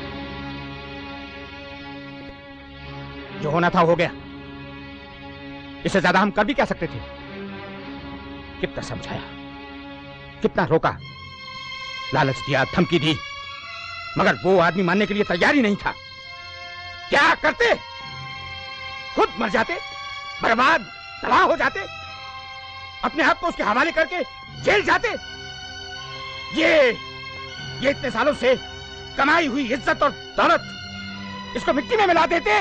जो होना था हो गया। इससे ज्यादा हम कर भी क्या सकते थे? कितना समझाया, कितना रोका, लालच दिया, धमकी दी, मगर वो आदमी मानने के लिए तैयार ही नहीं था। क्या करते? खुद मर जाते, बर्बाद, तबाह हो जाते, अपने आप को उसके हवाले करके जेल जाते। ये इतने सालों से कमाई हुई इज्जत और दौलत, इसको मिट्टी में मिला देते।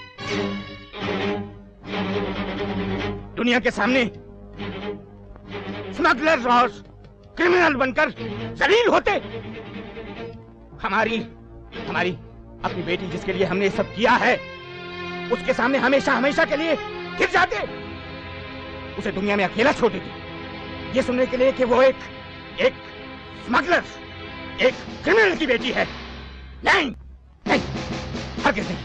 दुनिया के सामने स्मगलर और क्रिमिनल बनकर जलील होते। हमारी अपनी बेटी जिसके लिए हमने सब किया है, उसके सामने हमेशा हमेशा के लिए गिर जाते। उसे दुनिया में अकेला छोड़ देते, ये सुनने के लिए कि वो एक स्मगलर, एक क्रिमिनल की बेटी है। नहीं, नहीं, हरगिज़ नहीं।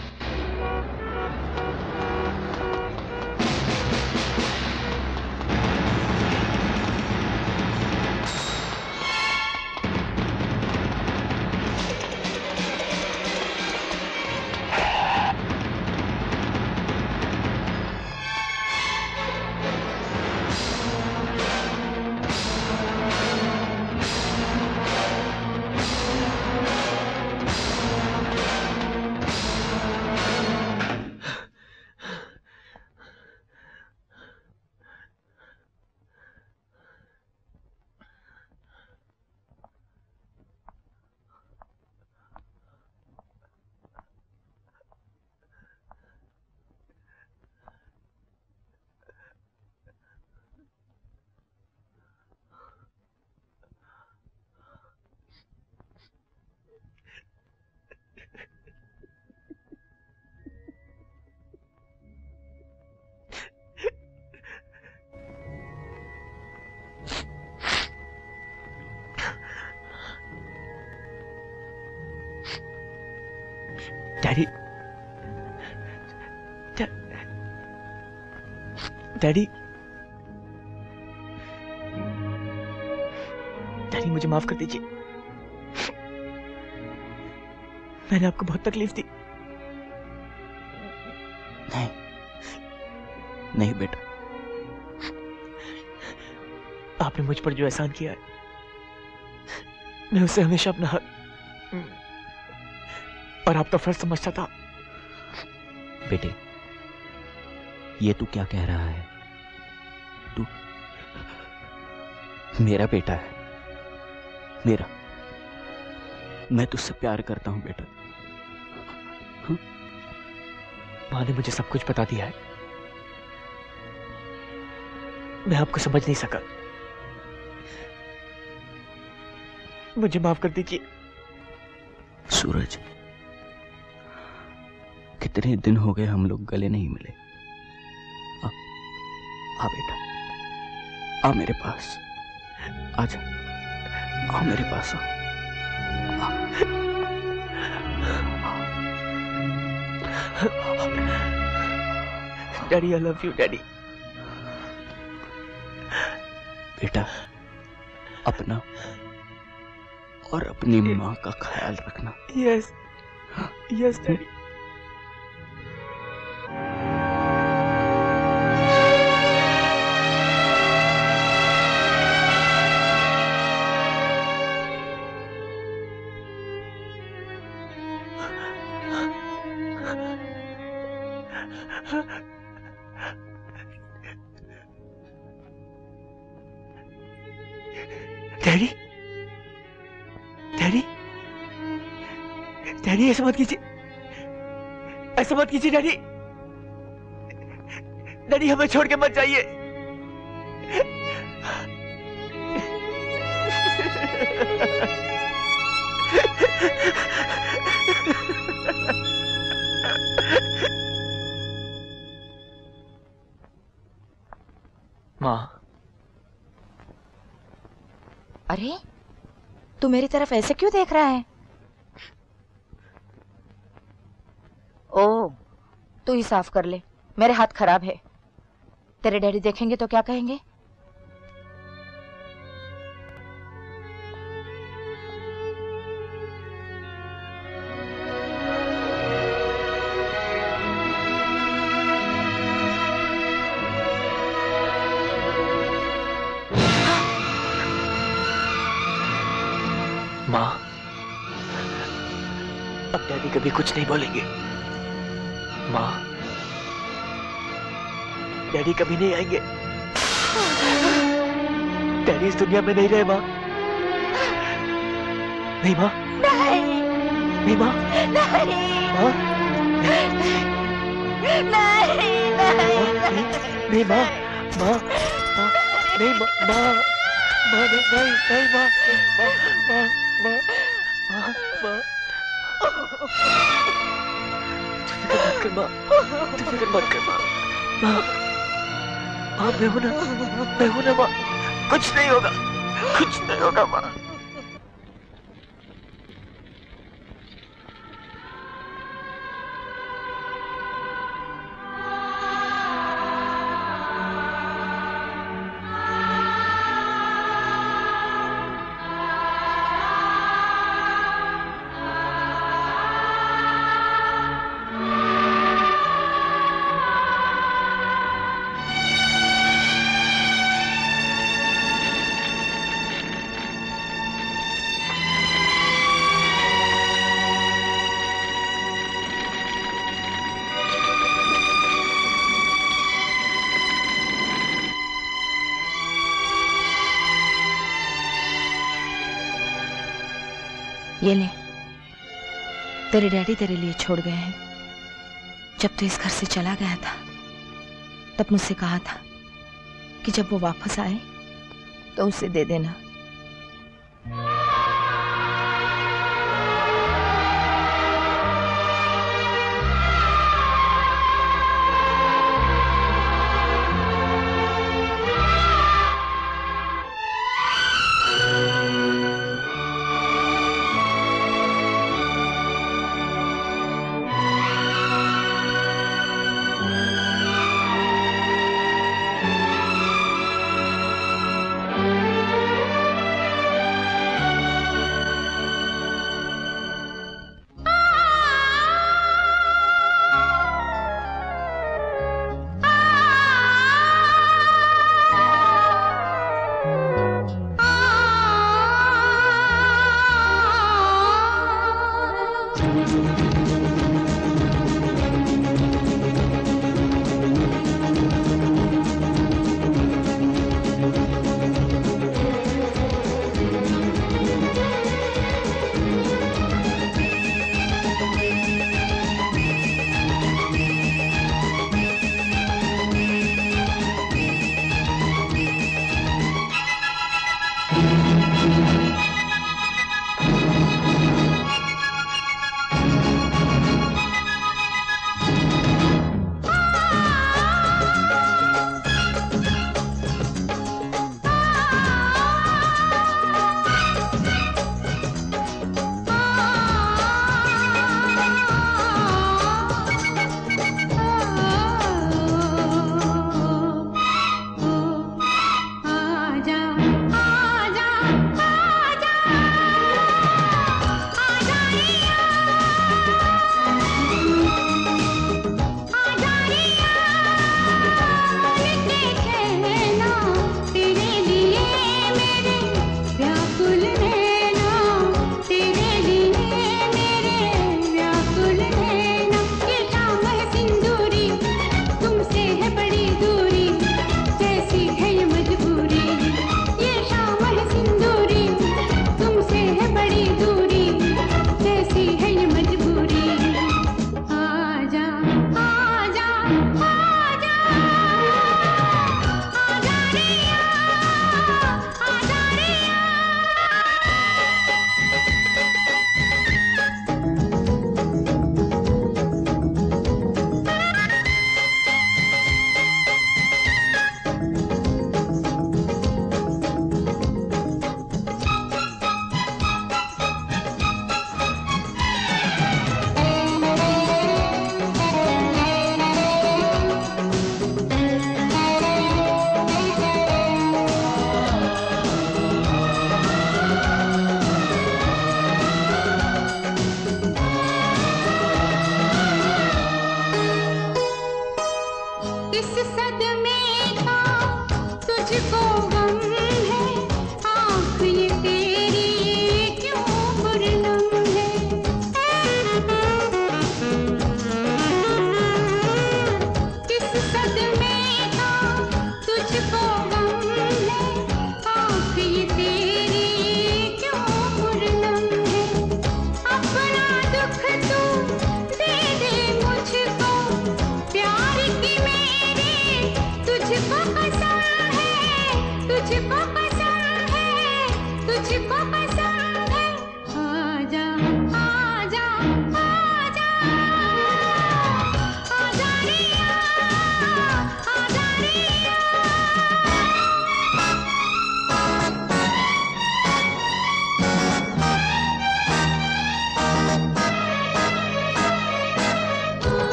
डैडी, डैडी, डैडी मुझे माफ कर दीजिए। मैंने आपको बहुत तकलीफ दी। नहीं, नहीं बेटा, आपने मुझ पर जो एहसान किया है, मैं उसे हमेशा अपना हक और आपका फर्ज समझता था। बेटे, ये तू क्या कह रहा है? तू मेरा बेटा है, मेरा। मैं तुझसे प्यार करता हूं बेटा। माँ ने मुझे सब कुछ बता दिया है, मैं आपको समझ नहीं सका। मुझे माफ कर दीजिए। सूरज, कितने दिन हो गए हम लोग गले नहीं मिले। आ बेटा, आ मेरे पास, आजा, आ मेरे पास आ। Daddy, I love you daddy. बेटा, अपना और अपनी माँ का ख्याल रखना। Yes, yes daddy. Daddy, daddy, daddy ऐसा मत कीजिए, ऐसा मत कीजिए डैडी। डैडी हमें छोड़ के मत जाइए। माँ। अरे तू मेरी तरफ ऐसे क्यों देख रहा है? ओ, तू ही साफ कर ले, मेरे हाथ खराब है। तेरे डैडी देखेंगे तो क्या कहेंगे? माँ, अब डैडी कभी कुछ नहीं बोलेंगे। माँ, डैडी कभी नहीं आएंगे। डैडी इस दुनिया में नहीं रहे माँ। नहीं माँ। नहीं माँ। माँ। नहीं माँ। माँ। नहीं माँ। माँ। माँ नहीं नहीं नहीं माँ। माँ माँ माँ माँ माँ। तू फिक्र मत कर माँ। माँ माँ मैं हूँ ना माँ। कुछ नहीं होगा, कुछ नहीं होगा माँ। ये ले, तेरे डैडी तेरे लिए छोड़ गए हैं। जब तू इस घर से चला गया था तब मुझसे कहा था कि जब वो वापस आए तो उसे दे देना।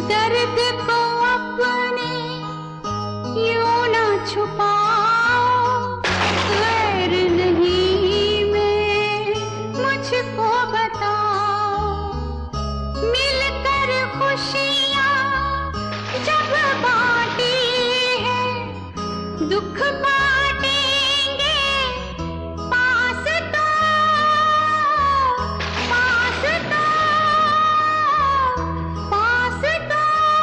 दर्द को अपने यूं ना छुपाओ, गैर नहीं मैं मुझको बताओ, मिलकर खुशियाँ जब बांटी है, दुख बांटेंगे पास तो, पास तो, पास तो।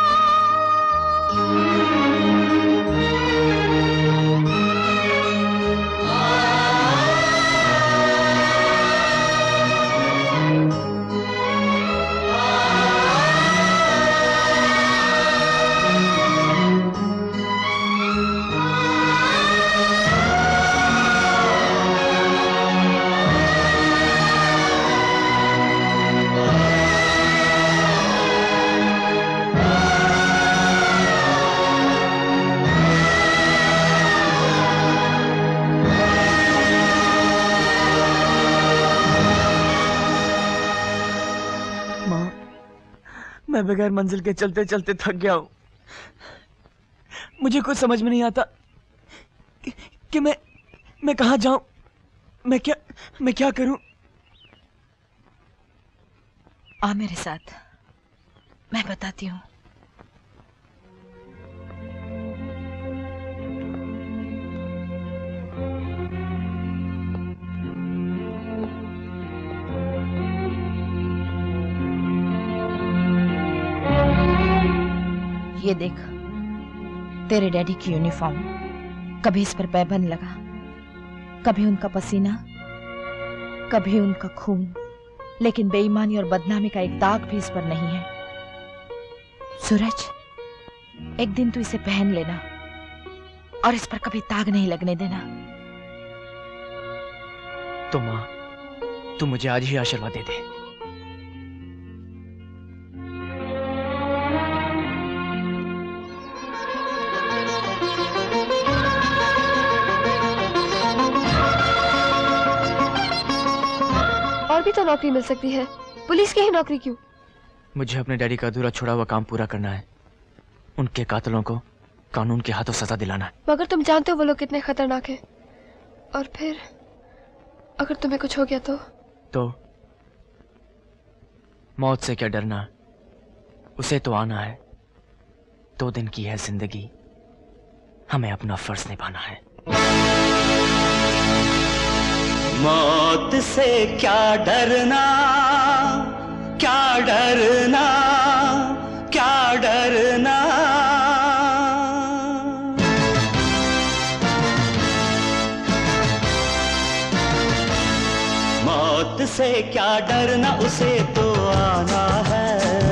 मैं बगैर मंजिल के चलते चलते थक गया हूं। मुझे कुछ समझ में नहीं आता कि मैं कहां जाऊं, मैं क्या करूं। आ मेरे साथ, मैं बताती हूँ। ये देख, तेरे डैडी की यूनिफॉर्म, कभी इस पर पैबंद लगा, कभी उनका पसीना, कभी उनका खून, लेकिन बेईमानी और बदनामी का एक दाग भी इस पर नहीं है। सूरज, एक दिन तू इसे पहन लेना और इस पर कभी दाग नहीं लगने देना। तो माँ, तू मुझे आज ही आशीर्वाद दे दे। और भी तो नौकरी मिल सकती है, पुलिस की ही नौकरी क्यों? मुझे अपने डैडी का अधूरा छोड़ा हुआ काम पूरा करना है। उनके कातलों को कानून के हाथों सजा दिलाना है। मगर तुम जानते हो वो लोग कितने खतरनाक हैं। और फिर अगर तुम्हें कुछ हो गया तो मौत से क्या डरना, उसे तो आना है। 2 दिन की है जिंदगी, हमें अपना फर्ज निभाना है। मौत से क्या डरना, क्या डरना, क्या डरना। मौत से क्या डरना, उसे तो आना है।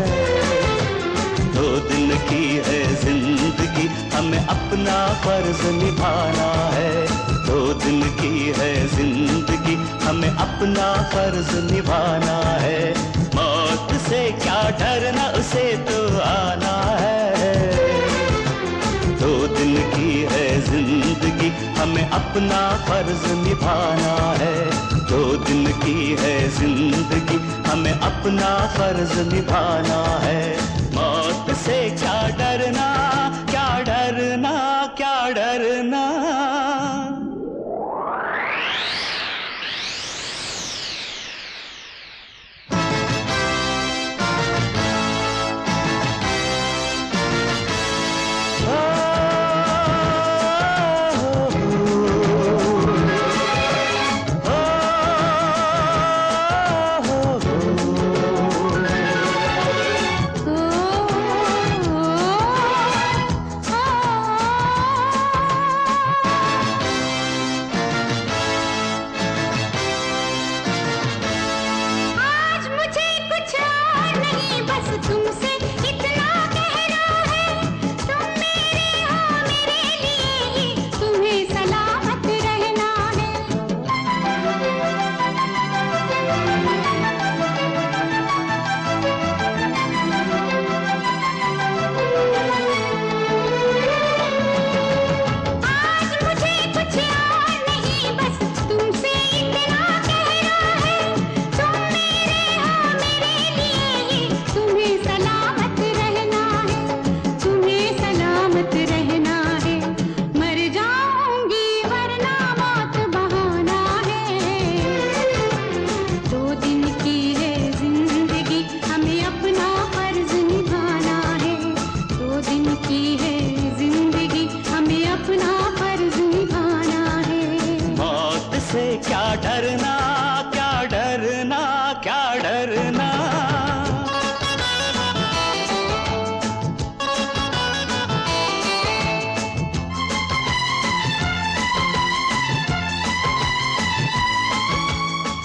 2 दिन की है जिंदगी, हमें अपना फर्ज निभाना है। 2 दिन की है जिंदगी, हमें अपना फर्ज निभाना है। मौत से क्या डरना, उसे तो आना है। 2 दिन की है जिंदगी, हमें अपना फर्ज निभाना है। 2 दिन की है जिंदगी, हमें अपना फर्ज निभाना है। मौत से क्या डरना, क्या डरना, क्या डरना।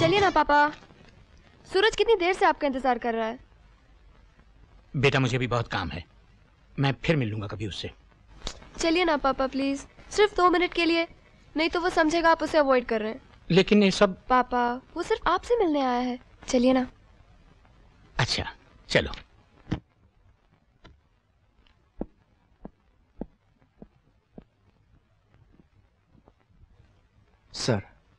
चलिए ना पापा। सूरज कितनी देर से आपका इंतजार कर रहा है। बेटा मुझे भी बहुत काम है, मैं फिर मिल लूंगा कभी उससे। चलिए ना पापा प्लीज, सिर्फ 2 मिनट के लिए, नहीं तो वो समझेगा आप उसे अवॉइड कर रहे हैं। लेकिन ये सब। पापा वो सिर्फ आपसे मिलने आया है, चलिए ना। अच्छा चलो। सर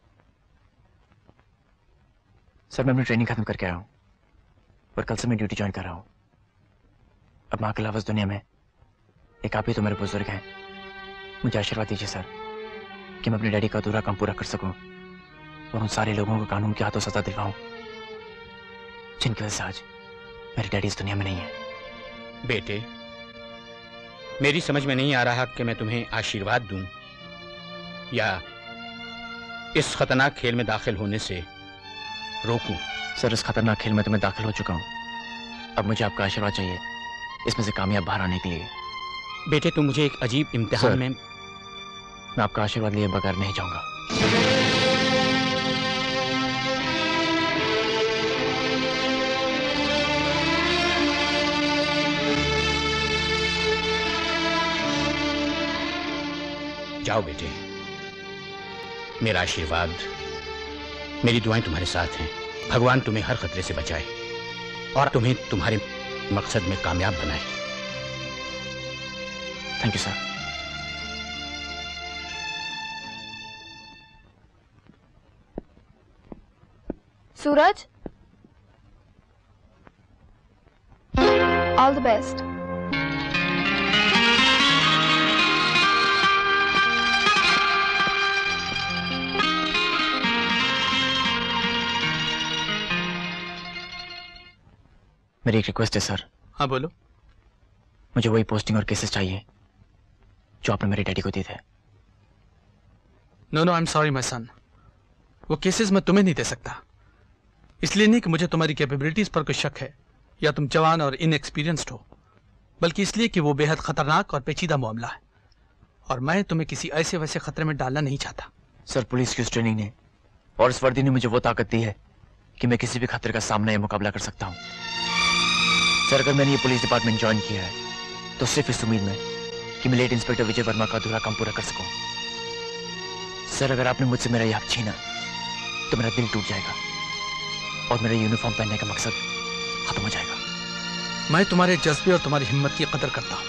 मैं अपनी ट्रेनिंग खत्म करके आया हूँ और कल से मैं ड्यूटी ज्वाइन कर रहा हूँ। अब माँ के अलावा इस दुनिया में एक आप ही तो मेरे बुजुर्ग हैं। मुझे आशीर्वाद दीजिए सर कि मैं अपने डैडी का अधूरा काम पूरा कर सकूं और उन सारे लोगों को कानून के हाथों सजा दिलवाऊं जिनकी वजह से आज मेरी डैडी इस दुनिया में नहीं है। बेटे मेरी समझ में नहीं आ रहा कि मैं तुम्हें आशीर्वाद दूं या इस खतरनाक खेल में दाखिल होने से रोकूं। सर इस खतरनाक खेल में तो मैं दाखिल हो चुका हूँ, अब मुझे आपका आशीर्वाद चाहिए इसमें से कामयाब बाहर आने के लिए। बेटे तुम मुझे एक अजीब इम्तिहान में। मैं आपका आशीर्वाद लिए बगैर नहीं जाऊंगा। जाओ बेटे, मेरा आशीर्वाद, मेरी दुआएं तुम्हारे साथ हैं। भगवान तुम्हें हर खतरे से बचाए और तुम्हें तुम्हारे मकसद में कामयाब बनाए। Thank you sir. Suraj, all the best. मेरी एक रिक्वेस्ट है सर। हाँ बोलो। मुझे वही पोस्टिंग और केसेस चाहिए जो आपने मेरे डैडी को दिए थे। No I am sorry my son, वो केसेस मैं तुम्हें नहीं दे सकता। इसलिए नहीं कि मुझे तुम्हारी कैपेबिलिटीज पर कोई शक है या तुम जवान और इनएक्सपीरियंस्ड हो, बल्कि इसलिए कि वो बेहद खतरनाक और पेचीदा मामला है और मैं तुम्हें किसी ऐसे वैसे खतरे में डालना नहीं चाहता। सर पुलिस की उस ट्रेनिंग ने और इस वर्दी ने मुझे वो ताकत दी है कि मैं किसी भी खतरे का सामना या मुकाबला कर सकता हूँ। सर अगर मैंने ये पुलिस डिपार्टमेंट ज्वाइन किया है तो सिर्फ इस उम्मीद में कि मैं लेट इंस्पेक्टर विजय वर्मा का अधूरा काम पूरा कर सकूं। सर अगर आपने मुझसे मेरा ये हक छीना तो मेरा दिल टूट जाएगा और मेरा यूनिफॉर्म पहनने का मकसद खत्म हो जाएगा। मैं तुम्हारे जज्बे और तुम्हारी हिम्मत की कदर करता हूं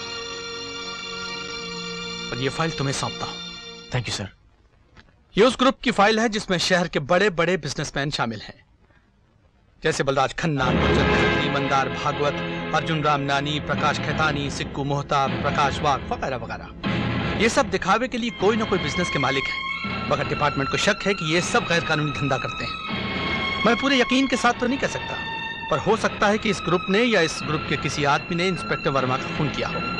और ये फाइल तुम्हें सौंपता हूं। Thank you sir. ये उस ग्रुप की फाइल है जिसमें शहर के बड़े बड़े बिजनेसमैन शामिल हैं, जैसे बलराज खन्ना, गुर्जर खत्री, मंदार भागवत, अर्जुन राम नानी, प्रकाश खैतानी, सिक्कू मोहता, प्रकाश वाघ वगैरह वगैरह। ये सब दिखावे के लिए कोई ना कोई बिजनेस के मालिक हैं, मगर डिपार्टमेंट को शक है कि ये सब गैर कानूनी धंधा करते हैं। मैं पूरे यकीन के साथ तो नहीं कह सकता, पर हो सकता है कि इस ग्रुप ने या इस ग्रुप के किसी आदमी ने इंस्पेक्टर वर्मा का खून किया हो।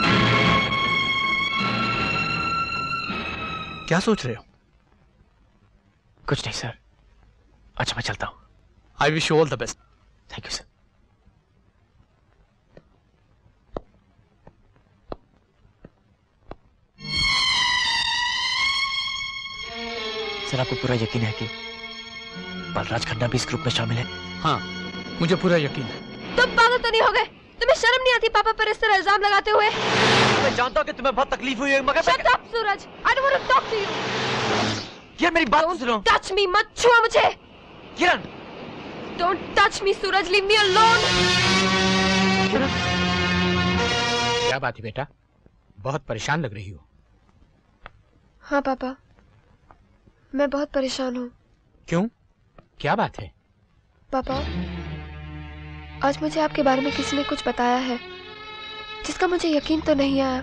क्या सोच रहे हो? कुछ नहीं सर। अच्छा मैं चलता हूं। I wish you all the best. Thank you, sir. Sir आपको पूरा यकीन है कि बलराज खन्ना भी इस ग्रुप में शामिल है? हाँ, मुझे पूरा यकीन है। तुम पागल तो नहीं हो गए? तुम्हें शर्म नहीं आती पापा पर इस तरह इल्जाम लगाते हुए? मैं जानता हूँ कि तुम्हें बहुत तकलीफ हुई है, मगर Shut up, Suraj. I don't want to talk to you. यार मेरी बात सुनो। Touch me, मत छुआ मुझे। किरण। Don't touch me, Suraj. Leave me alone. क्या बात है बेटा, बहुत परेशान लग रही हो। हाँ पापा, मैं बहुत परेशान हूँ। क्यों, क्या बात है? पापा, आज मुझे आपके बारे में किसी ने कुछ बताया है जिसका मुझे यकीन तो नहीं आया,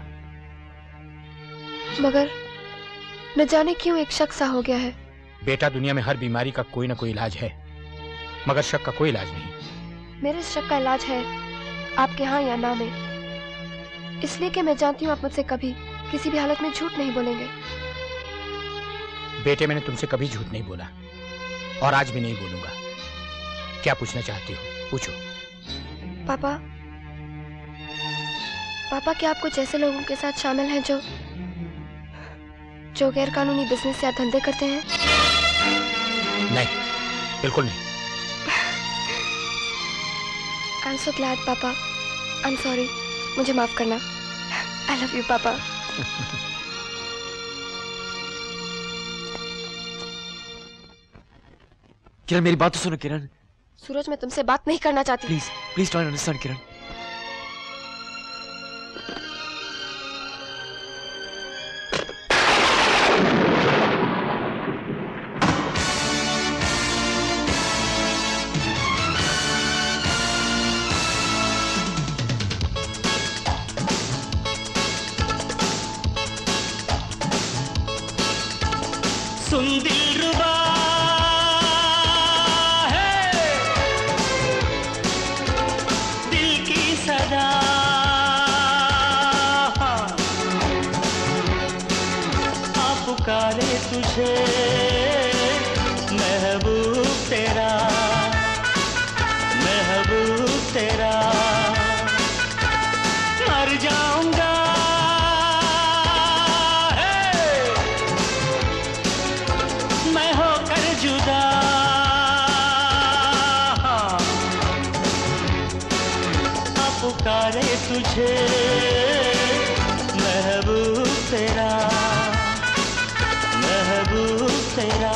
मगर न जाने क्यों एक शक सा हो गया है। बेटा दुनिया में हर बीमारी का कोई ना कोई इलाज है, मगर शक का कोई इलाज नहीं। मेरे शक का इलाज है आपके हाँ या ना में, इसलिए कि मैं जानती हूँ आप मुझसे कभी किसी भी हालत में झूठ नहीं बोलेंगे। बेटे मैंने तुमसे कभी झूठ नहीं बोला और आज भी नहीं बोलूंगा। क्या पूछना चाहती हो, पूछो। पापा, पापा क्या आप कुछ ऐसे लोगों के साथ शामिल हैं जो गैर कानूनी बिजनेस या धंधे करते हैं? नहीं, बिल्कुल नहीं। आई एम सो ग्लैड पापा। आई एम सॉरी, मुझे माफ करना। आई लव यू पापा। किरण मेरी बात तो सुनो किरण। सूरज, मैं तुमसे बात नहीं करना चाहती। Please please don't understand Kiran. सुन दिलरुबा है दिल की सदा, आ पुकारे तुझे महबूब तेरा, महबूब तेरा। मर जाऊंगा मैं होकर जुदा, आ पुकारे तुझे महबूब तेरा, महबूब तेरा।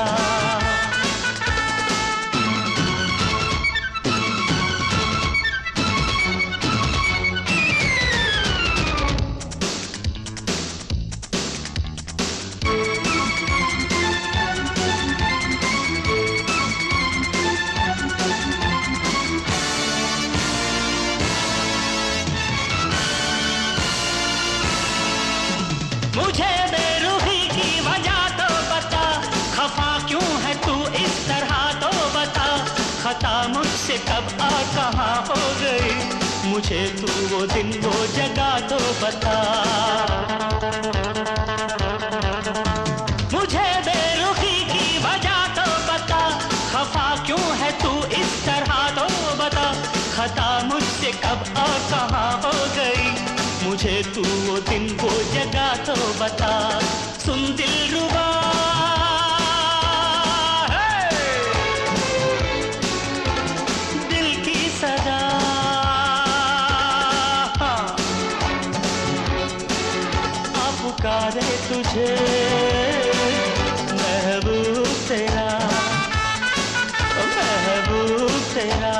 मुझे बेरुखी की वजह तो बता, खफा क्यों है तू इस तरह तो बता। खता मुझसे कब और कहाँ हो गई, मुझे तू वो दिन वो जगह तो बता। मुझे बेरुखी की वजह तो बता, खफा क्यों है तू इस तरह तो बता। खता मुझसे कब और कहाँ हो गई, मुझे तू वो दिन वो जगह तो बता। सुन दिलरुबा है दिल की सदा, आ पुकारे तुझे महबूब तेरा, महबूब तेरा।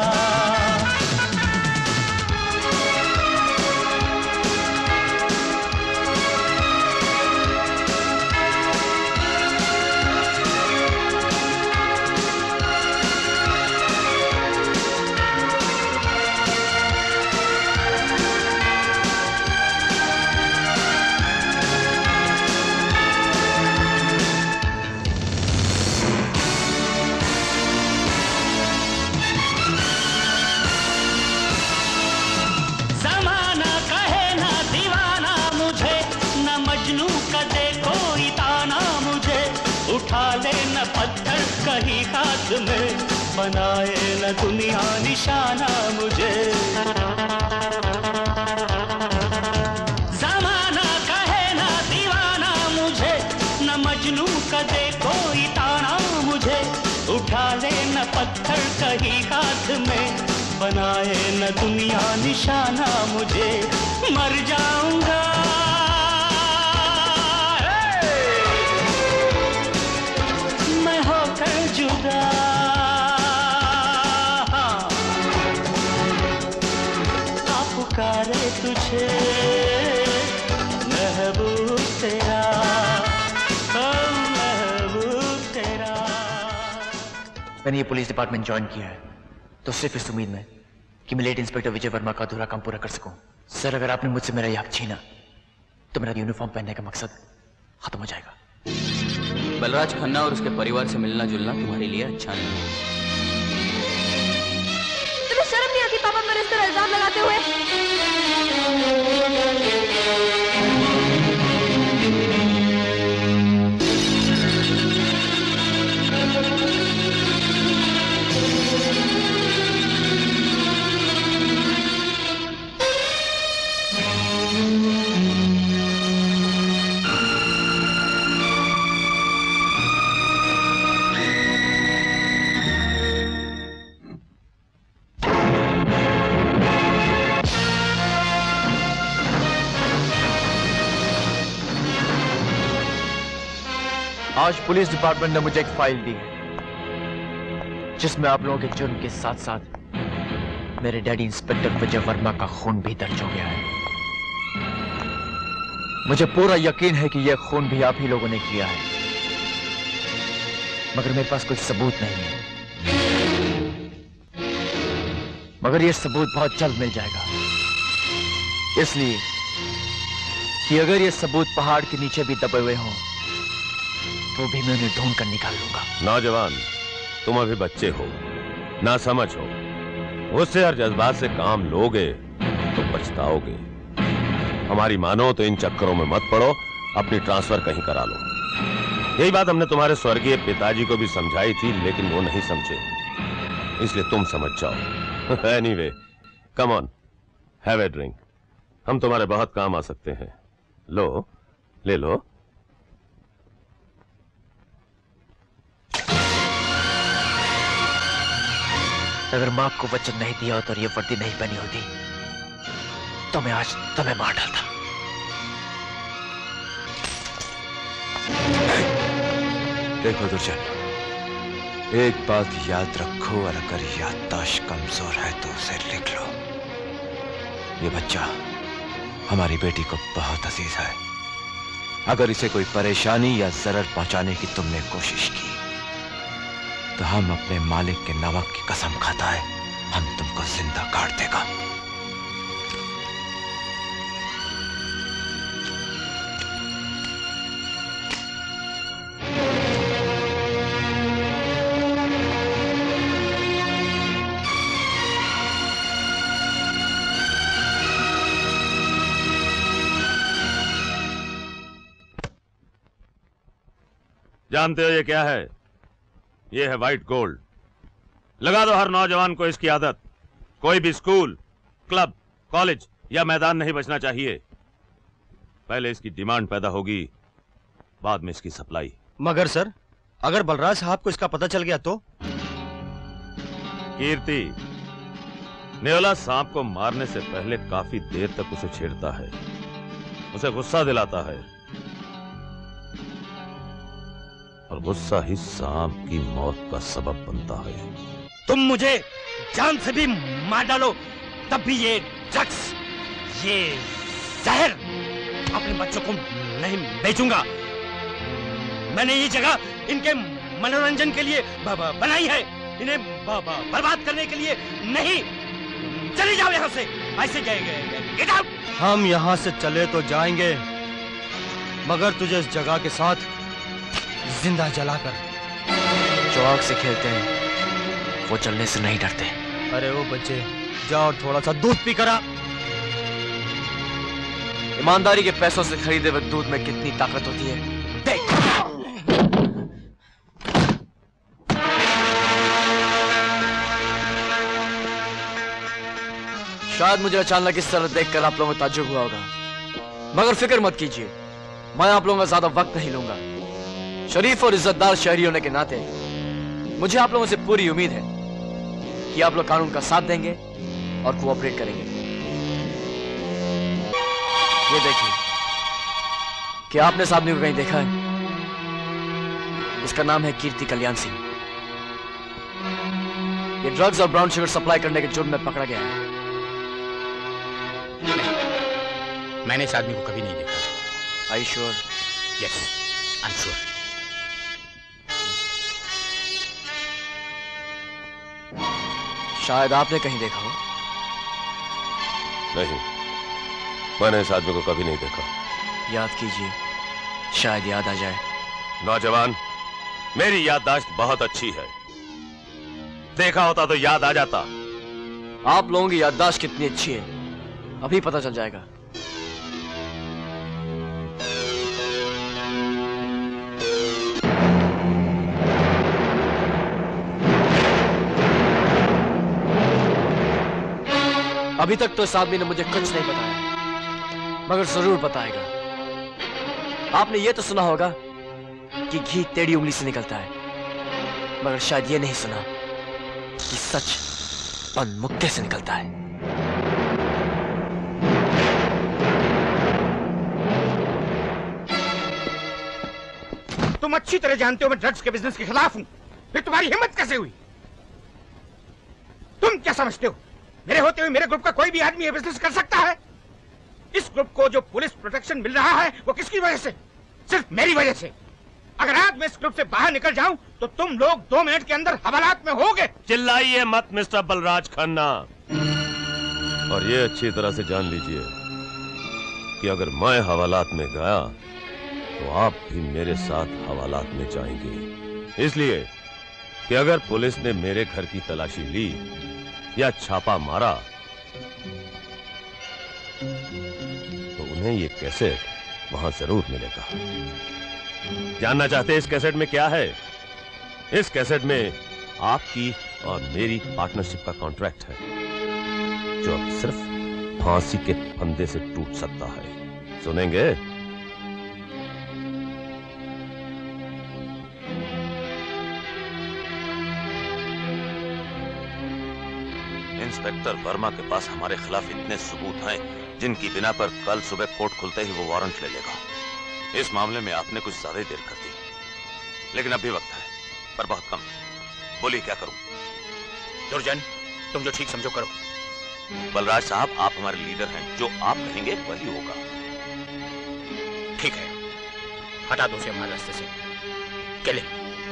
जमाना कहे ना दीवाना मुझे, न मजनू का दे कोई ताना मुझे। उठा ले न पत्थर कहीं हाथ में, बनाए न दुनिया निशाना मुझे। जमाना कहे ना दीवाना मुझे, न मजनू का दे कोई ताना मुझे। उठा ले न पत्थर कहीं हाथ में, बनाए न दुनिया निशाना मुझे। मर जाऊंगा मैं होकर जुदा, आ पुकारे तुझे महबूब तेरा, ओ महबूब तेरा। मैंने ये पुलिस डिपार्टमेंट ज्वाइन किया है तो सिर्फ इस उम्मीद में कि मैं लेट इंस्पेक्टर विजय वर्मा का अधूरा काम पूरा कर सकूं। सर, अगर आपने मुझसे मेरा ये हक छीना तो मेरा यूनिफॉर्म पहनने का मकसद खत्म हो जाएगा। बलराज खन्ना और उसके परिवार से मिलना जुलना तुम्हारे लिए अच्छा नहीं है। तुम्हें शर्म नहीं आती पापा मेरे इस तरह इल्जाम लगाते हुए? आज पुलिस डिपार्टमेंट ने मुझे एक फाइल दी जिसमें आप लोगों के जुर्म के साथ साथ मेरे डैडी इंस्पेक्टर विजय वर्मा का खून भी दर्ज हो गया है। मुझे पूरा यकीन है कि यह खून भी आप ही लोगों ने किया है, मगर मेरे पास कोई सबूत नहीं है। मगर यह सबूत बहुत जल्द मिल जाएगा, इसलिए कि अगर ये सबूत पहाड़ के नीचे भी दबे हुए हों तो भी मैं उन्हें ढूंढ कर निकाल लूंगा। नौजवान, तुम अभी बच्चे हो, ना समझ हो, गुस्से और जज्बात से काम लोगे तो पछताओगे। हमारी मानो तो इन चक्करों में मत पड़ो, अपनी ट्रांसफर कहीं करा लो। यही बात हमने तुम्हारे स्वर्गीय पिताजी को भी समझाई थी, लेकिन वो नहीं समझे, इसलिए तुम समझ जाओ। Anyway, come on, have a drink, हम तुम्हारे बहुत काम आ सकते हैं। लो, ले लो। अगर मां को वचन नहीं दिया होता और ये वर्दी नहीं पहनी होती तो मैं आज तुम्हें मार डालता। देखो दुर्जन, एक बात याद रखो, और अगर याददाश्त कमजोर है तो उसे लिख लो। ये बच्चा हमारी बेटी को बहुत अजीज है। अगर इसे कोई परेशानी या जरर पहुंचाने की तुमने कोशिश की तो हम अपने मालिक के नमक की कसम खाता है, हम तुमको जिंदा काट देगा। जानते हो ये क्या है? ये है व्हाइट गोल्ड। लगा दो हर नौजवान को इसकी आदत। कोई भी स्कूल, क्लब, कॉलेज या मैदान नहीं बचना चाहिए। पहले इसकी डिमांड पैदा होगी, बाद में इसकी सप्लाई। मगर सर, अगर बलराज साहब को इसका पता चल गया तो? कीर्ति, नेवला सांप को मारने से पहले काफी देर तक उसे छेड़ता है, उसे गुस्सा दिलाता है, और गुस्सा ही सांप की मौत का सबब बनता है। तुम मुझे जान से भी मार डालो, तब भी ये ड्रग्स, ये जहर अपने बच्चों को नहीं बेचूंगा। मैंने ये जगह इनके मनोरंजन के लिए बनाई है, इन्हें बर्बाद करने के लिए नहीं। चले जाओ यहाँ से, ऐसे गेट आउट। हम यहाँ से चले तो जाएंगे, मगर तुझे इस जगह के साथ जिंदा जलाकर। जो आग से खेलते हैं वो जलने से नहीं डरते। अरे वो बच्चे, जाओ और थोड़ा सा दूध पी कर आ। ईमानदारी के पैसों से खरीदे हुए दूध में कितनी ताकत होती है देख। शायद मुझे अचानक इस तरह देखकर आप लोगों को ताज्जुब हुआ होगा, मगर फिक्र मत कीजिए, मैं आप लोगों का ज्यादा वक्त नहीं लूंगा। शरीफ और इज्जतदार शहरी होने के नाते मुझे आप लोगों से पूरी उम्मीद है कि आप लोग कानून का साथ देंगे और कोऑपरेट करेंगे। ये देखिए, क्या आपने इस आदमी को कहीं देखा है? इसका नाम है कीर्ति कल्याण सिंह। ये ड्रग्स और ब्राउन शुगर सप्लाई करने के जुर्म में पकड़ा गया है। मैंने इस आदमी को कभी नहीं देखा। Are you sure? Yes, I'm sure. शायद आपने कहीं देखा हो। नहीं, मैंने इस आदमी को कभी नहीं देखा। याद कीजिए, शायद याद आ जाए। नौजवान, मेरी याददाश्त बहुत अच्छी है, देखा होता तो याद आ जाता। आप लोगों की याददाश्त कितनी अच्छी है अभी पता चल जाएगा। अभी तक तो इस आदमी ने मुझे कुछ नहीं बताया, मगर जरूर बताएगा। आपने ये तो सुना होगा कि घी टेढ़ी उंगली से निकलता है, मगर शायद ये नहीं सुना कि सच पन मुक्के से निकलता है। तुम अच्छी तरह जानते हो मैं ड्रग्स के बिजनेस के खिलाफ हूं, फिर तुम्हारी हिम्मत कैसे हुई? तुम क्या समझते हो मेरे होते हुए मेरे ग्रुप का कोई भी आदमी ये बिजनेस कर सकता है? इस ग्रुप को जो पुलिस प्रोटेक्शन मिल रहा है वो किसकी वजह से? सिर्फ मेरी वजह से। अगर आज मैं इस ग्रुप से बाहर निकल जाऊं तो तुम लोग 2 मिनट के अंदर हवालात में होगे। चिल्लाइए मत मिस्टर बलराज खन्ना, और ये अच्छी तरह से जान लीजिए कि अगर मैं हवालात में गया तो आप भी मेरे साथ हवालात में जाएंगे। इसलिए कि अगर पुलिस ने मेरे घर की तलाशी ली या छापा मारा तो उन्हें ये कैसेट वहां जरूर मिलेगा। जानना चाहते हैं इस कैसेट में क्या है? इस कैसेट में आपकी और मेरी पार्टनरशिप का कॉन्ट्रैक्ट है जो अब सिर्फ फांसी के फंदे से टूट सकता है। सुनेंगे? इंस्पेक्टर वर्मा के पास हमारे खिलाफ इतने सबूत हैं जिनकी बिना पर कल सुबह कोर्ट खुलते ही वो वारंट ले लेगा। इस मामले में आपने कुछ ज्यादा ही देर कर दी, लेकिन अब भी वक्त है, पर बहुत कम। बोलिए क्या करूं? दुर्जन, तुम जो ठीक समझो करो। बलराज साहब, आप हमारे लीडर हैं, जो आप कहेंगे वही होगा। ठीक है, हटा दो उसे हमारे रास्ते से। चले।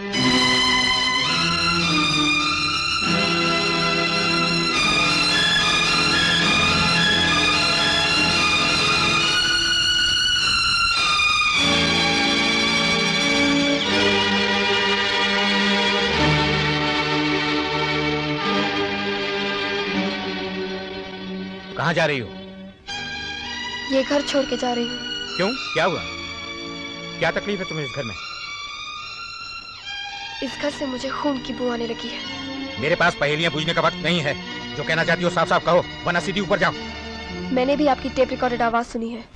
कहाँ जा रही हो? ये घर छोड़ के जा रही हूँ। क्यों, क्या हुआ? क्या तकलीफ है तुम्हें इस घर में? इस घर से मुझे खून की बू आने लगी है। मेरे पास पहेलियां पूछने का वक्त नहीं है। जो कहना चाहती हो साफ साफ कहो, वरना सीधी ऊपर जाओ। मैंने भी आपकी टेप रिकॉर्डेड आवाज सुनी है।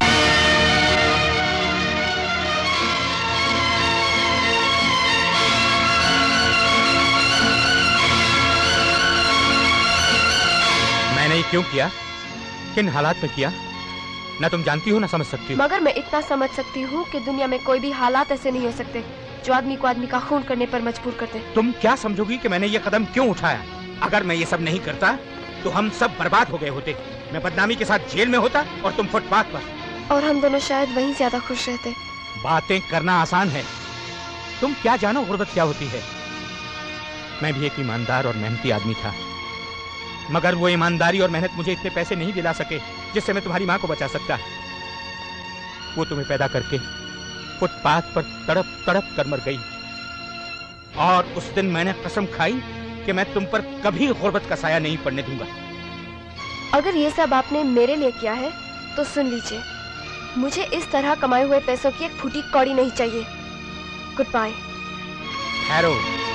मैंने ये क्यों किया, किन हालात में किया, ना तुम जानती हो ना समझ सकती हो। मगर मैं इतना समझ सकती हूँ कि दुनिया में कोई भी हालात ऐसे नहीं हो सकते जो आदमी को आदमी का खून करने पर मजबूर कर दे। तुम क्या समझोगी कि मैंने ये कदम क्यों उठाया? अगर मैं ये सब नहीं करता तो हम सब बर्बाद हो गए होते। मैं बदनामी के साथ जेल में होता और तुम फुटपाथ पर। और हम दोनों शायद वहीं ज्यादा खुश रहते। बातें करना आसान है, तुम क्या जानो गुर्बत क्या होती है। मैं भी एक ईमानदार और मेहनती आदमी था, मगर वो ईमानदारी और मेहनत मुझे इतने पैसे नहीं दिला सके जिससे मैं तुम्हारी माँ को बचा सकता। वो तुम्हें पैदा करके फुटपाथ पर तड़प तड़प कर मर गई, और उस दिन मैंने कसम खाई कि मैं तुम पर कभी गुर्बत का साया नहीं पड़ने दूंगा। अगर ये सब आपने मेरे लिए किया है तो सुन लीजिए, मुझे इस तरह कमाए हुए पैसों की एक फूटी कौड़ी नहीं चाहिए। Goodbye. ठहरो,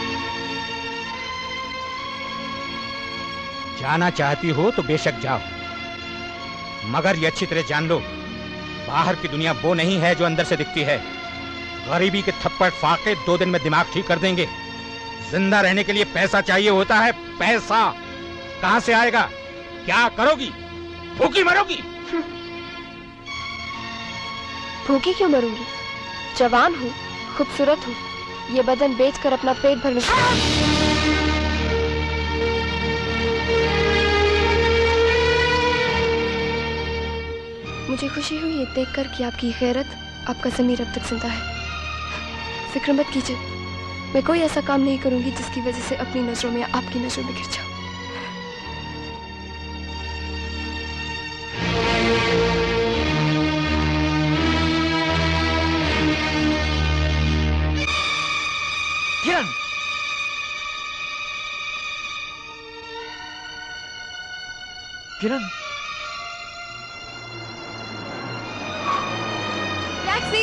जाना चाहती हो तो बेशक जाओ, मगर ये अच्छी तरह जान लो, बाहर की दुनिया वो नहीं है जो अंदर से दिखती है। गरीबी के थप्पड़ फाके 2 दिन में दिमाग ठीक कर देंगे। जिंदा रहने के लिए पैसा चाहिए होता है, पैसा। कहां से आएगा? क्या करोगी? भूखी मरोगी? भूखी क्यों मरूंगी? जवान हूँ, खूबसूरत हूँ, ये बदन बेचकर अपना पेट भरने मुझे खुशी हुई ये देखकर कि आपकी गैरत, आपका ज़मीर अब तक जिंदा है। फिक्र मत कीजिए, मैं कोई ऐसा काम नहीं करूंगी जिसकी वजह से अपनी नजरों में या आपकी नजरों में गिर जाऊं। किरण, किरण, टैक्सी!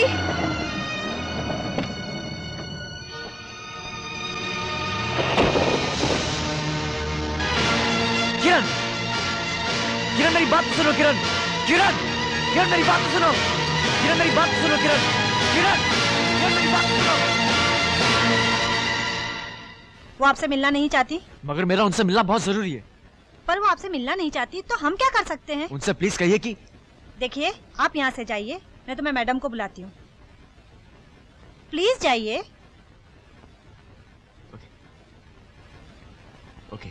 किरण, किरण मेरी बात सुनो किरण, किरण, किरण मेरी बात सुनो, किरण मेरी बात सुनो किरण, किरण, किरण मेरी बात सुनो। वो आपसे मिलना नहीं चाहती? मगर मेरा उनसे मिलना बहुत जरूरी है। पर वो आपसे मिलना नहीं चाहती तो हम क्या कर सकते हैं? उनसे प्लीज कहिए कि देखिए, आप यहाँ से जाइए, नहीं तो मैं मैडम को बुलाती हूँ। प्लीज जाइए। ओके।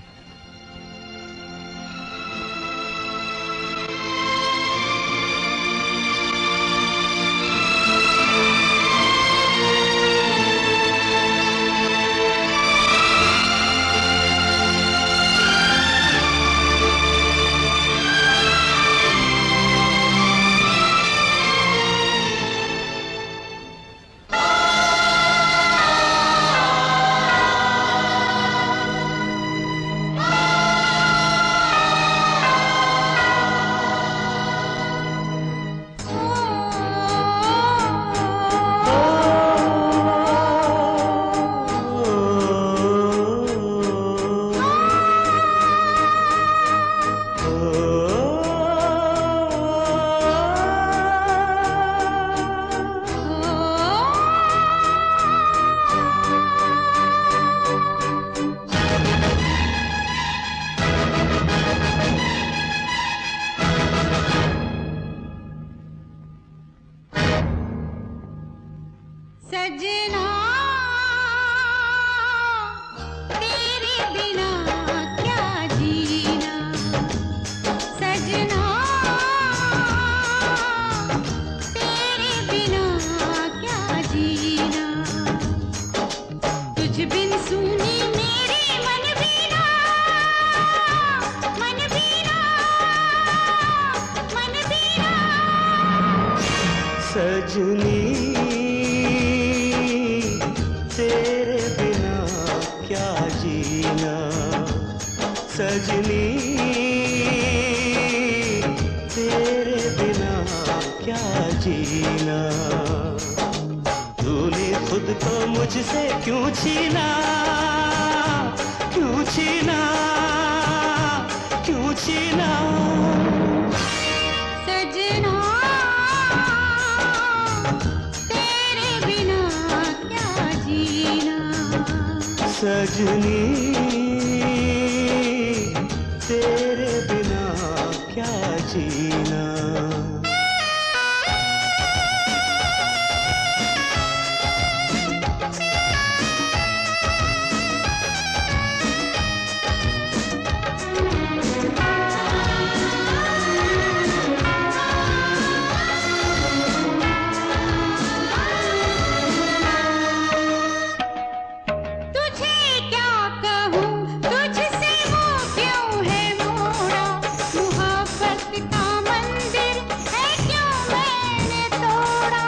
सजना तेरे बिना क्या जीना, सजना तेरे बिना क्या जीना, तुझ बिन सुनी मेरे मन बिना, मन बिना, मन बिना। सजनी तेरे बिना क्या जीना, सजनी तेरे बिना क्या जीना, तूने खुद को मुझसे क्यों छीना, क्यों छीना, क्यों छीना। सजना तेरे बिना क्या जीना, सजनी तेरे बिना क्या जीना। तुझे क्या कहूँ, तुझसे वो क्यों है मोड़ा, मुहब्बत का मंदिर है क्यों मैंने तोड़ा।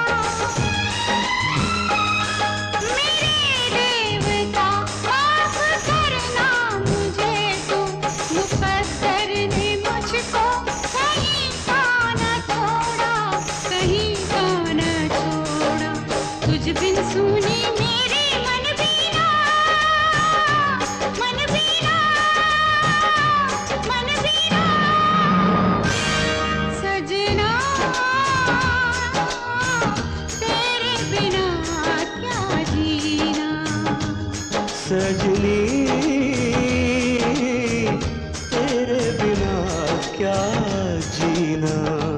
मेरे देवता माफ करना मुझे तू, मुकद्दर ने मुझको कहीं का न छोड़ा, कहीं का न छोड़ा, तुझ बिन सुनी मेरे मन बिना, मन बिना, मन बिना। सजना तेरे बिना क्या जीना, सजनी तेरे बिना क्या जीना।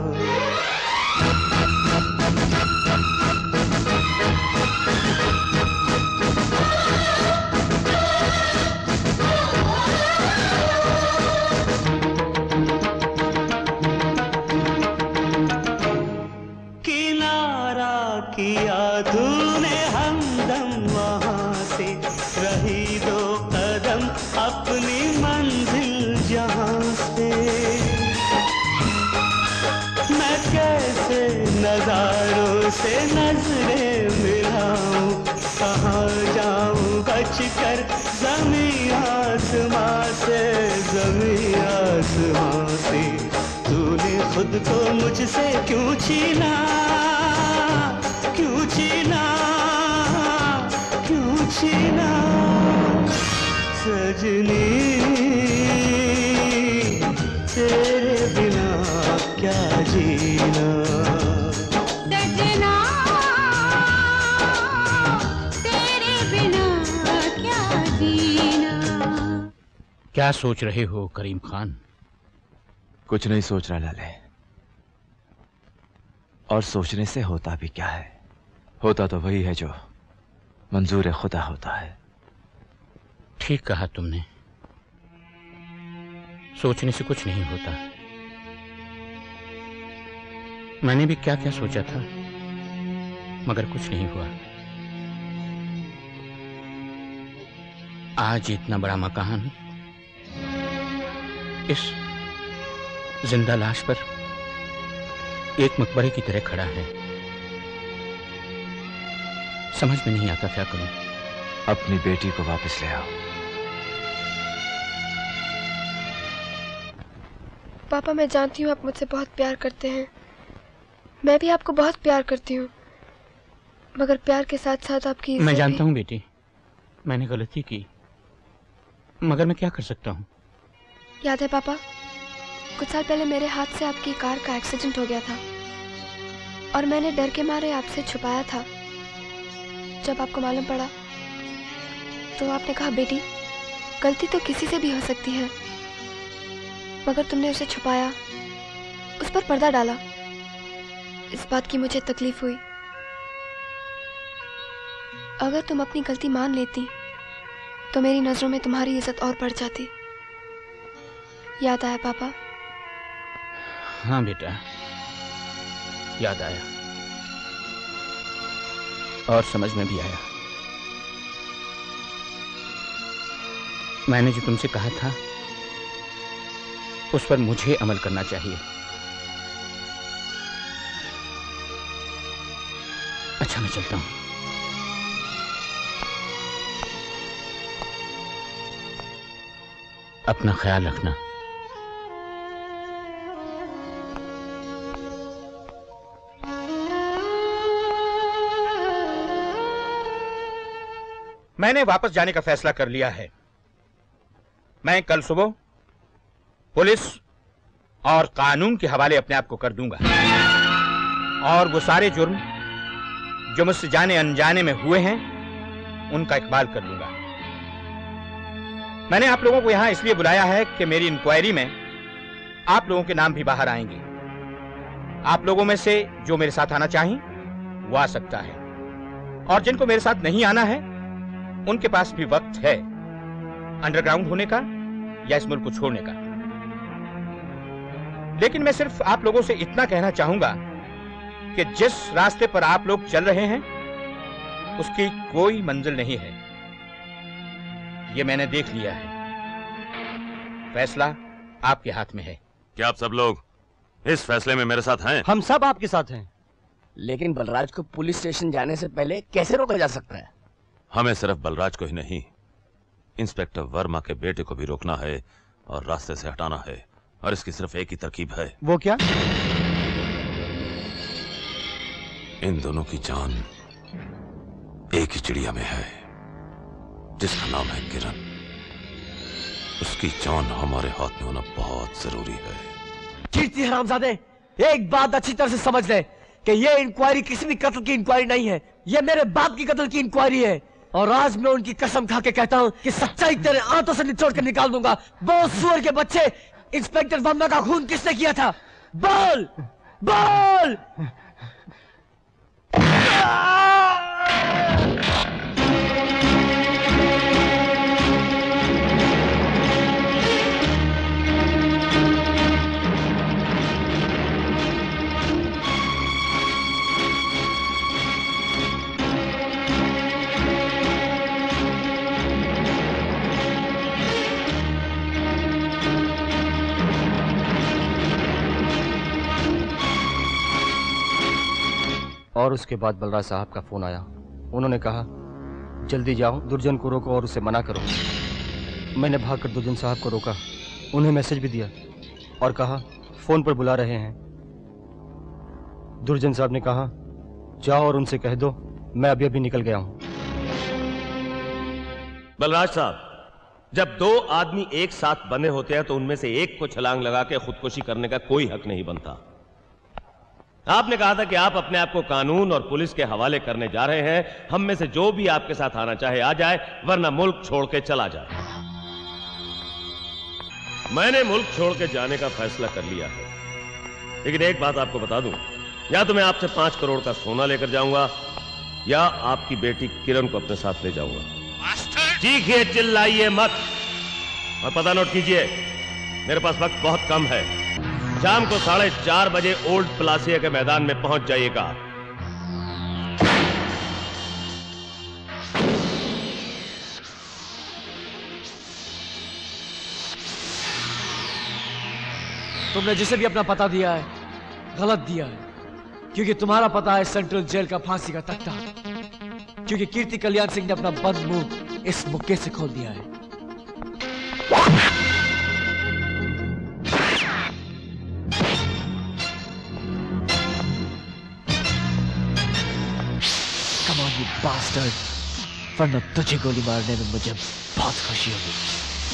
किनारा किया तूने हमदम वहाँ से, रही दो कदम अपनी मंजिल जहाँ से। मैं कैसे नजारों से नजरें मिलाऊं, कहाँ जाऊं बच कर जमीन आसमां से, जमीन आसमां से। तूने खुद को मुझसे क्यों छीना, क्यों छीना, क्यों छीना। सजनी तेरे बिना क्या जीना, सजना तेरे बिना क्या जीना। क्या सोच रहे हो करीम खान? कुछ नहीं सोच रहा लाले, और सोचने से होता भी क्या है, होता तो वही है जो मंजूर खुदा होता है। ठीक कहा तुमने, सोचने से कुछ नहीं होता। मैंने भी क्या क्या सोचा था, मगर कुछ नहीं हुआ। आज इतना बड़ा मकान इस जिंदा लाश पर एक मकबरे की तरह खड़ा है। समझ में नहीं आता क्या करूं। अपनी बेटी को वापस ले आओ। पापा, मैं जानती हूँ आप मुझसे बहुत प्यार करते हैं। मैं भी आपको बहुत प्यार करती हूँ, मगर प्यार के साथ साथ आपकी मैं जानता हूँ बेटी, मैंने गलती की, मगर मैं क्या कर सकता हूँ। याद है पापा, कुछ साल पहले मेरे हाथ से आपकी कार का एक्सीडेंट हो गया था और मैंने डर के मारे आपसे छुपाया था। जब आपको मालूम पड़ा तो आपने कहा, बेटी गलती तो किसी से भी हो सकती है, मगर तुमने उसे छुपाया, उस पर पर्दा डाला। इस बात की मुझे तकलीफ हुई। अगर तुम अपनी गलती मान लेती तो मेरी नजरों में तुम्हारी इज्जत और बढ़ जाती। याद आया पापा? हाँ बेटा, याद आया और समझ में भी आया। मैंने जो तुमसे कहा था उस पर मुझे अमल करना चाहिए। अच्छा, मैं चलता हूं। अपना ख्याल रखना। मैंने वापस जाने का फैसला कर लिया है। मैं कल सुबह पुलिस और कानून के हवाले अपने आप को कर दूंगा और वो सारे जुर्म जो मुझसे जाने अनजाने में हुए हैं उनका इकबाल कर लूंगा। मैंने आप लोगों को यहां इसलिए बुलाया है कि मेरी इंक्वायरी में आप लोगों के नाम भी बाहर आएंगे। आप लोगों में से जो मेरे साथ आना चाहें वो आ सकता है, और जिनको मेरे साथ नहीं आना है उनके पास भी वक्त है अंडरग्राउंड होने का या इस मुल्क को छोड़ने का। लेकिन मैं सिर्फ आप लोगों से इतना कहना चाहूंगा कि जिस रास्ते पर आप लोग चल रहे हैं उसकी कोई मंजिल नहीं है। ये मैंने देख लिया है। फैसला आपके हाथ में है। क्या आप सब लोग इस फैसले में मेरे साथ हैं? हम सब आपके साथ हैं। लेकिन बलराज को पुलिस स्टेशन जाने से पहले कैसे रोका जा सकता है? हमें सिर्फ बलराज को ही नहीं, इंस्पेक्टर वर्मा के बेटे को भी रोकना है और रास्ते से हटाना है। और इसकी सिर्फ एक ही तरकीब है। वो क्या? इन दोनों की जान एक ही चिड़िया में है जिसका नाम है किरण। उसकी जान हमारे हाथ में होना बहुत जरूरी है। कीर्ति हरामजादे, एक बात अच्छी तरह से समझ ले कि ये इंक्वायरी किसी भी कत्ल की इंक्वायरी नहीं है, ये मेरे बाप की कत्ल की इंक्वायरी है। और आज मैं उनकी कसम खा के कहता हूं कि सच्चाई तेरे आंतों से निचोड़ कर निकाल दूंगा। बोल सुअर के बच्चे, इंस्पेक्टर वर्मा का खून किसने किया था? बोल बोल। और उसके बाद बलराज साहब का फोन आया। उन्होंने कहा जल्दी जाओ, दुर्जन को रोको और उसे मना करो। मैंने भागकर दुर्जन साहब को रोका, उन्हें मैसेज भी दिया और कहा फोन पर बुला रहे हैं। दुर्जन साहब ने कहा जाओ और उनसे कह दो मैं अभी अभी निकल गया हूं। बलराज साहब, जब दो आदमी एक साथ बंधे होते हैं तो उनमें से एक को छलांग लगा के खुदकुशी करने का कोई हक नहीं बनता। आपने कहा था कि आप अपने आप को कानून और पुलिस के हवाले करने जा रहे हैं। हम में से जो भी आपके साथ आना चाहे आ जाए, वरना मुल्क छोड़ के चला जाए। मैंने मुल्क छोड़ के जाने का फैसला कर लिया है, लेकिन एक बात आपको बता दूं, या तो मैं आपसे 5 करोड़ का सोना लेकर जाऊंगा या आपकी बेटी किरण को अपने साथ ले जाऊंगा। चीखिए, चिल्लाइए मत और पता नोट कीजिए, मेरे पास वक्त बहुत कम है। शाम को 4:30 बजे ओल्ड प्लासिया के मैदान में पहुंच जाइएगा। तुमने जिसे भी अपना पता दिया है गलत दिया है, क्योंकि तुम्हारा पता है सेंट्रल जेल का फांसी का तख्ता, क्योंकि कीर्ति कल्याण सिंह ने अपना बंद मुंह इस मुक्के से खोल दिया है। Come on, you bastard! वरना तुझे गोली मारने में मुझे बहुत खुशी होगी।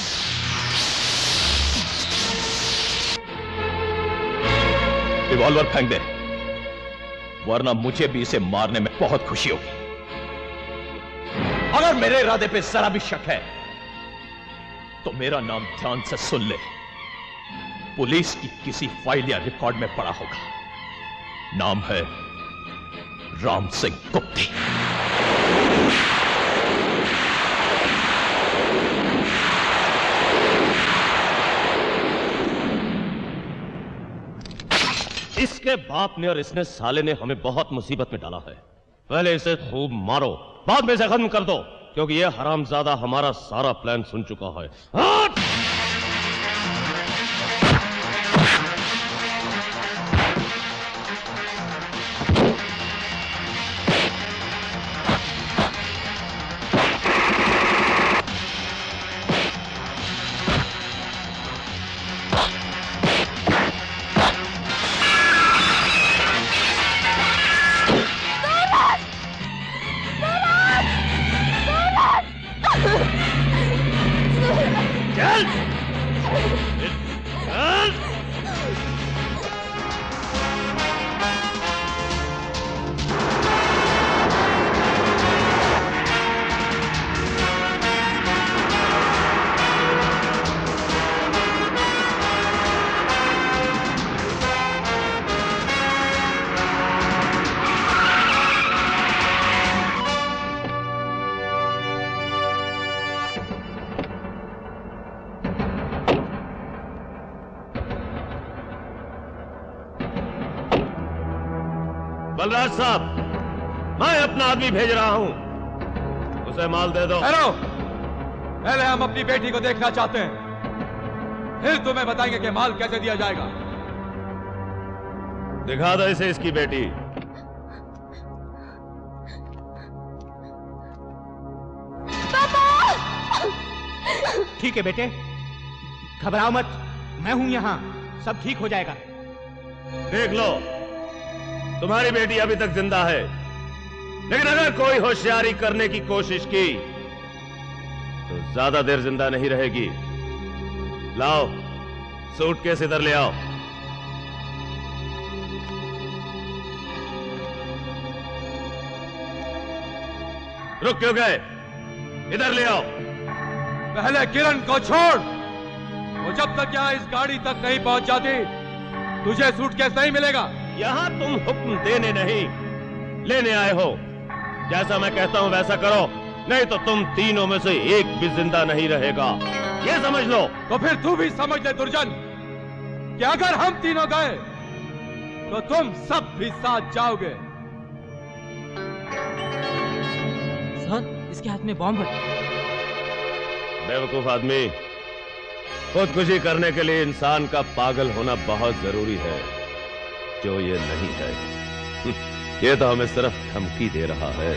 रिवॉल्वर फेंक दे, वरना मुझे भी इसे मारने में बहुत खुशी होगी। अगर मेरे इरादे पे जरा भी शक है तो मेरा नाम ध्यान से सुन ले। पुलिस की किसी फाइल या रिकॉर्ड में पड़ा होगा। नाम है राम सिंह गुप्ती। इसके बाप ने और इसने साले ने हमें बहुत मुसीबत में डाला है। पहले इसे खूब मारो, बाद में इसे खत्म कर दो, क्योंकि यह हरामजादा हमारा सारा प्लान सुन चुका है। बलराज साहब, मैं अपना आदमी भेज रहा हूं, उसे माल दे दो। हेलो, पहले हम अपनी बेटी को देखना चाहते हैं, फिर तुम्हें बताएंगे कि माल कैसे दिया जाएगा। दिखा दो इसे इसकी बेटी। ठीक है बेटे, घबराओ मत, मैं हूं यहां, सब ठीक हो जाएगा। देख लो, तुम्हारी बेटी अभी तक जिंदा है, लेकिन अगर कोई होशियारी करने की कोशिश की तो ज्यादा देर जिंदा नहीं रहेगी। लाओ, सूटकेस इधर ले आओ। रुक क्यों गए? इधर ले आओ। पहले किरण को छोड़, वो जब तक यहाँ इस गाड़ी तक नहीं पहुंच जाती तुझे सूटकेस नहीं मिलेगा। यहां तुम हुक्म देने नहीं, लेने आए हो। जैसा मैं कहता हूं वैसा करो, नहीं तो तुम तीनों में से एक भी जिंदा नहीं रहेगा, ये समझ लो। तो फिर तू भी समझ ले दुर्जन, कि अगर हम तीनों गए तो तुम सब भी साथ जाओगे। सर, इसके हाथ में बॉम्ब है। बेवकूफ आदमी, खुदकुशी करने के लिए इंसान का पागल होना बहुत जरूरी है, जो ये नहीं है। ये तो हमें सिर्फ धमकी दे रहा है।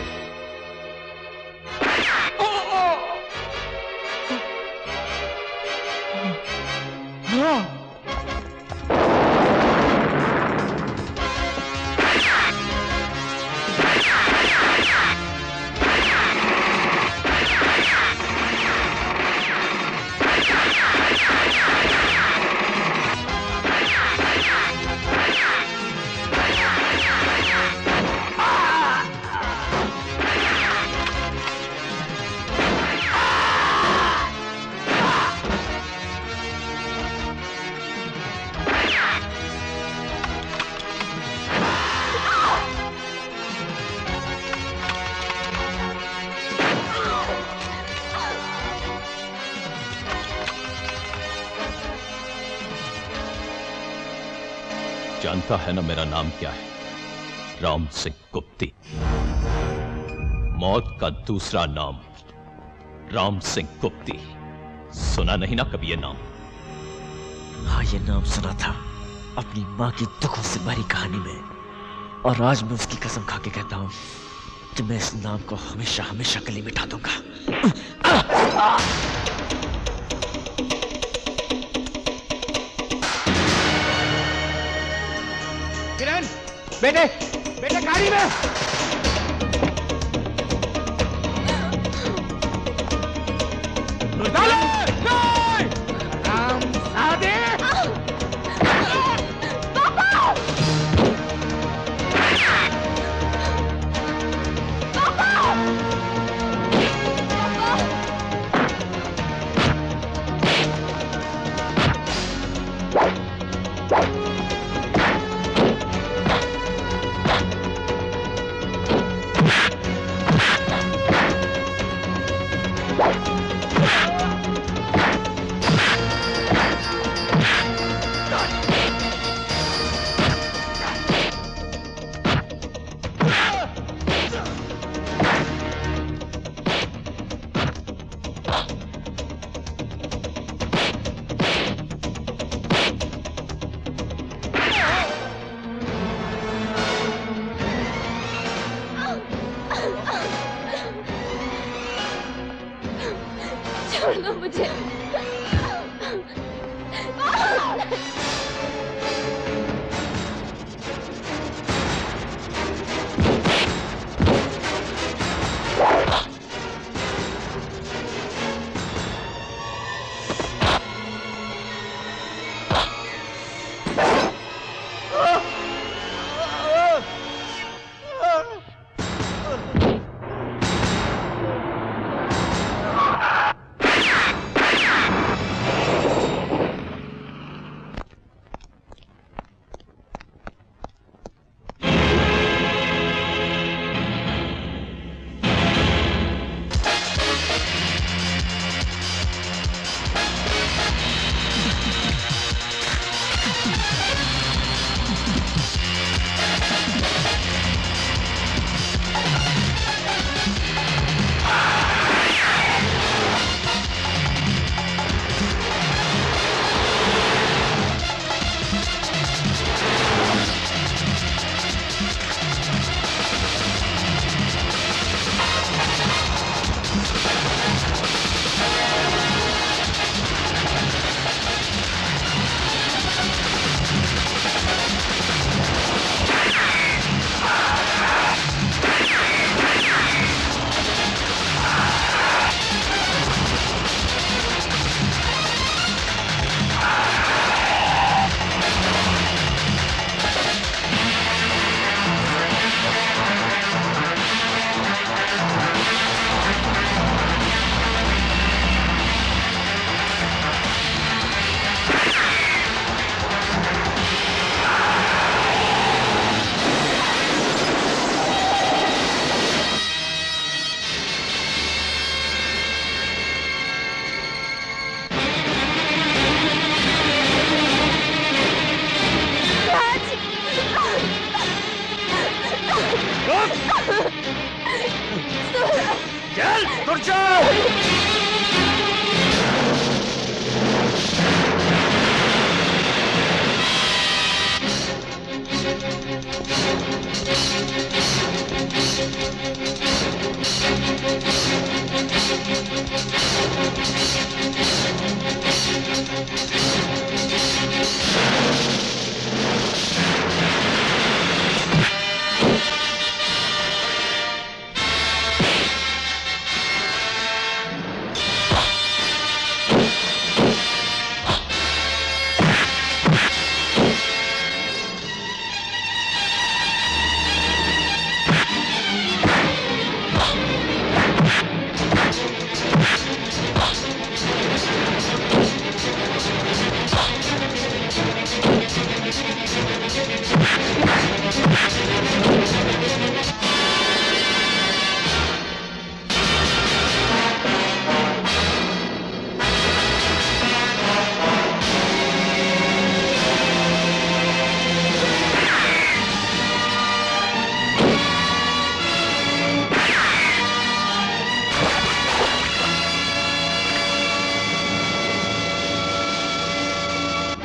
जानता है ना मेरा नाम क्या है? राम सिंह गुप्ती। मौत का दूसरा नाम राम सिंह गुप्ती। सुना नहीं ना कभी ये नाम? हाँ, ये नाम सुना था अपनी माँ की दुखों से भरी कहानी में, और आज मैं उसकी कसम खा के कहता हूँ कि मैं इस नाम को हमेशा हमेशा गले मिटा दूंगा। किरण, बेटे बेटे गाड़ी में। छोड़ दो मुझे।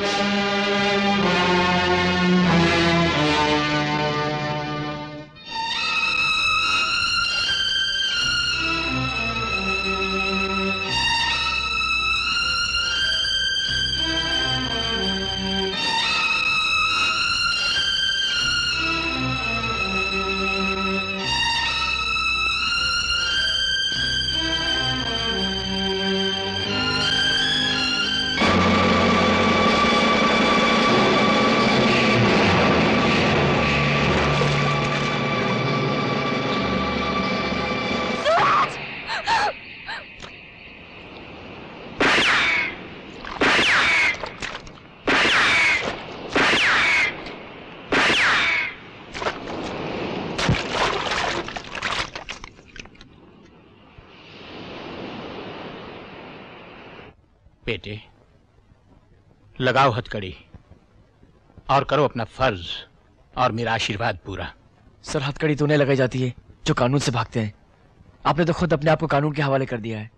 बेटे, लगाओ हथकड़ी और करो अपना फर्ज और मेरा आशीर्वाद पूरा। सर, हथकड़ी तो उन्हें लगाई जाती है जो कानून से भागते हैं। आपने तो खुद अपने आप को कानून के हवाले कर दिया है।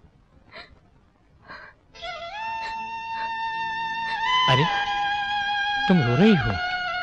अरे, तुम रो रही हो?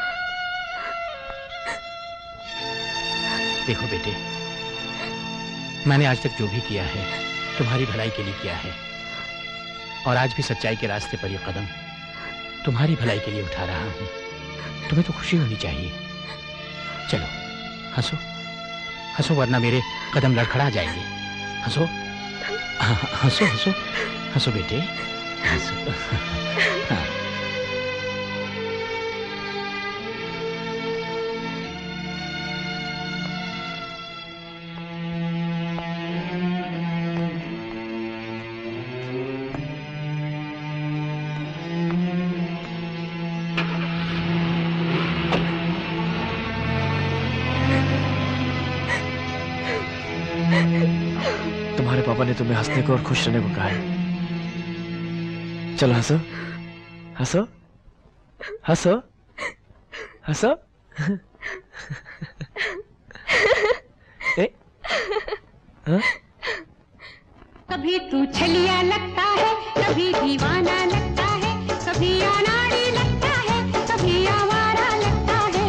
देखो बेटे, मैंने आज तक जो भी किया है तुम्हारी भलाई के लिए किया है, और आज भी सच्चाई के रास्ते पर यह कदम तुम्हारी भलाई के लिए उठा रहा हूं। तुम्हें तो खुशी होनी चाहिए। चलो हंसो, हंसो, वरना मेरे कदम लड़खड़ा जाएंगे। हंसो, हंसो, हंसो, हंसो बेटे, हंसो। हाँ। तुम्हारे पापा ने तुम्हें हंसने को और खुश रहने को कहा है। चलो हंसो, हंसो, हंसो, हंसो। कभी तू छलिया लगता है, कभी दीवाना लगता है, कभी अनाड़ी लगता है, कभी आवारा लगता है।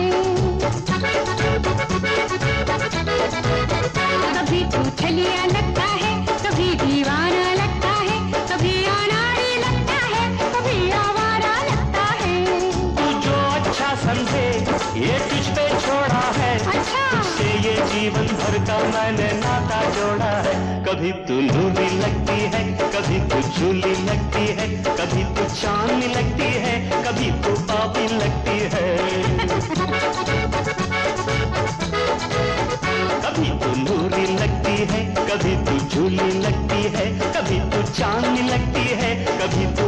कभी तू छलिया लगता है, कभी दीवाना लगता है, कभी अनाड़ी लगता है, कभी आवारा लगता है। तू जो अच्छा समझे ये तुझ पे छोड़ा है, तुझसे ये जीवन भर का मैंने नाता जोड़ा है। कभी तू नूरी लगती है, कभी तू झूली लगती है, कभी तू चांदनी लगती है, कभी तू पापी लगती है। कभी तू नूरी लगती है, कभी तू झूली लगती है, कभी तू चांदनी लगती है, कभी तू